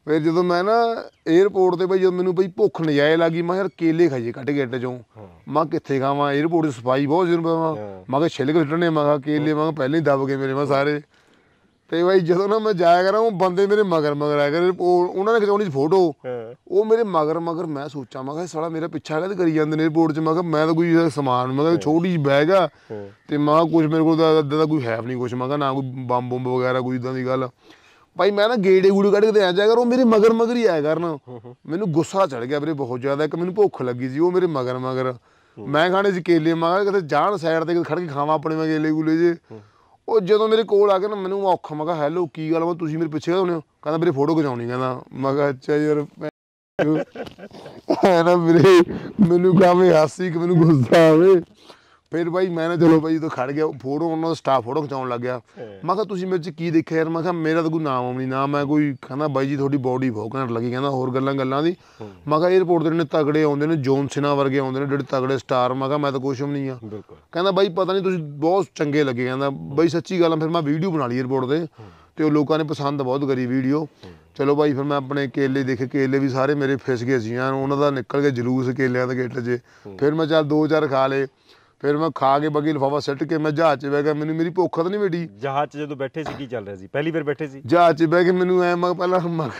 ਫਿਰ ਜਦੋਂ ਮੈਂ ਨਾ 에ਅਰਪੋਰਟ ਤੇ ਬਈ ਜਦੋਂ ਮੈਨੂੰ ਬਈ ਭੁੱਖ ਨਜਾਇਜ਼ ਲੱਗੀ ਮੈਂ ਯਾਰ ਕੇਲੇ ਖਾਈਏ ਕੱਢ ਕੇ ਅੱਡ ਚੋਂ ਮੈਂ ਕਿੱਥੇ ਖਾਵਾਂ 에ਅਰਪੋਰਟ ਦੀ ਸਫਾਈ ਬਹੁਤ ਜ਼ਰੂਰ ਪਵਾਂ ਮੈਂ ਕਿਹਾ ਛਿਲਕ ਸੁੱਟਣੇ ਮੈਂ ਕਿਹਾ ਕੇਲੇ ਮੈਂ ਪਹਿਲਾਂ ਹੀ ਦੱਬ ਗਏ ਮੇਰੇ ਮੈਂ ਸਾਰੇ ਤੇ ਬਾਈ ਜਦੋਂ ਨਾ ਮੈਂ ਜਾਇਆ ਕਰਾਂ ਉਹ ਬੰਦੇ ਮੇਰੇ ਮਗਰ ਆਇਆ ਕਰ ਉਹਨਾਂ ਨੇ ਖਿਚਾਉਣੀ ਸੀ ਫੋਟੋ ਉਹ ਮੇਰੇ ਮਗਰ ਮੈਂ ਸੋਚਾਂ ਮੈਂ ਕਿਹਾ ਸਾਲਾ ਮੇਰਾ ਪਿੱਛਾ ਕਾਹਦੇ ਕਰੀ ਜਾਂਦੇ ਨੇ 에ਅਰਪੋਰਟ 'ਚ ਮੈਂ ਕਿਹਾ ਮੈਂ ਤਾਂ ਕੋਈ ਸਮਾਨ ਮੈਂ ਕਿਹਾ ਛੋਟੀ ਜਿਹੀ ਬੈਗ ਆ ਤੇ ਮੈਂ ਕੁਛ ਮੇਰੇ ਕੋਲ ਤਾਂ ਇੱਦਾਂ ਦਾ ਕੋਈ ਹੈ ਨਹੀਂ ਕੁਛ ਮੈਂ ਕਿਹਾ ਨਾ ਕੋਈ ਬੰਬ ਵਗੈਰਾ ਕੋਈ ਇੱਦਾਂ ਦੀ ਗੱਲ ਭਾਈ ਮੈਂ ਨਾ ਗੇੜੇ ਗੂੜੇ ਕੱਢ ਕੇ ਆ ਜਾਇਆ ਕਰ ਉਹ ਮੇਰੇ ਮਗਰ ਹੀ ਆਇਆ ਕਰਨ ਮੈਨੂੰ ਗੁੱਸਾ ਚੜ ਗਿਆ ਵੀਰੇ ਬਹੁਤ ਜ਼ਿਆਦਾ ਇੱਕ ਮੈਨੂੰ ਭੁੱਖ ਲੱਗੀ ਸੀ ਉਹ ਮੇਰੇ ਮਗਰ ਮੈਂ ਖਾਣੇ ਸੀ ਕੇਲੇ ਮੈਂ ਕਿਹਾ ਕਿਤੇ ਜਾਣ ਸਾਈਡ ਤੇ ਖੜ ਕੇ ਖਾਵਾਂ ਆਪਣੇ ਮੈਂ ਕੇਲੇ ਗੂਲੇ ਜੇ ਉਹ ਜਦੋਂ ਮੇਰੇ ਕੋਲ ਆ ਕੇ ਨਾ ਮੈਨੂੰ ਔਖਾ ਮੈਂ ਕਿਹਾ ਹੈਲੋ ਕੀ ਗੱਲ ਵਾ ਤੁਸੀਂ ਮੇਰੇ ਪਿੱਛੇ ਹੁੰਦੇ ਹੋ ਕਹਿੰਦਾ ਵੀਰੇ ਫੋਟੋ ਖਿਚਾਉਣੀ ਕਹਿੰਦਾ ਮੈਂ ਕਿਹਾ ਅੱਛਾ ਯਾਰ ਹੈ ਨਾ ਵੀਰੇ ਮੈਨੂੰ ਕਾਵੇਂ ਹਾਸੀ ਕਿ ਮੈਨੂੰ ਗੁੱਸਾ ਆਵੇ ਫਿਰ ਬਾਈ ਮੈਂ ਨਾ ਚਲੋ ਬਾਈ ਜਦੋਂ ਖੜ ਗਿਆ ਫੋਟੋ ਉਹਨਾਂ ਦਾ ਸਟਾਫ ਫੋਟੋ ਖਿਚਾਉਣ ਲੱਗ ਗਿਆ ਮੈਂ ਕਿਹਾ ਤੁਸੀਂ ਮੇਰੇ 'ਚ ਕੀ ਦੇਖਿਆ ਯਾਰ ਮੈਂ ਕਿਹਾ ਮੇਰਾ ਤਾਂ ਕੋਈ ਨਾਮ ਨਹੀਂ ਨਾ ਮੈਂ ਕੋਈ ਕਹਿੰਦਾ ਬਾਈ ਜੀ ਤੁਹਾਡੀ ਬੋਡੀ ਬਹੁਤ ਘੈਂਟ ਲੱਗੀ ਕਹਿੰਦਾ ਹੋਰ ਗੱਲਾਂ ਦੀ ਮੈਂ ਕਿਹਾ 에ਅਰਪੋਰਟ ਦੇ ਨੇ ਤਗੜੇ ਆਉਂਦੇ ਨੇ ਜੋਨ ਸਿਨਾ ਵਰਗੇ ਆਉਂਦੇ ਨੇ ਜਿਹੜੇ ਤਗੜੇ ਸਟਾਰ ਮੈਂ ਕਿਹਾ ਮੈਂ ਤਾਂ ਕੁਛ ਵੀ ਨਹੀਂ ਆ ਕਹਿੰਦਾ ਬਾਈ ਪਤਾ ਨਹੀਂ ਤੁਸੀਂ ਬਹੁਤ ਚੰਗੇ ਲੱਗੇ ਕਹਿੰਦਾ ਬਾਈ ਸੱਚੀ ਗੱਲ ਆ ਫਿਰ ਮੈਂ ਵੀਡੀਓ ਬਣਾ ਲਈ 에ਅਰਪੋਰਟ ਤੇ ਤੇ ਉਹ ਲੋਕਾਂ ਨੇ ਪਸੰਦ ਬਹੁਤ ਕਰੀ ਵੀਡੀਓ ਚਲੋ ਬਾਈ ਫਿਰ ਮੈਂ ਆਪਣੇ ਕੇਲੇ ਦੇਖੇ ਕੇਲੇ ਵੀ ਸਾਰੇ ਮੇਰੇ ਫਿਸ ਗਏ ਸੀ ਉਹਨਾਂ ਦਾ ਨਿਕਲ ਕੇ ਜਲੂਸ ਕੇਲਿਆਂ ਦੇ ਗੇਟ 'ਚ ਫਿਰ ਮੈਂ ਚੱਲ 2-4 ਖਾ ਲਏ ਫਿਰ ਮੈਂ ਖਾ ਕੇ ਬਗੀ ਲਿਫਾਫਾ ਸਿੱਟ ਕੇ ਮੈਂ ਜਹਾਜ਼ 'ਚ ਬਹਿ ਗਿਆ ਮੈਨੂੰ ਮੇਰੀ ਭੁੱਖ ਤਾਂ ਨਹੀਂ ਮਿਟੀ ਜਹਾਜ਼ 'ਚ ਜਦੋਂ ਬੈਠੇ ਸੀ ਕੀ ਚੱਲ ਰਿਹਾ ਸੀ ਪਹਿਲੀ ਵਾਰ ਬੈਠੇ ਸੀ ਜਹਾਜ਼ 'ਚ ਬਹਿ ਕੇ ਮੈਨੂੰ ਐ ਮੈਂ ਪਹਿਲਾਂ ਮੈਂ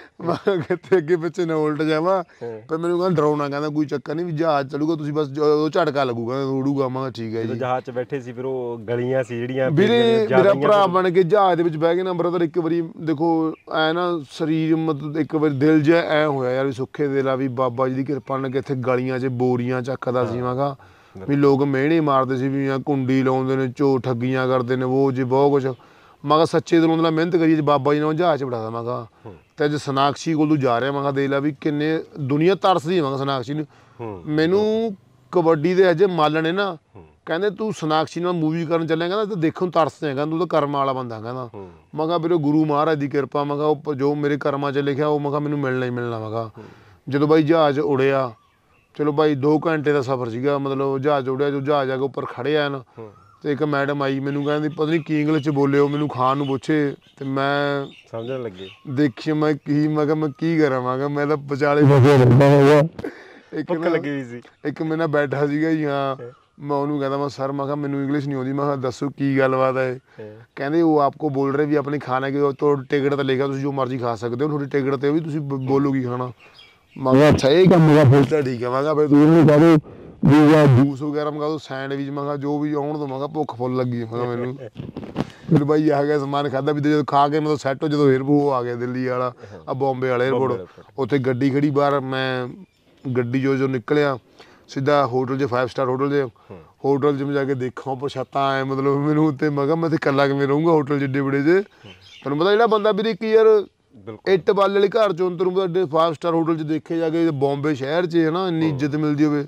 ਕਿਤੇ ਅੱਗੇ ਪਿੱਛੇ ਨਾ ਉਲਟ ਜਾਵਾਂ ਪਰ ਮੈਨੂੰ ਕਹਿੰਦਾ ਡਰਾਉਣਾ ਕਹਿੰਦਾ ਕੋਈ ਚੱਕਰ ਨਹੀਂ ਵੀ ਜਹਾਜ਼ ਚੱਲੂਗਾ ਤੁਸੀਂ ਬਸ ਉਹ ਝਟਕਾ ਲੱਗੂਗਾ ਉੜੂਗਾ ਮੈਂ ਠੀਕ ਹੈ ਜੀ ਜਹਾਜ਼ 'ਚ ਬੈਠੇ ਸੀ ਫਿਰ ਉਹ ਗਲੀਆਂ ਸੀ ਜਿਹੜੀਆਂ ਵੀਰੇ ਮੇਰਾ ਭਰਾ ਬਣ ਕੇ ਜਹਾਜ਼ ਦੇ ਵਿੱਚ ਬਹਿ ਕੇ ਨਾ ਬਰਦਰ ਇੱਕ ਵਾਰੀ ਦੇਖੋ ਐ ਨਾ ਸਰੀਰ ਮਤਲਬ ਇੱਕ ਵਾਰੀ ਦਿਲ ਜਿਹਾ ਐ ਹੋਇਆ ਯਾਰ ਵੀ ਸੁੱਖੇ ਦਿਲ ਆ ਵੀ ਬਾਬਾ ਜੀ ਦੀ ਕਿਰਪਾ ਨਾਲ ਕਿੱਥੇ ਗਲੀਆਂ 'ਚ ਬੋਰੀਆਂ ਚੱਕਦਾ ਸੀ ਮੈਂ ਕਿਹਾ ਵੀ ਲੋਕ ਮਿਹਣੇ ਮਾਰਦੇ ਸੀ ਵੀ ਕੁੰਡੀ ਲਾਉਂਦੇ ਨੇ ਠੱਗੀਆਂ ਕਰਦੇ ਨੇ ਉਹ ਜੀ ਬਹੁਤ ਕੁਛ ਮੈਂ ਕਿਹਾ ਸੱਚੇ ਦਿਲੋਂ ਨਾਲ ਮਿਹਨਤ ਕਰੀਏ ਬਾਬਾ ਜੀ ਨੇ ਜਹਾਜ਼ 'ਚ ਬਿਠਾਦਾ ਮੈਂ ਕਿਹਾ ਤੇ ਅੱਜ ਸਨਾਕਸ਼ੀ ਕੋਲ ਤੂੰ ਜਾ ਰਿਹਾ ਮੈਂ ਕਿਹਾ ਦੇਖ ਲਾ ਵੀ ਕਿੰਨੇ ਦੁਨੀਆ ਤਰਸਦੀ ਮੈਂ ਕਿਹਾ ਸਨਾਕਸ਼ੀ ਨੂੰ ਮੈਨੂੰ ਕਬੱਡੀ ਦੇ ਅਜੇ ਮਾਲਣ ਨੇ ਨਾ ਕਹਿੰਦੇ ਤੂੰ ਸਨਾਕਸ਼ੀ ਨਾਲ ਮੂਵੀ ਕਰਨ ਚੱਲਿਆ ਕਹਿੰਦਾ ਤੇ ਦੇਖਣ ਤਰਸਦੇ ਕਹਿੰਦਾ ਤੂੰ ਤਾਂ ਕਰਮ ਵਾਲਾ ਬੰਦਾ ਕਹਿੰਦਾ ਮੈਂ ਕਿਹਾ ਵੀਰੇ ਗੁਰੂ ਮਹਾਰਾਜ ਦੀ ਕਿਰਪਾ ਮੈਂ ਕਿਹਾ ਜੋ ਮੇਰੇ ਕਰਮਾਂ 'ਚ ਲਿਖਿਆ ਉਹ ਮੈਂ ਕਿਹਾ ਮੈਨੂੰ ਮਿਲਣਾ ਹੀ ਮਿਲਣਾ ਮੈਂ ਕਿਹਾ ਜਦੋਂ ਬਾਈ ਜਹਾਜ਼ ਉੜਿਆ ਚਲੋ ਭਾਈ 2 ਘੰਟੇ ਦਾ ਸਫ਼ਰ ਸੀਗਾ ਮਤਲਬ ਜਹਾਜ਼ ਉੜਿਆ ਜੋ ਜਹਾਜ਼ ਆ ਕੇ ਉੱਪਰ ਖੜੇ ਆ ਨਾ ਤੇ ਇੱਕ ਮੈਡਮ ਆਈ ਮੈਨੂੰ ਕਹਿੰਦੀ ਪਤਾ ਨਹੀਂ ਕੀ ਇੰਗਲਿਸ਼ 'ਚ ਬੋਲੇ ਉਹ ਮੈਨੂੰ ਖਾਣ ਨੂੰ ਪੁੱਛੇ ਤੇ ਮੈਂ ਸਮਝਣ ਲੱਗੇ ਦੇਖੀ ਮੈਂ ਕਿਹਾ ਮੈਂ ਕੀ ਕਰਾਂ ਮੈਂ ਕਿਹਾ ਮੈਂ ਤਾਂ ਵਿਚਾਲੇ ਫਸਿਆ ਰਹਿੰਦਾ ਹੋਇਆ ਇੱਕ ਲੱਗੀ ਹੋਈ ਸੀ ਇੱਕ ਮੇਰੇ ਨਾਲ ਬੈਠਾ ਸੀਗਾ ਜੀ ਹਾਂ ਮੈਂ ਉਹਨੂੰ ਕਹਿੰਦਾ ਮੈਂ ਸਰ ਮੈਂ ਕਿਹਾ ਮੈਨੂੰ ਇੰਗਲਿਸ਼ ਨਹੀਂ ਆਉਂਦੀ ਮੈਂ ਕਿਹਾ ਦੱਸੋ ਕੀ ਗੱਲਬਾਤ ਹੈ ਕਹਿੰਦੇ ਉਹ ਆਪਕੋ ਬੋਲ ਰਹੇ ਵੀ ਆਪਣੇ ਖਾਣੇ ਕੇ ਤੋਂ ਟਿਕਟ ਤੇ ਲਿਖਿਆ ਤੁਸੀਂ ਜੋ ਮਰਜ਼ੀ ਖਾ ਸਕਦੇ ਹੋ ਤੁਹਾਡੀ ਟਿਕਟ ਤੇ ਵੀ ਤੁਸੀਂ ਬੋਲੋ ਕੀ ਖਾਣਾ ਮੈਂ ਕਿਹਾ ਅੱਛਾ ਇਹ ਕੰਮ ਮੇਰਾ ਫਿਰ ਤਾਂ ਠੀਕ ਹੈ ਮੈਂ ਕਿਹਾ ਫਿਰ ਤੂੰ ਇਹਨੂੰ ਕਹਿ ਦੋ ਵੀ ਜੂਸ ਵਗੈਰਾ ਮੰਗਾ ਦੋ ਸੈਂਡਵਿਚ ਮੈਂ ਕਿਹਾ ਜੋ ਵੀ ਆਉਣ ਤੋਂ ਮੈਂ ਕਿਹਾ ਭੁੱਖ ਫੁੱਲ ਲੱਗੀ ਮੈਂ ਕਿਹਾ ਮੈਨੂੰ ਫਿਰ ਬਾਈ ਆ ਗਿਆ ਸਮਾਨ ਖਾਧਾ ਵੀ ਜਦੋਂ ਖਾ ਕੇ ਮਤਲਬ ਸੈੱਟ ਜਦੋਂ 에ਅਰਪੋਰਟ ਆ ਗਿਆ ਦਿੱਲੀ ਵਾਲਾ ਆ ਬੰਬੇ ਵਾਲਾ 에ਅਰਪੋਰਟ ਉੱਥੇ ਗੱਡੀ ਖੜੀ ਬਾਹਰ ਮੈਂ ਗੱਡੀ ਜੋ ਨਿਕਲਿਆ ਸਿੱਧਾ ਹੋਟਲ 'ਚ 5 ਸਟਾਰ ਹੋਟਲ 'ਚ ਮੈਂ ਜਾ ਕੇ ਦੇਖਾਂ ਉੱਪਰ ਛੱਤਾਂ ਆਏ ਮਤਲਬ ਮੈਨੂੰ ਉੱਤੇ ਮੈਂ ਕਿਹਾ ਮੈਂ ਤੇ ਇਕੱਲਾ ਕਿਵੇਂ ਰਹੂੰਗਾ ਹੋਟਲ 'ਚ ਏਡੇ ਬੜੇ 'ਚ ਤੁਹਾਨੂੰ ਪਤਾ ਜਿਹੜਾ ਬੰਦਾ ਵੀਰੇ ਇੱਕ ਯਾਰ ਇੱਟ ਬਾਲੇ ਵਾਲੇ ਘਰ ਚੋਂ ਤੈਨੂੰ ਪਤਾ 5 ਸਟਾਰ ਹੋਟਲ 'ਚ ਦੇਖੇ ਜਾ ਕੇ ਬੰਬੇ ਸ਼ਹਿਰ 'ਚ ਹੈ ਨਾ ਇੰਨੀ ਇੱਜ਼ਤ ਮਿਲਦੀ ਹੋਵੇ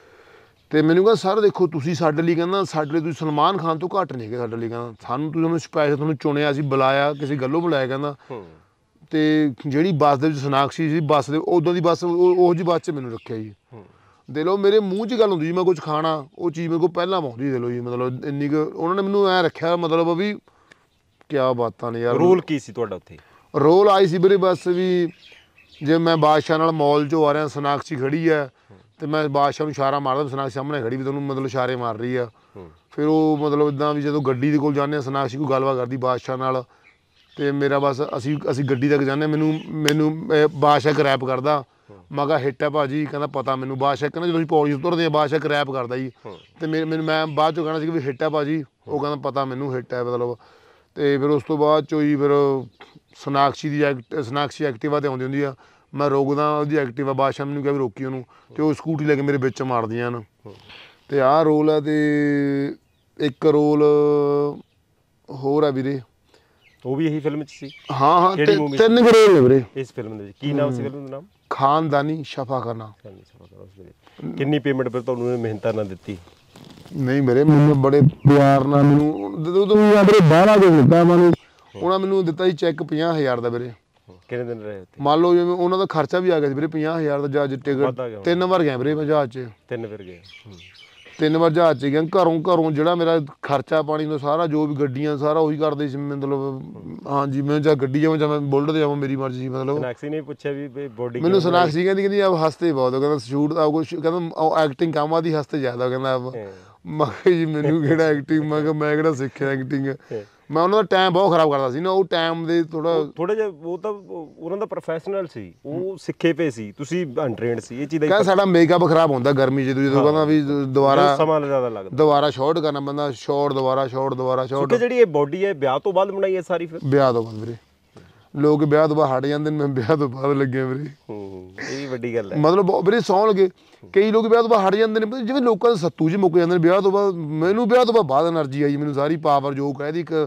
ਤੇ ਮੈਨੂੰ ਕਹਿੰਦਾ ਸਰ ਦੇਖੋ ਤੁਸੀਂ ਸਾਡੇ ਲਈ ਕਹਿੰਦਾ ਸਾਡੇ ਲਈ ਤੁਸੀਂ ਸਲਮਾਨ ਖਾਨ ਤੋਂ ਘੱਟ ਨਹੀਂ ਹੈਗੇ ਸਾਡੇ ਲਈ ਕਹਿੰਦਾ ਤੁਹਾਨੂੰ ਸਪੈਸ਼ਲ ਤੁਹਾਨੂੰ ਚੁਣਿਆ ਅਸੀਂ ਬੁਲਾਇਆ ਕਿਸੇ ਗੱਲੋਂ ਬੁਲਾਇਆ ਕਹਿੰਦਾ ਤੇ ਜਿਹੜੀ ਬੱਸ ਦੇ ਵਿੱਚ ਸਨਾਕਸ਼ੀ ਸੀ ਬੱਸ ਦੇ ਉਦੋਂ ਦੀ ਬੱਸ ਉਹ ਜਿਹੀ ਬੱਸ 'ਚ ਮੈਨੂੰ ਰੱਖਿਆ ਜੀ ਦੇ ਲਓ ਮੇਰੇ ਮੂੰਹ 'ਚ ਗੱਲ ਹੁੰਦੀ ਜੀ ਮੈਂ ਕੁਝ ਖਾਣਾ ਉਹ ਚੀਜ਼ ਮੇਰੇ ਕੋਲ ਪਹਿਲਾਂ ਪਹੁੰਚਦੀ ਦੇ ਲਓ ਜੀ ਮਤਲਬ ਇੰਨੀ ਕੁ ਉਹਨਾਂ ਨੇ ਮੈਨੂੰ ਐਂ ਰੱਖਿਆ ਮਤਲਬ ਵੀ ਕਿਆ ਬਾਤਾਂ ਨੇ ਯਾਰ ਰੋਲ ਕੀ ਸੀ ਤੁਹਾਡਾ ਉੱਥੇ ਰੋਲ ਆਈ ਸੀ ਵੀਰੇ ਬਸ ਵੀ ਜੇ ਮੈਂ ਬਾਦਸ਼ਾਹ ਨਾਲ ਮੌਲ 'ਚੋਂ ਆ ਰਿਹਾ ਸਨਾਕਸ਼ੀ ਖੜੀ ਹੈ ਤੇ ਮੈਂ ਬਾਦਸ਼ਾਹ ਨੂੰ ਇਸ਼ਾਰਾ ਮਾਰਦਾ ਸਨਾਕਸ਼ੀ ਸਾਹਮਣੇ ਖੜੀ ਵੀ ਤੁਹਾਨੂੰ ਮਤਲਬ ਇਸ਼ਾਰੇ ਮਾਰ ਰਹੀ ਆ ਫਿਰ ਉਹ ਮਤਲਬ ਇੱਦਾਂ ਵੀ ਜਦੋਂ ਗੱਡੀ ਦੇ ਕੋਲ ਜਾਂਦੇ ਹਾਂ ਸਨਾਕਸ਼ੀ ਕੋਈ ਗੱਲਬਾਤ ਕਰਦੀ ਬਾਦਸ਼ਾਹ ਨਾਲ ਤੇ ਮੇਰਾ ਬਸ ਅਸੀਂ ਗੱਡੀ ਤੱਕ ਜਾਂਦੇ ਮੈਨੂੰ ਬਾਦਸ਼ਾਹ ਕਰੈਪ ਕਰਦਾ ਮੈਂ ਕਿਹਾ ਹਿੱਟ ਹੈ ਭਾਜੀ ਕਹਿੰਦਾ ਪਤਾ ਮੈਨੂੰ ਬਾਦਸ਼ਾਹ ਕਹਿੰਦਾ ਜਦੋਂ ਅਸੀਂ ਪੌੜੀ ਉਤਰਦੇ ਹਾਂ ਬਾਦਸ਼ਾਹ ਕਰੈਪ ਕਰਦਾ ਜੀ ਤੇ ਮੈਨੂੰ ਮੈਂ ਬਾਅਦ 'ਚੋਂ ਕਹਿਣਾ ਸੀ ਵੀ ਹਿੱਟ ਹੈ ਭਾਜੀ ਉਹ ਕਹਿੰਦਾ ਪਤਾ ਮੈਨੂੰ ਹਿੱਟ ਹੈ ਮਤਲਬ ਤੇ ਫਿਰ ਉਸ ਤੋਂ ਬਾਅਦ 'ਚੋਂ ਹੀ ਫਿਰ ਸਨਾਕਸ਼ੀ ਐਕਟਿਵਾ 'ਤੇ ਆਉਂਦੀ ਹੁੰਦੀ ਆ ਮੈਂ ਰੋਕਦਾ ਉਹਦੀ ਐਕਟਿਵਾ ਬਾਦਸ਼ਾਹ ਮੈਨੂੰ ਕਿਹਾ ਵੀ ਰੋਕੀ ਉਹਨੂੰ ਤੇ ਉਹ ਸਕੂਟੀ ਲੈ ਕੇ ਮੇਰੇ ਵਿੱਚ ਮਾਰਦੀਆਂ ਹਨ ਤੇ ਆਹ ਰੋਲ ਹੈ ਤੇ ਇੱਕ ਰੋਲ ਹੋਰ ਆ ਵੀਰੇ ਉਹ ਵੀ ਇਹੀ ਫਿਲਮ 'ਚ ਸੀ ਹਾਂ 3 ਰੋਲ ਨੇ ਵੀਰੇ ਇਸ ਫਿਲਮ ਦੇ ਕੀ ਨਾਮ ਸੀ ਫਿਲਮ ਦਾ ਨਾਮ ਖਾਨਦਾਨੀ ਸ਼ਫਾਖਾਨਾ ਕਿੰਨੀ ਪੇਮੈਂਟ ਫਿਰ ਤੁਹਾਨੂੰ ਮਿਹਨਤਾਂ ਨਾਲ ਦਿੱਤੀ ਨਹੀਂ ਮੇਰੇ ਮੈਨੂੰ ਬੜੇ ਪਿਆਰ ਨਾਲ ਮੈਨੂੰ ਵੀਰੇ ਬਾਹਰ ਆ ਕੇ ਦਿੱਤਾ ਮੈਨੂੰ ਦਿੱਤਾ ਸੀ ਚੈੱਕ 50,000 ਦਾ ਵੀਰੇ ਕਿੰਨੇ ਦਿਨ ਰਹੇ ਮੰਨ ਲਓ ਜਿਵੇਂ ਉਹਨਾਂ ਦਾ ਖਰਚਾ ਵੀ ਆ ਗਿਆ ਸੀ ਵੀਰੇ 50,000 ਦਾ ਜਹਾਜ਼ ਟਿਕਟ 3 ਵਾਰ ਗਿਆ ਵੀਰੇ ਮੈਂ ਜਹਾਜ਼ 'ਚ 3 ਵਾਰ ਗਏ 3 ਵਾਰ ਜਹਾਜ਼ 'ਚ ਗਿਆ ਘਰੋਂ ਜਿਹੜਾ ਮੇਰਾ ਖਰਚਾ ਪਾਣੀ ਦਾ ਸਾਰਾ ਜੋ ਵੀ ਗੱਡੀਆਂ ਸਾਰਾ ਉਹੀ ਕਰਦੇ ਸੀ ਮਤਲਬ। ਹਾਂਜੀ ਮੈਂ ਜਾਂ ਗੱਡੀ ਜਾਵਾਂ ਜਾਂ ਮੈਂ ਬੁਲਟ ਤੇ ਜਾਵਾਂ ਮੇਰੀ ਮਰਜ਼ੀ ਸੀ ਮਤਲਬ। ਸੋਨਾਕਸ਼ੀ ਨੇ ਪੁੱਛਿਆ ਵੀ ਬੋਡੀ ਮੈਨੂੰ ਸੋਨਾਕਸ਼ੀ ਕਹਿੰਦੀ ਆਪ ਹੱਸਤੇ ਬਹੁਤ ਕਹਿੰਦਾ ਸ਼ੂਟ ਆ ਕੁਛ ਕਹਿੰਦਾ ਐਕਟਿੰਗ ਕੰਮ ਆਦੀ ਹੱਸਤੇ ਜ਼ਿਆਦਾ ਕਹਿੰਦਾ ਆਪ। ਮੈਂ ਕਿਹਾ ਜੀ ਮੈਨੂੰ ਕਿਹੜਾ ਐਕਟਿੰਗ, ਮੈਂ ਕਿਹਾ ਮੈਂ ਕਿਹੜਾ ਸਿੱਖਿਆ ਐਕਟਿੰਗ। ਮੈਂ ਉਹਨਾਂ ਦਾ ਟਾਈਮ ਬਹੁਤ ਖਰਾਬ ਕਰਦਾ ਸੀ ਨਾ ਉਹ ਟਾਈਮ ਦੇ ਥੋੜਾ ਜਿਹਾ। ਉਹ ਤਾਂ ਉਹਨਾਂ ਦਾ ਪ੍ਰੋਫੈਸ਼ਨਲ ਸੀ, ਉਹ ਸਿੱਖੇ ਪਏ ਸੀ, ਤੁਸੀਂ ਅਨਟ੍ਰੇਨਡ ਸੀ। ਇਹ ਚੀਜ਼ ਕਹਿੰਦਾ ਸਾਡਾ ਮੇਕਅਪ ਖਰਾਬ ਹੁੰਦਾ ਗਰਮੀ ਜਦੋਂ ਕਹਿੰਦਾ ਵੀ ਦੁਬਾਰਾ ਸਮਾਂ ਜ਼ਿਆਦਾ ਲੱਗਦਾ, ਦੁਬਾਰਾ ਸ਼ਾਰਟ ਕਰਨਾ ਪੈਂਦਾ, ਸ਼ਾਰਟ ਦੁਬਾਰਾ ਸ਼ਾਰਟ। ਜਿਹੜੀ ਇਹ ਬੋਡੀ ਹੈ ਵਿਆਹ ਤੋਂ ਬਾਅਦ ਬਣਾਈ ਹੈ ਸਾਰੀ? ਫਿਰ ਵਿਆਹ ਤੋਂ ਬਾਅਦ ਵੀਰੇ ਲੋਕ ਵਿਆਹ ਤੋਂ ਬਾਅਦ ਹਟ ਜਾਂਦੇ ਨੇ, ਮੈਂ ਵਿਆਹ ਤੋਂ ਬਾਅਦ ਲੱਗਿਆ ਵੀਰੇ। ਇਹ ਵੱਡੀ ਗੱਲ ਹੈ ਮਤਲਬ ਵੀਰੇ ਸੌਂ ਲਗੇ ਕਈ ਲੋਕ ਵਿਆਹ ਤੋਂ ਬਾਅਦ ਹਟ ਜਾਂਦੇ ਨੇ, ਜਿਵੇਂ ਲੋਕਾਂ ਦੇ ਸੱਤੂ 'ਚ ਮੁੱਕ ਜਾਂਦੇ ਨੇ ਵਿਆਹ ਤੋਂ ਬਾਅਦ। ਮੈਨੂੰ ਵਿਆਹ ਤੋਂ ਬਾਅਦ ਐਨਰਜੀ ਆਈ, ਮੈਨੂੰ ਸਾਰੀ ਪਾਵਰ ਜੋ ਕਹਿਦੀ ਇੱਕ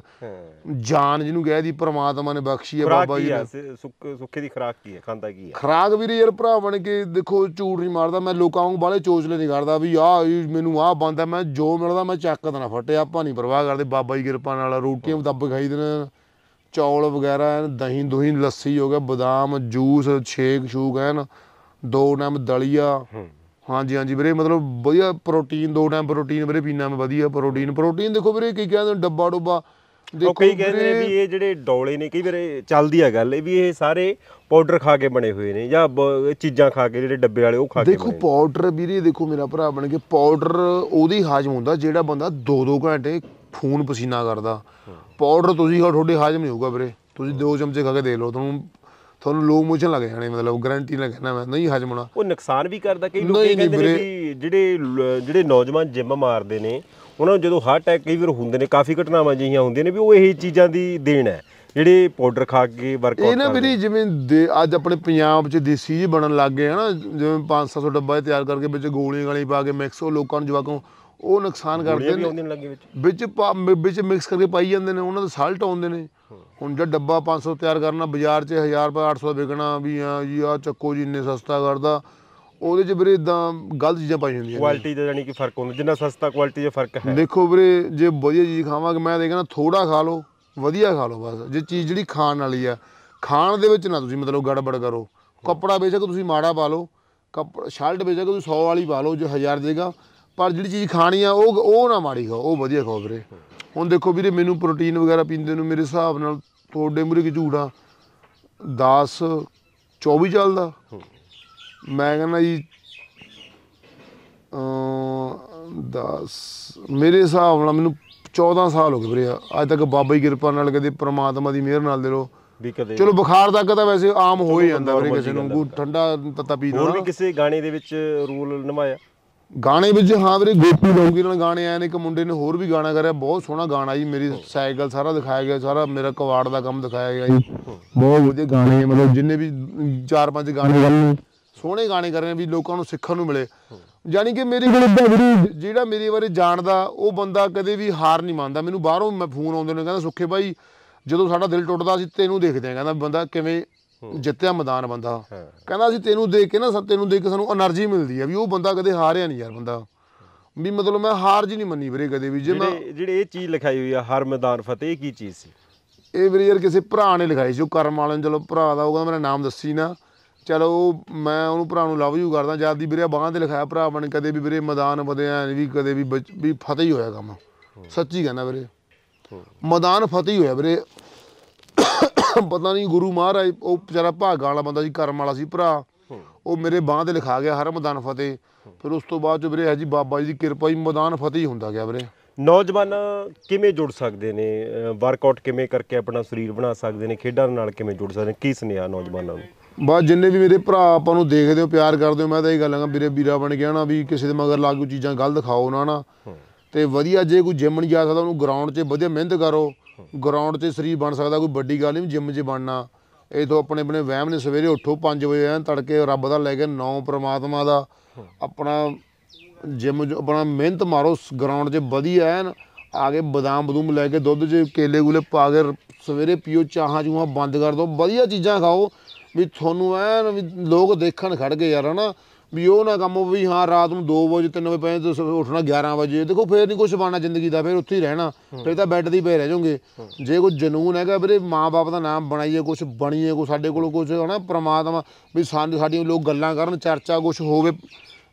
ਜਾਨ ਜਿਹਨੂੰ ਕਹਿਦੀ ਪ੍ਰਮਾਤਮਾ ਨੇ ਬਖਸ਼ੀ ਹੈ ਬਾਬਾ ਜੀ ਨੇ। ਸੁੱਖੇ ਦੀ ਖੁਰਾਕ ਕੀ ਹੈ, ਖਾਂਦਾ ਕੀ ਹੈ? ਖੁਰਾਕ ਵੀਰੇ ਯਾਰ ਭਰਾ ਬਣ ਕੇ ਦੇਖੋ ਝੂਠ ਨਹੀਂ ਮਾਰਦਾ ਮੈਂ, ਲੋਕਾਂ ਨੂੰ ਬਾਹਲੇ ਚੋਚਲੇ ਨਹੀਂ ਕਰਦਾ ਵੀ ਆਹ ਮੈਨੂੰ ਆਹ ਬਣਦਾ। ਮੈਂ ਜੋ ਮਿਲਦਾ ਮੈਂ ਚੱਕ ਦੇਣਾ ਫੱਟੇ, ਆਪਾਂ ਨਹੀਂ ਪਰਵਾਹ ਕਰਦੇ ਬਾਬਾ ਜੀ ਕਿਰਪਾ ਨਾਲ। ਰੋਟੀਆਂ ਦੱਬ ਖਾਈ ਦੇਣਾ, ਚੌਲ ਵਗੈਰਾ, ਦਹੀਂ ਦੁਹੀਂ, ਲੱਸੀ ਹੋ ਗਿਆ, ਬਦਾਮ ਜੂਸ, ਛੇਕ ਛੂਕ ਐਨ 2 ਟਾਈਮ ਦਲੀਆ। ਹਾਂਜੀ ਹਾਂਜੀ ਵੀਰੇ ਮਤਲਬ ਵਧੀਆ ਪ੍ਰੋਟੀਨ, 2 ਟਾਈਮ ਪ੍ਰੋਟੀਨ ਵੀਰੇ ਪੀਣਾ ਮੈਂ ਵਧੀਆ ਪ੍ਰੋਟੀਨ। ਦੇਖੋ ਵੀਰੇ ਕੀ ਕਹਿੰਦੇ ਡੱਬਾ ਡੁੱਬਾ ਦੇਖੋ, ਕਈ ਕਹਿੰਦੇ ਨੇ ਵੀ ਇਹ ਜਿਹੜੇ ਡੋਲੇ ਨੇ ਕਈ ਵਾਰ ਚੱਲਦੀ ਆ ਗੱਲ ਇਹ ਵੀ ਇਹ ਸਾਰੇ ਪਾਊਡਰ ਖਾ ਕੇ ਬਣੇ ਹੋਏ ਨੇ ਜਾਂ ਚੀਜ਼ਾਂ ਖਾ ਕੇ, ਜਿਹੜੇ ਡੱਬੇ ਵਾਲੇ ਉਹ ਖਾ ਕੇ। ਦੇਖੋ ਪਾਊਡਰ ਵੀਰੇ ਦੇਖੋ ਮੇਰਾ ਭਰਾ ਬਣ ਕੇ ਪਾਊਡਰ ਉਹਦੀ ਹਾਜ਼ਮ ਹੁੰਦਾ ਜਿਹੜਾ ਬੰਦਾ 2-2 ਘੰਟੇ ਖੂਨ ਪਸੀਨਾ ਕਰਦਾ। ਪਾਊਡਰ ਤੁਸੀਂ ਖਾਓ ਤੁਹਾਡੇ ਹਾਜ਼ਮ ਨਹੀਂ ਹੋਊਗਾ ਵੀਰੇ। ਤੁਸੀਂ 2 ਚਮਚੇ ਖਾ ਕੇ ਦੇਖ ਲਓ ਤੁਹਾਨੂੰ ਲੋ ਮੋਸ਼ਨ ਲੱਗ ਜਾਣੇ, ਮਤਲਬ ਗਾਰੰਟੀ ਨਾਲ ਕਹਿਣਾ ਮੈਂ, ਨਹੀਂ ਹਜਮ ਹੋਣਾ। ਉਹ ਨੁਕਸਾਨ ਵੀ ਕਰਦਾ। ਕਈ ਲੋਕ ਕਹਿੰਦੇ ਨੇ ਵੀ ਜਿਹੜੇ ਨੌਜਵਾਨ ਜਿੰਮ ਮਾਰਦੇ ਨੇ ਉਹਨਾਂ ਨੂੰ ਜਦੋਂ ਹਾਰਟ ਅਟੈਕ ਕਈ ਵਾਰ ਹੁੰਦੇ ਨੇ, ਕਾਫੀ ਘਟਨਾਵਾਂ ਅਜਿਹੀਆਂ ਹੁੰਦੀਆਂ ਨੇ ਵੀ ਉਹ ਇਹੀ ਚੀਜ਼ਾਂ ਦੀ ਦੇਣ ਹੈ ਜਿਹੜੇ ਪਾਊਡਰ ਖਾ ਕੇ ਵਰਕਆਊਟ ਕਰਦੇ। ਇਹ ਨਾ ਵੀਰੇ ਜਿਵੇਂ ਅੱਜ ਆਪਣੇ ਪੰਜਾਬ 'ਚ ਦੇਸੀ ਜਿਹੇ ਬਣਨ ਲੱਗ ਗਏ ਹਨਾ, ਜਿਵੇਂ 500 ਡੱਬਾ ਤਿਆਰ ਕਰਕੇ ਵਿੱਚ ਗੋਲੀਆਂ ਗਾਲੀ ਪਾ ਕੇ ਮਿਕਸ, ਉਹ ਲੋਕਾਂ ਨੂੰ ਜਵਾਕਾਂ ਉਹ ਨੁਕਸਾਨ ਕਰਦੇ ਨੇ, ਵਿੱਚ ਮਿਕਸ ਕਰਕੇ ਪਾਈ ਜਾਂਦੇ ਨੇ, ਉਹਨਾਂ ਦੇ ਸਾਲਟ ਆਉਂਦੇ ਨੇ। ਹੁਣ ਜਿਹੜਾ ਡੱਬਾ 500 ਤਿਆਰ ਕਰਨਾ ਬਾਜ਼ਾਰ 'ਚ 1000 ਰੁਪਏ 800 ਵਿਕਣਾ ਵੀ ਹਾਂ ਜੀ ਆਹ ਚੱਕੋ ਜੀ ਇੰਨੇ ਸਸਤਾ ਕਰਦਾ, ਉਹਦੇ 'ਚ ਵੀਰੇ ਇੱਦਾਂ ਗਲਤ ਚੀਜ਼ਾਂ ਪਾਈ ਹੁੰਦੀਆਂ। ਕੁਆਲਿਟੀ ਦਾ ਜਾਨੀ ਕਿ ਫਰਕ ਹੁੰਦਾ, ਜਿੰਨਾ ਸਸਤਾ ਕੁਆਲਿਟੀ 'ਚ ਫਰਕ ਹੈ। ਦੇਖੋ ਵੀਰੇ ਜੇ ਵਧੀਆ ਚੀਜ਼ ਖਾਵਾਂਗੇ ਮੈਂ ਤਾਂ ਕਹਿੰਦਾ ਥੋੜ੍ਹਾ ਖਾ ਲਓ, ਵਧੀਆ ਖਾ ਲਓ ਬਸ। ਜੇ ਚੀਜ਼ ਜਿਹੜੀ ਖਾਣ ਵਾਲੀ ਆ, ਖਾਣ ਦੇ ਵਿੱਚ ਨਾ ਤੁਸੀਂ ਮਤਲਬ ਗੜਬੜ ਕਰੋ। ਕੱਪੜਾ ਬੇਸ਼ੱਕ ਤੁਸੀਂ ਮਾੜਾ ਪਾ ਲਓ, ਸ਼ਰਟ ਬੇਸ਼ੱਕ ਤੁਸੀਂ 100 ਵਾਲੀ ਪਾ ਲਓ ਜੋ 1000 ਦੇਗਾ, ਪਰ ਜਿਹੜੀ ਚੀਜ਼ ਖਾਣੀ ਆ ਉਹ ਨਾ ਮਾੜੀ ਖਾਓ, ਉਹ ਵਧੀਆ ਖਾਓ ਵੀਰੇ। ਹੁਣ ਦੇਖੋ ਵੀਰੇ ਮੈਨੂੰ ਪ੍ਰੋਟੀਨ ਵਗੈਰਾ ਪੀਂਦੇ ਨੂੰ ਮੇਰੇ ਹਿਸਾਬ ਨਾਲ ਤੁਹਾਡੇ ਮੂਹਰੇ ਕੀ ਝੂਠ ਆ 10-24 ਚੱਲਦਾ। ਮੈਂ ਕਹਿੰਦਾ ਜੀ 10 ਮੇਰੇ ਹਿਸਾਬ ਨਾਲ ਮੈਨੂੰ 14 ਸਾਲ ਹੋ ਗਏ ਵੀਰੇ ਅੱਜ ਤੱਕ ਬਾਬਾ ਜੀ ਕਿਰਪਾ ਨਾਲ, ਕਦੇ ਪ੍ਰਮਾਤਮਾ ਦੀ ਮਿਹਰ ਨਾਲ ਦੇ ਲੋ। ਚਲੋ ਬੁਖਾਰ ਤੱਕ ਤਾਂ ਵੈਸੇ ਆਮ ਹੋ ਹੀ ਜਾਂਦਾ ਵੀਰੇ, ਕਿਸੇ ਨੂੰ ਠੰਡਾ ਤੱਤਾ ਪੀ ਲੈਣਾ। ਹੋਰ ਵੀ ਕਿਸੇ ਗਾਣੇ ਦੇ ਵਿੱਚ ਰੋਲ ਨਿਭਾਇਆ? ਗਾਣੇ ਵਿੱਚ ਹਾਂ ਵੀਰੇ ਗੋਪੀ ਲੋਗੀ ਨਾਲ ਗਾਣੇ ਆਏ ਨੇ, ਇੱਕ ਮੁੰਡੇ ਨੇ ਹੋਰ ਵੀ ਗਾਣਾ ਕਰਿਆ, ਬਹੁਤ ਸੋਹਣਾ ਗਾਣਾ ਜੀ। ਮੇਰੀ ਸਾਈਕਲ ਸਾਰਾ ਦਿਖਾਇਆ ਗਿਆ, ਸਾਰਾ ਮੇਰਾ ਕਵਾੜ ਦਾ ਕੰਮ ਦਿਖਾਇਆ ਗਿਆ ਜੀ। ਬਹੁਤ ਵਧੀਆ ਗਾਣੇ, ਮਤਲਬ ਜਿੰਨੇ ਵੀ 4-5 ਗਾਣੇ ਸੋਹਣੇ ਗਾਣੇ ਕਰ ਰਹੇ ਵੀ ਲੋਕਾਂ ਨੂੰ ਸਿੱਖਣ ਨੂੰ ਮਿਲੇ। ਜਾਣੀ ਕਿ ਮੇਰੇ ਕੋਲ ਇੱਦਾਂ ਵੀਰੇ ਜਿਹੜਾ ਮੇਰੇ ਬਾਰੇ ਜਾਣਦਾ ਉਹ ਬੰਦਾ ਕਦੇ ਵੀ ਹਾਰ ਨਹੀਂ ਮੰਨਦਾ। ਮੈਨੂੰ ਬਾਹਰੋਂ ਮੈਂ ਫੋਨ ਆਉਂਦੇ ਨੇ, ਕਹਿੰਦਾ ਸੁੱਖੇ ਬਾਈ ਜਦੋਂ ਸਾਡਾ ਦਿਲ ਟੁੱਟਦਾ ਅਸੀਂ ਤੈਨੂੰ ਦੇਖਦੇ ਹਾਂ, ਕਹਿੰਦਾ ਬੰਦਾ ਕਿਵੇਂ ਜਿੱਤਿਆ ਮੈਦਾਨ ਬੰਦਾ, ਕਹਿੰਦਾ ਅਸੀਂ ਤੈਨੂੰ ਦੇਖ ਕੇ ਨਾ, ਤੈਨੂੰ ਦੇਖ ਕੇ ਸਾਨੂੰ ਐਨਰਜੀ ਮਿਲਦੀ ਆ ਵੀ ਉਹ ਬੰਦਾ ਕਦੇ ਹਾਰਿਆ ਨਹੀਂ ਯਾਰ ਬੰਦਾ, ਵੀ ਮਤਲਬ ਮੈਂ ਹਾਰ ਜੀ ਨਹੀਂ ਮੰਨੀ ਵੀਰੇ ਕਦੇ ਵੀ। ਜੇ ਮੈਂ ਜਿਹੜੀ ਇਹ ਚੀਜ਼ ਲਿਖਾਈ ਹੋਈ ਆ ਹਰ ਮੈਦਾਨ ਫਤਿਹ, ਕੀ ਚੀਜ਼ ਸੀ ਇਹ ਵੀਰੇ? ਯਾਰ ਕਿਸੇ ਭਰਾ ਨੇ ਲਿਖਾਈ ਸੀ, ਉਹ ਕਰਮ ਵਾਲੇ ਨੇ। ਚਲੋ ਭਰਾ ਦਾ ਉਹ ਕਹਿੰਦਾ ਮੇਰਾ ਨਾਮ ਦੱਸੀ ਨਾ, ਚਲੋ ਮੈਂ ਉਹਨੂੰ ਭਰਾ ਨੂੰ ਲਵ ਯੂ ਕਰਦਾ। ਜਦ ਦੀ ਵੀਰੇ ਬਾਂਹ 'ਤੇ ਲਿਖਾਇਆ ਭਰਾ ਬਣ, ਕਦੇ ਵੀ ਵੀਰੇ ਮੈਦਾਨ ਫਤਿਹ ਐ ਵੀ ਕਦੇ ਵੀ ਫਤਿਹ ਹੀ ਹੋਇਆ ਕੰਮ, ਸੱਚੀ ਕਹਿੰਦਾ ਵੀਰੇ ਮੈਦਾਨ ਫਤਿਹ ਹੀ ਹੋਇਆ ਵੀਰੇ। ਪਤਾ ਨਹੀਂ ਗੁਰੂ ਮਹਾਰਾਜ, ਉਹ ਵਿਚਾਰਾ ਭਾਗਾਂ ਵਾਲਾ ਬੰਦਾ ਸੀ, ਕਰਮ ਵਾਲਾ ਸੀ ਭਰਾ, ਉਹ ਮੇਰੇ ਬਾਂਹ 'ਤੇ ਲਿਖਾ ਗਿਆ ਹਰ ਮੈਦਾਨ ਫਤਿਹ। ਫਿਰ ਉਸ ਤੋਂ ਬਾਅਦ 'ਚ ਵੀਰੇ ਹੈ ਜੀ ਬਾਬਾ ਜੀ ਦੀ ਕਿਰਪਾ ਹੀ ਮੈਦਾਨ ਫਤਿਹ ਹੀ ਹੁੰਦਾ ਗਿਆ ਵੀਰੇ। ਨੌਜਵਾਨ ਕਿਵੇਂ ਜੁੜ ਸਕਦੇ ਨੇ, ਵਰਕਆਊਟ ਕਿਵੇਂ ਕਰਕੇ ਆਪਣਾ ਸਰੀਰ ਬਣਾ ਸਕਦੇ ਨੇ, ਖੇਡਾਂ ਨਾਲ ਕਿਵੇਂ ਜੁੜ ਸਕਦੇ ਨੇ, ਕੀ ਸੁਨੇਹਾ ਨੌਜਵਾਨਾਂ ਨੂੰ? ਬਸ ਜਿੰਨੇ ਵੀ ਮੇਰੇ ਭਰਾ ਆਪਾਂ ਨੂੰ ਦੇਖਦੇ ਹੋ, ਪਿਆਰ ਕਰਦੇ ਹੋ, ਮੈਂ ਤਾਂ ਇਹ ਗੱਲ ਵੀਰੇ ਵੀਰਾ ਬਣ ਗਿਆ ਨਾ ਵੀ ਕਿਸੇ ਦੇ ਮਗਰ ਲਾਗੂ ਚੀਜ਼ਾਂ ਗਲਤ ਖਾਓ ਨਾ ਤੇ ਵਧੀਆ। ਜੇ ਕੋਈ ਜਿੰਮ ਨਹੀਂ ਜਾ ਸਕਦਾ ਉਹਨੂੰ ਗਰਾਊਂਡ 'ਚ ਵਧੀਆ ਮਿਹਨਤ ਕਰੋ, ਗਰਾਊਂਡ 'ਚ ਸਰੀਰ ਬਣ ਸਕਦਾ, ਕੋਈ ਵੱਡੀ ਗੱਲ ਨਹੀਂ ਜਿੰਮ 'ਚ ਬਣਨਾ। ਇਹ ਤੋਂ ਆਪਣੇ ਵਹਿਮ ਨੇ, ਸਵੇਰੇ ਉੱਠੋ 5 ਵਜੇ ਐਨ ਤੜਕੇ ਰੱਬ ਦਾ ਲੈ ਕੇ 9 ਪ੍ਰਮਾਤਮਾ ਦਾ, ਆਪਣਾ ਜਿੰਮ ਆਪਣਾ ਮਿਹਨਤ ਮਾਰੋ ਗਰਾਊਂਡ 'ਚ ਵਧੀਆ ਐਨ ਆ ਕੇ, ਬਦਾਮ ਬਦੂਮ ਲੈ ਕੇ ਦੁੱਧ 'ਚ ਕੇਲੇ ਕੂਲੇ ਪਾ ਕੇ ਸਵੇਰੇ ਪੀਓ, ਚਾਹਾਂ ਚੂਹਾਂ ਬੰਦ ਕਰ ਦਿਓ, ਵਧੀਆ ਚੀਜ਼ਾਂ ਖਾਓ ਵੀ ਤੁਹਾਨੂੰ ਐਨ ਵੀ ਲੋਕ ਦੇਖਣ ਖੜ ਗਏ ਯਾਰ ਹਨਾ, ਵੀ ਉਹ ਨਾ ਕੰਮ ਵੀ ਹਾਂ ਰਾਤ ਨੂੰ 2 ਵਜੇ 3 ਵਜੇ ਪਏ ਤੁਸੀਂ ਉੱਠਣਾ 11 ਵਜੇ। ਦੇਖੋ ਫੇਰ ਨਹੀਂ ਕੁਛ ਬਣਨਾ ਜ਼ਿੰਦਗੀ ਦਾ, ਫਿਰ ਉੱਥੇ ਹੀ ਰਹਿਣਾ, ਫਿਰ ਤਾਂ ਬੈੱਡ 'ਤੇ ਹੀ ਪਏ ਰਹਿ ਜਾਓਗੇ। ਜੇ ਕੋਈ ਜਨੂਨ ਹੈਗਾ ਵੀਰੇ ਮਾਂ ਬਾਪ ਦਾ ਨਾਮ ਬਣਾਈਏ, ਕੁਛ ਬਣੀਏ, ਕੋਈ ਸਾਡੇ ਕੋਲ ਕੁਛ ਹੈ ਨਾ ਪ੍ਰਮਾਤਮਾ ਵੀ ਸਾਡੀਆਂ ਲੋਕ ਗੱਲਾਂ ਕਰਨ, ਚਰਚਾ ਕੁਛ ਹੋਵੇ,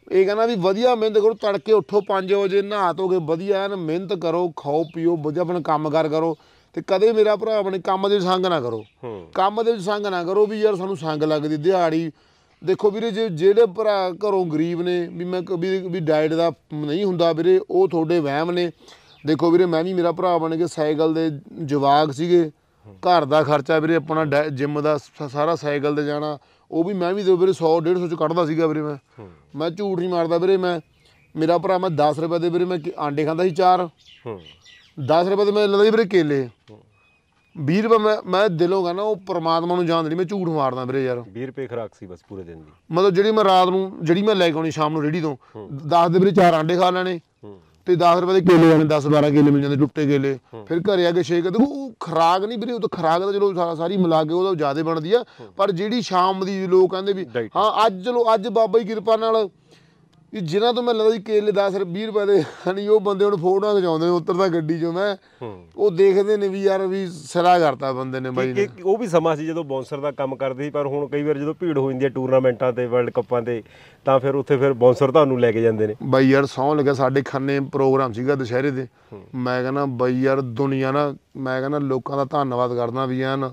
ਇਹ ਕਹਿੰਦਾ ਵੀ ਵਧੀਆ ਮਿਹਨਤ ਕਰੋ, ਤੜਕੇ ਉੱਠੋ 5 ਵਜੇ, ਨਹਾ ਧੋ ਕੇ ਵਧੀਆ ਐਨ ਮਿਹਨਤ ਕਰੋ, ਖਾਓ ਪੀਓ, ਵਧੀਆ ਆਪਣਾ ਕੰਮ ਕਾਰ ਕਰੋ। ਤੇ ਕਦੇ ਮੇਰਾ ਭਰਾ ਆਪਣੇ ਕੰਮ ਦੇ ਸੰਗ ਨਾ ਕਰੋ, ਕੰਮ ਦੇ ਸੰਗ ਨਾ ਕਰੋ ਵੀ ਯਾਰ ਸਾਨੂੰ ਸੰਗ ਲੱਗਦੀ ਦਿਹਾੜੀ। ਦੇਖੋ ਵੀਰੇ ਜੇ ਜਿਹੜੇ ਭਰਾ ਘਰੋਂ ਗਰੀਬ ਨੇ ਵੀ ਮੈਂ ਵੀ ਡਾਈਟ ਦਾ ਨਹੀਂ ਹੁੰਦਾ ਵੀਰੇ, ਉਹ ਤੁਹਾਡੇ ਵਹਿਮ ਨੇ। ਦੇਖੋ ਵੀਰੇ ਮੈਂ ਵੀ ਮੇਰਾ ਭਰਾ ਬਣ ਕੇ ਸਾਈਕਲ ਦੇ ਜਵਾਕ ਸੀਗੇ, ਘਰ ਦਾ ਖਰਚਾ ਵੀਰੇ ਆਪਣਾ ਜਿੰਮ ਦਾ ਸਾਰਾ ਸਾਈਕਲ 'ਤੇ ਜਾਣਾ, ਉਹ ਵੀ ਮੈਂ ਵੀ ਵੀਰੇ 100-150 'ਚ ਕੱਢਦਾ ਸੀਗਾ ਵੀਰੇ। ਮੈਂ ਝੂਠ ਨਹੀਂ ਮਾਰਦਾ ਵੀਰੇ। ਮੇਰਾ ਭਰਾ ਮੈਂ 10 ਰੁਪਏ ਦੇ ਵੀਰੇ ਮੈਂ ਆਂਡੇ ਖਾਂਦਾ ਸੀ 4, 10 ਰੁਪਏ ਦੇ ਮੈਂ ਲੈਂਦਾ ਸੀ ਵੀਰੇ ਕੇਲੇ, 20 ਰੁਪਏ ਮੈਂ ਦਿਲੋਂ ਕਹਿੰਦਾ ਉਹ ਪਰਮਾਤਮਾ ਨੂੰ ਜਾਣਦਾ ਨਹੀਂ, ਮੈਂ ਝੂਠ ਮਾਰਦਾ ਵੀਰੇ ਯਾਰ। 20 ਰੁਪਏ ਖੁਰਾਕ ਸੀ ਬਸ ਪੂਰੇ ਦਿਨ ਦੀ, ਮਤਲਬ ਜਿਹੜੀ ਮੈਂ ਰਾਤ ਨੂੰ ਜਿਹੜੀ ਮੈਂ ਲੈ ਕੇ ਆਉਣੀ ਸ਼ਾਮ ਨੂੰ ਰੇਹੜੀ ਤੋਂ, 10 ਦੇ ਵੀਰੇ 4 ਆਂਡੇ ਖਾ ਲੈਣੇ ਤੇ 10 ਰੁਪਏ ਦੇ ਕੇਲੇ ਆਣੇ, 10-12 ਕੇਲੇ ਮਿਲ ਜਾਂਦੇ ਟੁੱਟੇ ਕੇਲੇ। ਫਿਰ ਘਰੇ ਆ ਕੇ ਸ਼ੇਕ, ਦੇਖੋ ਉਹ ਖੁਰਾਕ ਨਹੀਂ ਵੀਰੇ, ਉਹ ਤਾਂ ਖੁਰਾਕ ਤਾਂ ਚਲੋ ਸਾਰੀ ਮਿਲਾ ਕੇ ਉਹਦਾ ਜ਼ਿਆਦਾ ਬਣਦੀ ਆ, ਪਰ ਜਿਹੜੀ ਸ਼ਾਮ ਦੀ ਲੋਕ ਕਹਿੰਦੇ ਵੀ ਹਾਂ ਅੱਜ ਚਲੋ ਅੱਜ ਬਾਬਾ ਦੀ ਕਿਰਪਾ ਨਾਲ ਵੀ ਜਿਨ੍ਹਾਂ ਤੋਂ ਮੈਂ ਲੈਂਦਾ ਸੀ ਕੇਲੇ 10-20 ਰੁਪਏ ਦੇ, ਯਾਨੀ ਉਹ ਬੰਦੇ ਹੁਣ ਫੋਟੋਆਂ ਖਿਚਾਉਂਦੇ ਨੇ ਉੱਤਰਦਾ ਗੱਡੀ 'ਚੋਂ, ਮੈਂ ਉਹ ਦੇਖਦੇ ਨੇ ਵੀ ਯਾਰ ਵੀ ਸਿਰਾ ਕਰਤਾ ਬੰਦੇ ਨੇ ਬਾਈ ਨੇ। ਉਹ ਵੀ ਸਮਾਂ ਸੀ ਜਦੋਂ ਬਾਉਂਸਰ ਦਾ ਕੰਮ ਕਰਦੇ ਸੀ, ਪਰ ਹੁਣ ਕਈ ਵਾਰ ਜਦੋਂ ਭੀੜ ਹੋ ਜਾਂਦੀ ਹੈ ਟੂਰਨਾਮੈਂਟਾਂ ਤੇ ਵਰਲਡ ਕੱਪਾਂ ਤੇ, ਤਾਂ ਫਿਰ ਉੱਥੇ ਫਿਰ ਬਾਉਂਸਰ ਤੁਹਾਨੂੰ ਲੈ ਕੇ ਜਾਂਦੇ ਨੇ। ਬਾਈ ਯਾਰ ਸਹੁੰ ਲੱਗਿਆ ਸਾਡੇ ਖੰਨੇ ਪ੍ਰੋਗਰਾਮ ਸੀਗਾ ਦੁਸ਼ਹਿਰੇ ਦੇ, ਮੈਂ ਕਹਿੰਦਾ ਬਾਈ ਯਾਰ ਦੁਨੀਆ ਨਾ, ਮੈਂ ਕਹਿੰਦਾ ਲੋਕਾਂ ਦਾ ਧੰਨਵਾਦ ਕਰਦਾ ਵੀ ਐਨ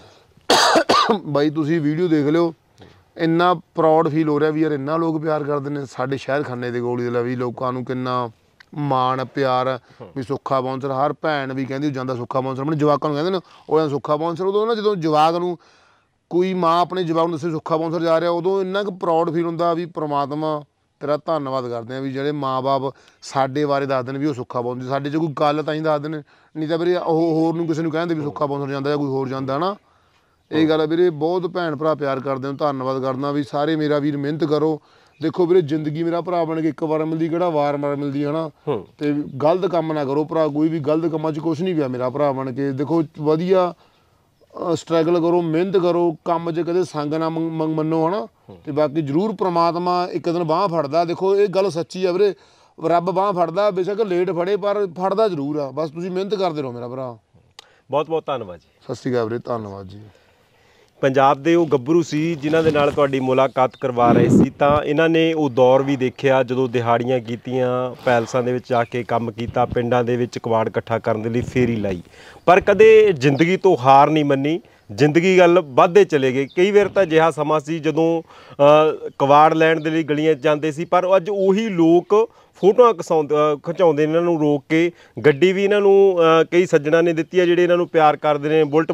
ਬਾਈ ਤੁਸੀਂ ਵੀਡੀਓ ਦੇਖ ਲਿਓ, ਇੰਨਾ ਪ੍ਰਾਊਡ ਫੀਲ ਹੋ ਰਿਹਾ ਵੀ ਯਾਰ ਇੰਨਾ ਲੋਕ ਪਿਆਰ ਕਰਦੇ ਨੇ ਸਾਡੇ ਸ਼ਹਿਰ ਖੰਨੇ ਦੇ ਗੋਲੀ ਦੇ ਲਈ, ਵੀ ਲੋਕਾਂ ਨੂੰ ਕਿੰਨਾ ਮਾਣ ਪਿਆਰ ਵੀ ਸੁੱਖਾ ਬਾਉਂਸਰ, ਹਰ ਭੈਣ ਵੀ ਕਹਿੰਦੀ ਜਾਂਦਾ ਸੁੱਖਾ ਬਾਉਂਸਰ, ਆਪਣੇ ਜਵਾਕਾਂ ਨੂੰ ਕਹਿੰਦੇ ਨੇ ਉਹ ਸੁੱਖਾ ਬਾਉਂਸਰ। ਉਦੋਂ ਨਾ ਜਦੋਂ ਜਵਾਕ ਨੂੰ ਕੋਈ ਮਾਂ ਆਪਣੇ ਜਵਾਕ ਨੂੰ ਦੱਸੇ ਸੁੱਖਾ ਬਾਉਂਸਰ ਜਾ ਰਿਹਾ, ਉਦੋਂ ਇੰਨਾ ਕੁ ਪ੍ਰਾਊਡ ਫੀਲ ਹੁੰਦਾ ਵੀ ਪ੍ਰਮਾਤਮਾ ਤੇਰਾ ਧੰਨਵਾਦ ਕਰਦੇ ਆ ਵੀ ਜਿਹੜੇ ਮਾਂ ਬਾਪ ਸਾਡੇ ਬਾਰੇ ਦੱਸਦੇ ਨੇ ਵੀ ਉਹ ਸੁੱਖਾ ਬਾਉਂਸਰ, ਸਾਡੇ 'ਚ ਕੋਈ ਗੱਲ ਤਾਂ ਹੀ ਦੱਸਦੇ ਨੇ, ਨਹੀਂ ਤਾਂ ਵੀਰੇ ਉਹ ਹੋਰ ਨੂੰ ਕਿਸੇ ਨੂੰ ਕਹਿੰਦੇ ਵੀ ਸੁੱਖਾ ਬਾਉਂਸਰ ਜਾਂਦਾ ਜਾਂ ਕੋਈ ਹੋਰ ਜਾਂਦਾ ਨਾ। ਇਹ ਗੱਲ ਆ ਵੀਰੇ, ਬਹੁਤ ਭੈਣ ਭਰਾ ਪਿਆਰ ਕਰਦੇ ਹੋ, ਧੰਨਵਾਦ ਕਰਦਾ ਵੀ ਸਾਰੇ ਮੇਰਾ ਵੀਰ ਮਿਹਨਤ ਕਰੋ। ਦੇਖੋ ਵੀਰੇ ਜ਼ਿੰਦਗੀ ਮੇਰਾ ਭਰਾ ਬਣ ਕੇ ਇੱਕ ਵਾਰ ਮਿਲਦੀ, ਕਿਹੜਾ ਵਾਰ-ਵਾਰ ਮਿਲਦੀ ਹੈ ਨਾ, ਤੇ ਗਲਤ ਕੰਮ ਨਾ ਕਰੋ ਭਰਾ, ਕੋਈ ਵੀ ਗਲਤ ਕੰਮਾਂ 'ਚ ਕੁਛ ਨਹੀਂ ਪਿਆ ਮੇਰਾ ਭਰਾ ਬਣ ਕੇ। ਦੇਖੋ ਵਧੀਆ ਸਟਰਗਲ ਕਰੋ, ਮਿਹਨਤ ਕਰੋ, ਕੰਮ 'ਚ ਕਦੇ ਸੰਗ ਨਾ ਮੰਨੋ ਹੈ ਨਾ, ਤੇ ਬਾਕੀ ਜ਼ਰੂਰ ਪ੍ਰਮਾਤਮਾ ਇੱਕ ਦਿਨ ਬਾਂਹ ਫੜਦਾ। ਦੇਖੋ ਇਹ ਗੱਲ ਸੱਚੀ ਆ ਵੀਰੇ, ਰੱਬ ਬਾਂਹ ਫੜਦਾ, ਬੇਸ਼ੱਕ ਲੇਟ ਫੜੇ ਪਰ ਫੜਦਾ ਜ਼ਰੂਰ ਆ, ਬਸ ਤੁਸੀਂ ਮਿਹਨਤ ਕਰਦੇ ਰਹੋ ਮੇਰਾ ਭਰਾ। ਬਹੁਤ ਬਹੁਤ ਧੰਨਵਾਦ ਜੀ। ਸਤਿ ਸ਼੍ਰੀ ਅਕਾਲ ਵੀਰੇ, ਧੰਨਵਾਦ ਜੀ। ਪੰਜਾਬ ਦੇ ਉਹ ਗੱਭਰੂ ਸੀ ਜਿਨ੍ਹਾਂ ਦੇ ਨਾਲ ਤੁਹਾਡੀ ਮੁਲਾਕਾਤ ਕਰਵਾ ਰਹੇ ਸੀ, ਤਾਂ ਇਹਨਾਂ ਨੇ ਉਹ ਦੌਰ ਵੀ ਦੇਖਿਆ ਜਦੋਂ ਦਿਹਾੜੀਆਂ ਕੀਤੀਆਂ, ਪੈਲਸਾਂ ਦੇ ਵਿੱਚ ਜਾ ਕੇ ਕੰਮ ਕੀਤਾ, ਪਿੰਡਾਂ ਦੇ ਵਿੱਚ ਕਬਾੜ ਇਕੱਠਾ ਕਰਨ ਦੇ ਲਈ ਫੇਰੀ ਲਾਈ, ਪਰ ਕਦੇ ਜ਼ਿੰਦਗੀ ਤੋਂ ਹਾਰ ਨਹੀਂ ਮੰਨੀ, ਜ਼ਿੰਦਗੀ ਗੱਲ ਵੱਧਦੇ ਚਲੇ ਗਏ। ਕਈ ਵਾਰ ਤਾਂ ਅਜਿਹਾ ਸਮਾਂ ਸੀ ਜਦੋਂ ਕਬਾੜ ਲੈਣ ਦੇ ਲਈ ਗਲੀਆਂ 'ਚ ਜਾਂਦੇ ਸੀ, ਪਰ ਅੱਜ ਉਹੀ ਲੋਕ ਫੋਟੋਆਂ ਖਿਚਾਉਂਦੇ ਨੇ ਇਹਨਾਂ ਨੂੰ ਰੋਕ ਕੇ। ਗੱਡੀ ਵੀ ਇਹਨਾਂ ਨੂੰ ਕਈ ਸੱਜਣਾ ਨੇ ਦਿੱਤੀ ਹੈ ਜਿਹੜੇ ਇਹਨਾਂ ਨੂੰ ਪਿਆਰ ਕਰਦੇ ਨੇ, ਬੁਲਟ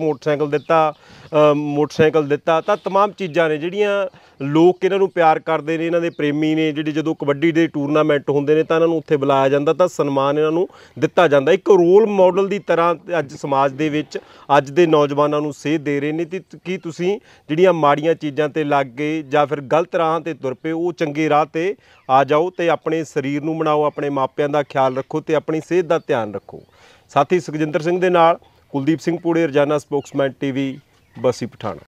ਮੋਟਰਸਾਈਕਲ ਦਿੱਤਾ, ਤਾਂ ਤਮਾਮ ਚੀਜ਼ਾਂ ਨੇ ਜਿਹੜੀਆਂ ਲੋਕ ਇਹਨਾਂ ਨੂੰ ਪਿਆਰ ਕਰਦੇ ਨੇ, ਇਹਨਾਂ ਦੇ ਪ੍ਰੇਮੀ ਨੇ, ਜਿਹੜੇ ਜਦੋਂ ਕਬੱਡੀ ਦੇ ਟੂਰਨਾਮੈਂਟ ਹੁੰਦੇ ਨੇ ਤਾਂ ਇਹਨਾਂ ਨੂੰ ਉੱਥੇ ਬੁਲਾਇਆ ਜਾਂਦਾ, ਤਾਂ ਸਨਮਾਨ ਇਹਨਾਂ ਨੂੰ ਦਿੱਤਾ ਜਾਂਦਾ। ਇੱਕ ਰੋਲ ਮਾਡਲ ਦੀ ਤਰ੍ਹਾਂ ਅੱਜ ਸਮਾਜ ਦੇ ਵਿੱਚ ਅੱਜ ਦੇ ਨੌਜਵਾਨਾਂ ਨੂੰ ਸੇਧ ਦੇ ਰਹੇ ਨੇ। ਤੇ ਕੀ ਤੁਸੀਂ ਜਿਹੜੀਆਂ ਮਾੜੀਆਂ ਚੀਜ਼ਾਂ 'ਤੇ ਲੱਗ ਗਏ ਜਾਂ ਫਿਰ ਗਲਤ ਰਾਹਾਂ 'ਤੇ ਤੁਰ ਪਏ, ਉਹ ਚੰਗੇ ਰਾਹ 'ਤੇ ਆ ਜਾਓ ਤੇ ਆਪਣੇ ਸਰੀਰ ਨੂੰ ਬਣਾਓ, ਆਪਣੇ ਮਾਪਿਆਂ ਦਾ ਖਿਆਲ ਰੱਖੋ ਤੇ ਆਪਣੀ ਸਿਹਤ ਦਾ ਧਿਆਨ ਰੱਖੋ। ਸਾਥੀ ਸੁਖਜਿੰਦਰ ਸਿੰਘ ਦੇ ਨਾਲ ਕੁਲਦੀਪ ਸਿੰਘ ਪੂੜੇ, ਰੋਜ਼ਾਨਾ ਸਪੋਕਸਮੈਨ TV, ਬਸੀ ਪਠਾਣਾ।